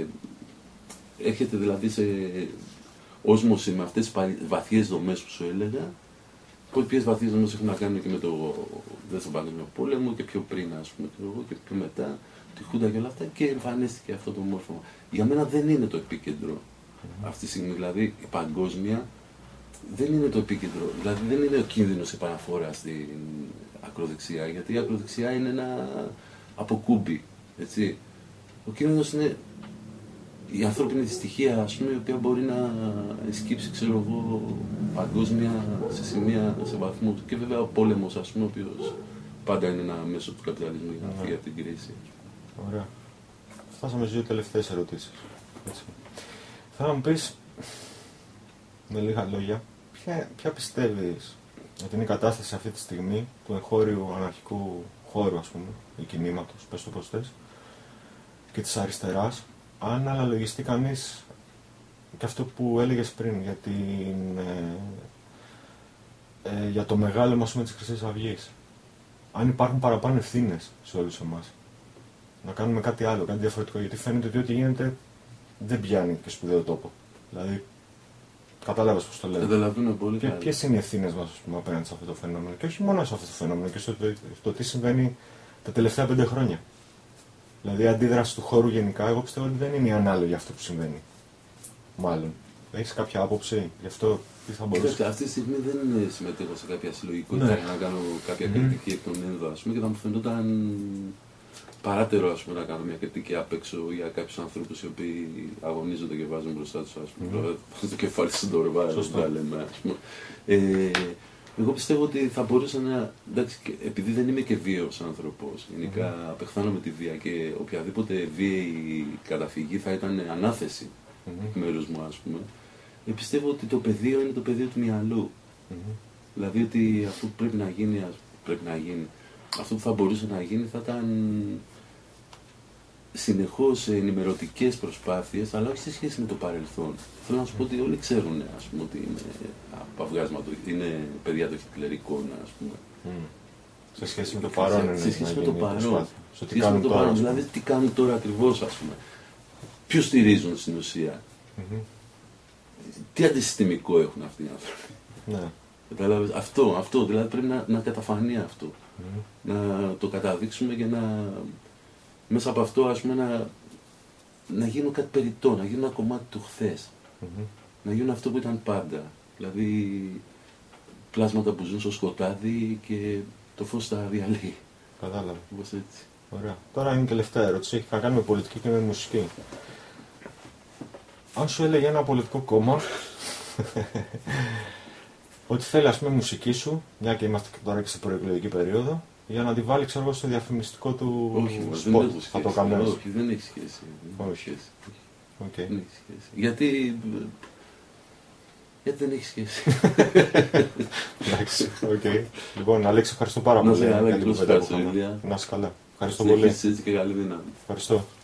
έρχεται δηλαδή σε όσμωση με αυτές τις βαθιές δομές που σου έλεγα, οι οποίες βαθιές δομές έχουν να κάνουν και με το Δεύτερο Παγκόσμιο Πόλεμο και πιο πριν, ας πούμε, και πιο μετά, τη Χούντα και όλα αυτά, και εμφανίστηκε αυτό το μόρφωμα. Για μένα δεν είναι το επίκεντρο mm-hmm. αυτή τη στιγμή, δηλαδή η παγκόσμια δεν είναι το επίκεντρο, δηλαδή δεν είναι ο κίνδυνος επαναφορά στην ακροδεξιά, γιατί η ακροδεξιά είναι ένα αποκούμπι, έτσι. Ο κίνδυνος είναι η ανθρώπινη δυστυχία, ας πούμε, η οποία μπορεί να εσκύψει, ξέρω εγώ, παγκόσμια σε σημεία, σε βαθμούς. Και βέβαια ο πόλεμος, ας πούμε, ο οποίος πάντα είναι ένα μέσο του καπιταλισμού για να φύγει από την κρίση. Ωραία. Φτάσαμε στις δύο τελευταίες ερωτήσεις. Έτσι. Θα μου πεις, με λίγα λόγια, ποια, ποια πιστεύεις ότι είναι η κατάσταση αυτή τη στιγμή του εγχώριου αναρχικού χώρου, ας πούμε, ή κινήματος, πες το πώς θες, και της αριστεράς, αν αναλογιστεί κανείς και αυτό που έλεγες πριν για, την, ε, ε, για το μεγάλο, ας πούμε, της Χρυσής Αυγής. Αν υπάρχουν παραπάνω ευθύνες σε όλους εμάς. Να κάνουμε κάτι άλλο, κάτι διαφορετικό, γιατί φαίνεται ότι ό,τι γίνεται δεν πιάνει και σπουδαίο τόπο. Δηλαδή, κατάλαβες πώς το λέω. Καταλαβαίνω πολύ καλά. Ποιες είναι οι ευθύνες μας, ας πούμε, απέναντι σε αυτό το φαινόμενο. Και όχι μόνο σε αυτό το φαινόμενο, και στο το, το τι συμβαίνει τα τελευταία πέντε χρόνια. Δηλαδή η αντίδραση του χώρου γενικά, εγώ πιστεύω ότι δεν είναι ανάλογη αυτό που συμβαίνει. Μάλλον. Έχεις κάποια άποψη γι' αυτό, τι θα μπορούσε. Κοιτάξτε, αυτή τη στιγμή δεν συμμετέχω σε κάποια συλλογικότητα ναι. να κάνω κάποια mm. κριτική εκ των ένδο, ας πούμε, και θα μου φαινόταν παράτερο, ας πούμε, να κάνω μια κριτική απ' έξω για κάποιους ανθρώπους οι οποίοι αγωνίζονται και βάζουν μπροστά τους, ας πούμε, mm. το κεφάλι στον τορβά, τα λέμε, ας πούμε. Ε, εγώ πιστεύω ότι θα μπορούσα να. Εντάξει, επειδή δεν είμαι και βίαιος άνθρωπος, γενικά mm-hmm. απεχθάνομαι τη βία και οποιαδήποτε βίαιη καταφυγή θα ήταν ανάθεση mm-hmm. εκ μέρους μου, ας πούμε. Ε, πιστεύω ότι το πεδίο είναι το πεδίο του μυαλού. Mm-hmm. Δηλαδή ότι αυτό που πρέπει να γίνει, ας, πρέπει να γίνει, αυτό που θα μπορούσε να γίνει θα ήταν συνεχώς ενημερωτικές προσπάθειες, αλλά όχι σε σχέση με το παρελθόν. Θέλω να σου πω ότι όλοι ξέρουν, ας πούμε, ότι είναι απαυγάσματο, είναι παιδιά των χιτλερικών, ας πούμε. Mm. Σε σχέση με το παρόν, είναι. Σε σχέση με το παρόν. Στο τι κάνουν τώρα. Παρόν, δηλαδή, τι κάνουν τώρα ακριβώς, ας πούμε. Ποιους στηρίζουν στην ουσία. Mm-hmm. Τι αντισυστημικό έχουν αυτοί οι άνθρωποι. Ναι. Καταλάβες, αυτό, αυτό, δηλαδή πρέπει να, να καταφανεί αυτό. Mm-hmm. Να το καταδείξουμε και να. Μέσα από αυτό, ας πούμε, να να γίνω κάτι περιττό, να γίνω ένα κομμάτι του χθες. Mm-hmm. Να γίνω αυτό που ήταν πάντα. Δηλαδή, πλάσματα που ζουν στο σκοτάδι και το φως τα διαλύει. Κατάλαβα. Όπως έτσι. Ωραία. Τώρα είναι η τελευταία ερώτηση. Έχει να κάνει με πολιτική και με μουσική. Αν σου έλεγε ένα πολιτικό κόμμα ότι θέλει, ας πούμε, μουσική σου, μια και είμαστε τώρα και σε προεκλογική περίοδο, για να τη βάλει, ξέρω εγώ, στο διαφημιστικό του Όχι, μα, σποτ, δεν θα το κάνεις? Όχι, δεν έχει σχέση. Δεν έχει σχέση. Okay. Δεν έχει σχέση. Γιατί... Γιατί δεν έχει σχέση. Εντάξει, οκ. Λοιπόν, Αλέξη, ευχαριστώ πάρα πολύ. Να σε καλά, για την καλώς κουβέντα που ήρθατε, είχαμε. Ηλία. Να είσαι καλά. Ευχαριστώ πολύ. Συνεχίσεις έτσι και καλή δύναμη. Ευχαριστώ.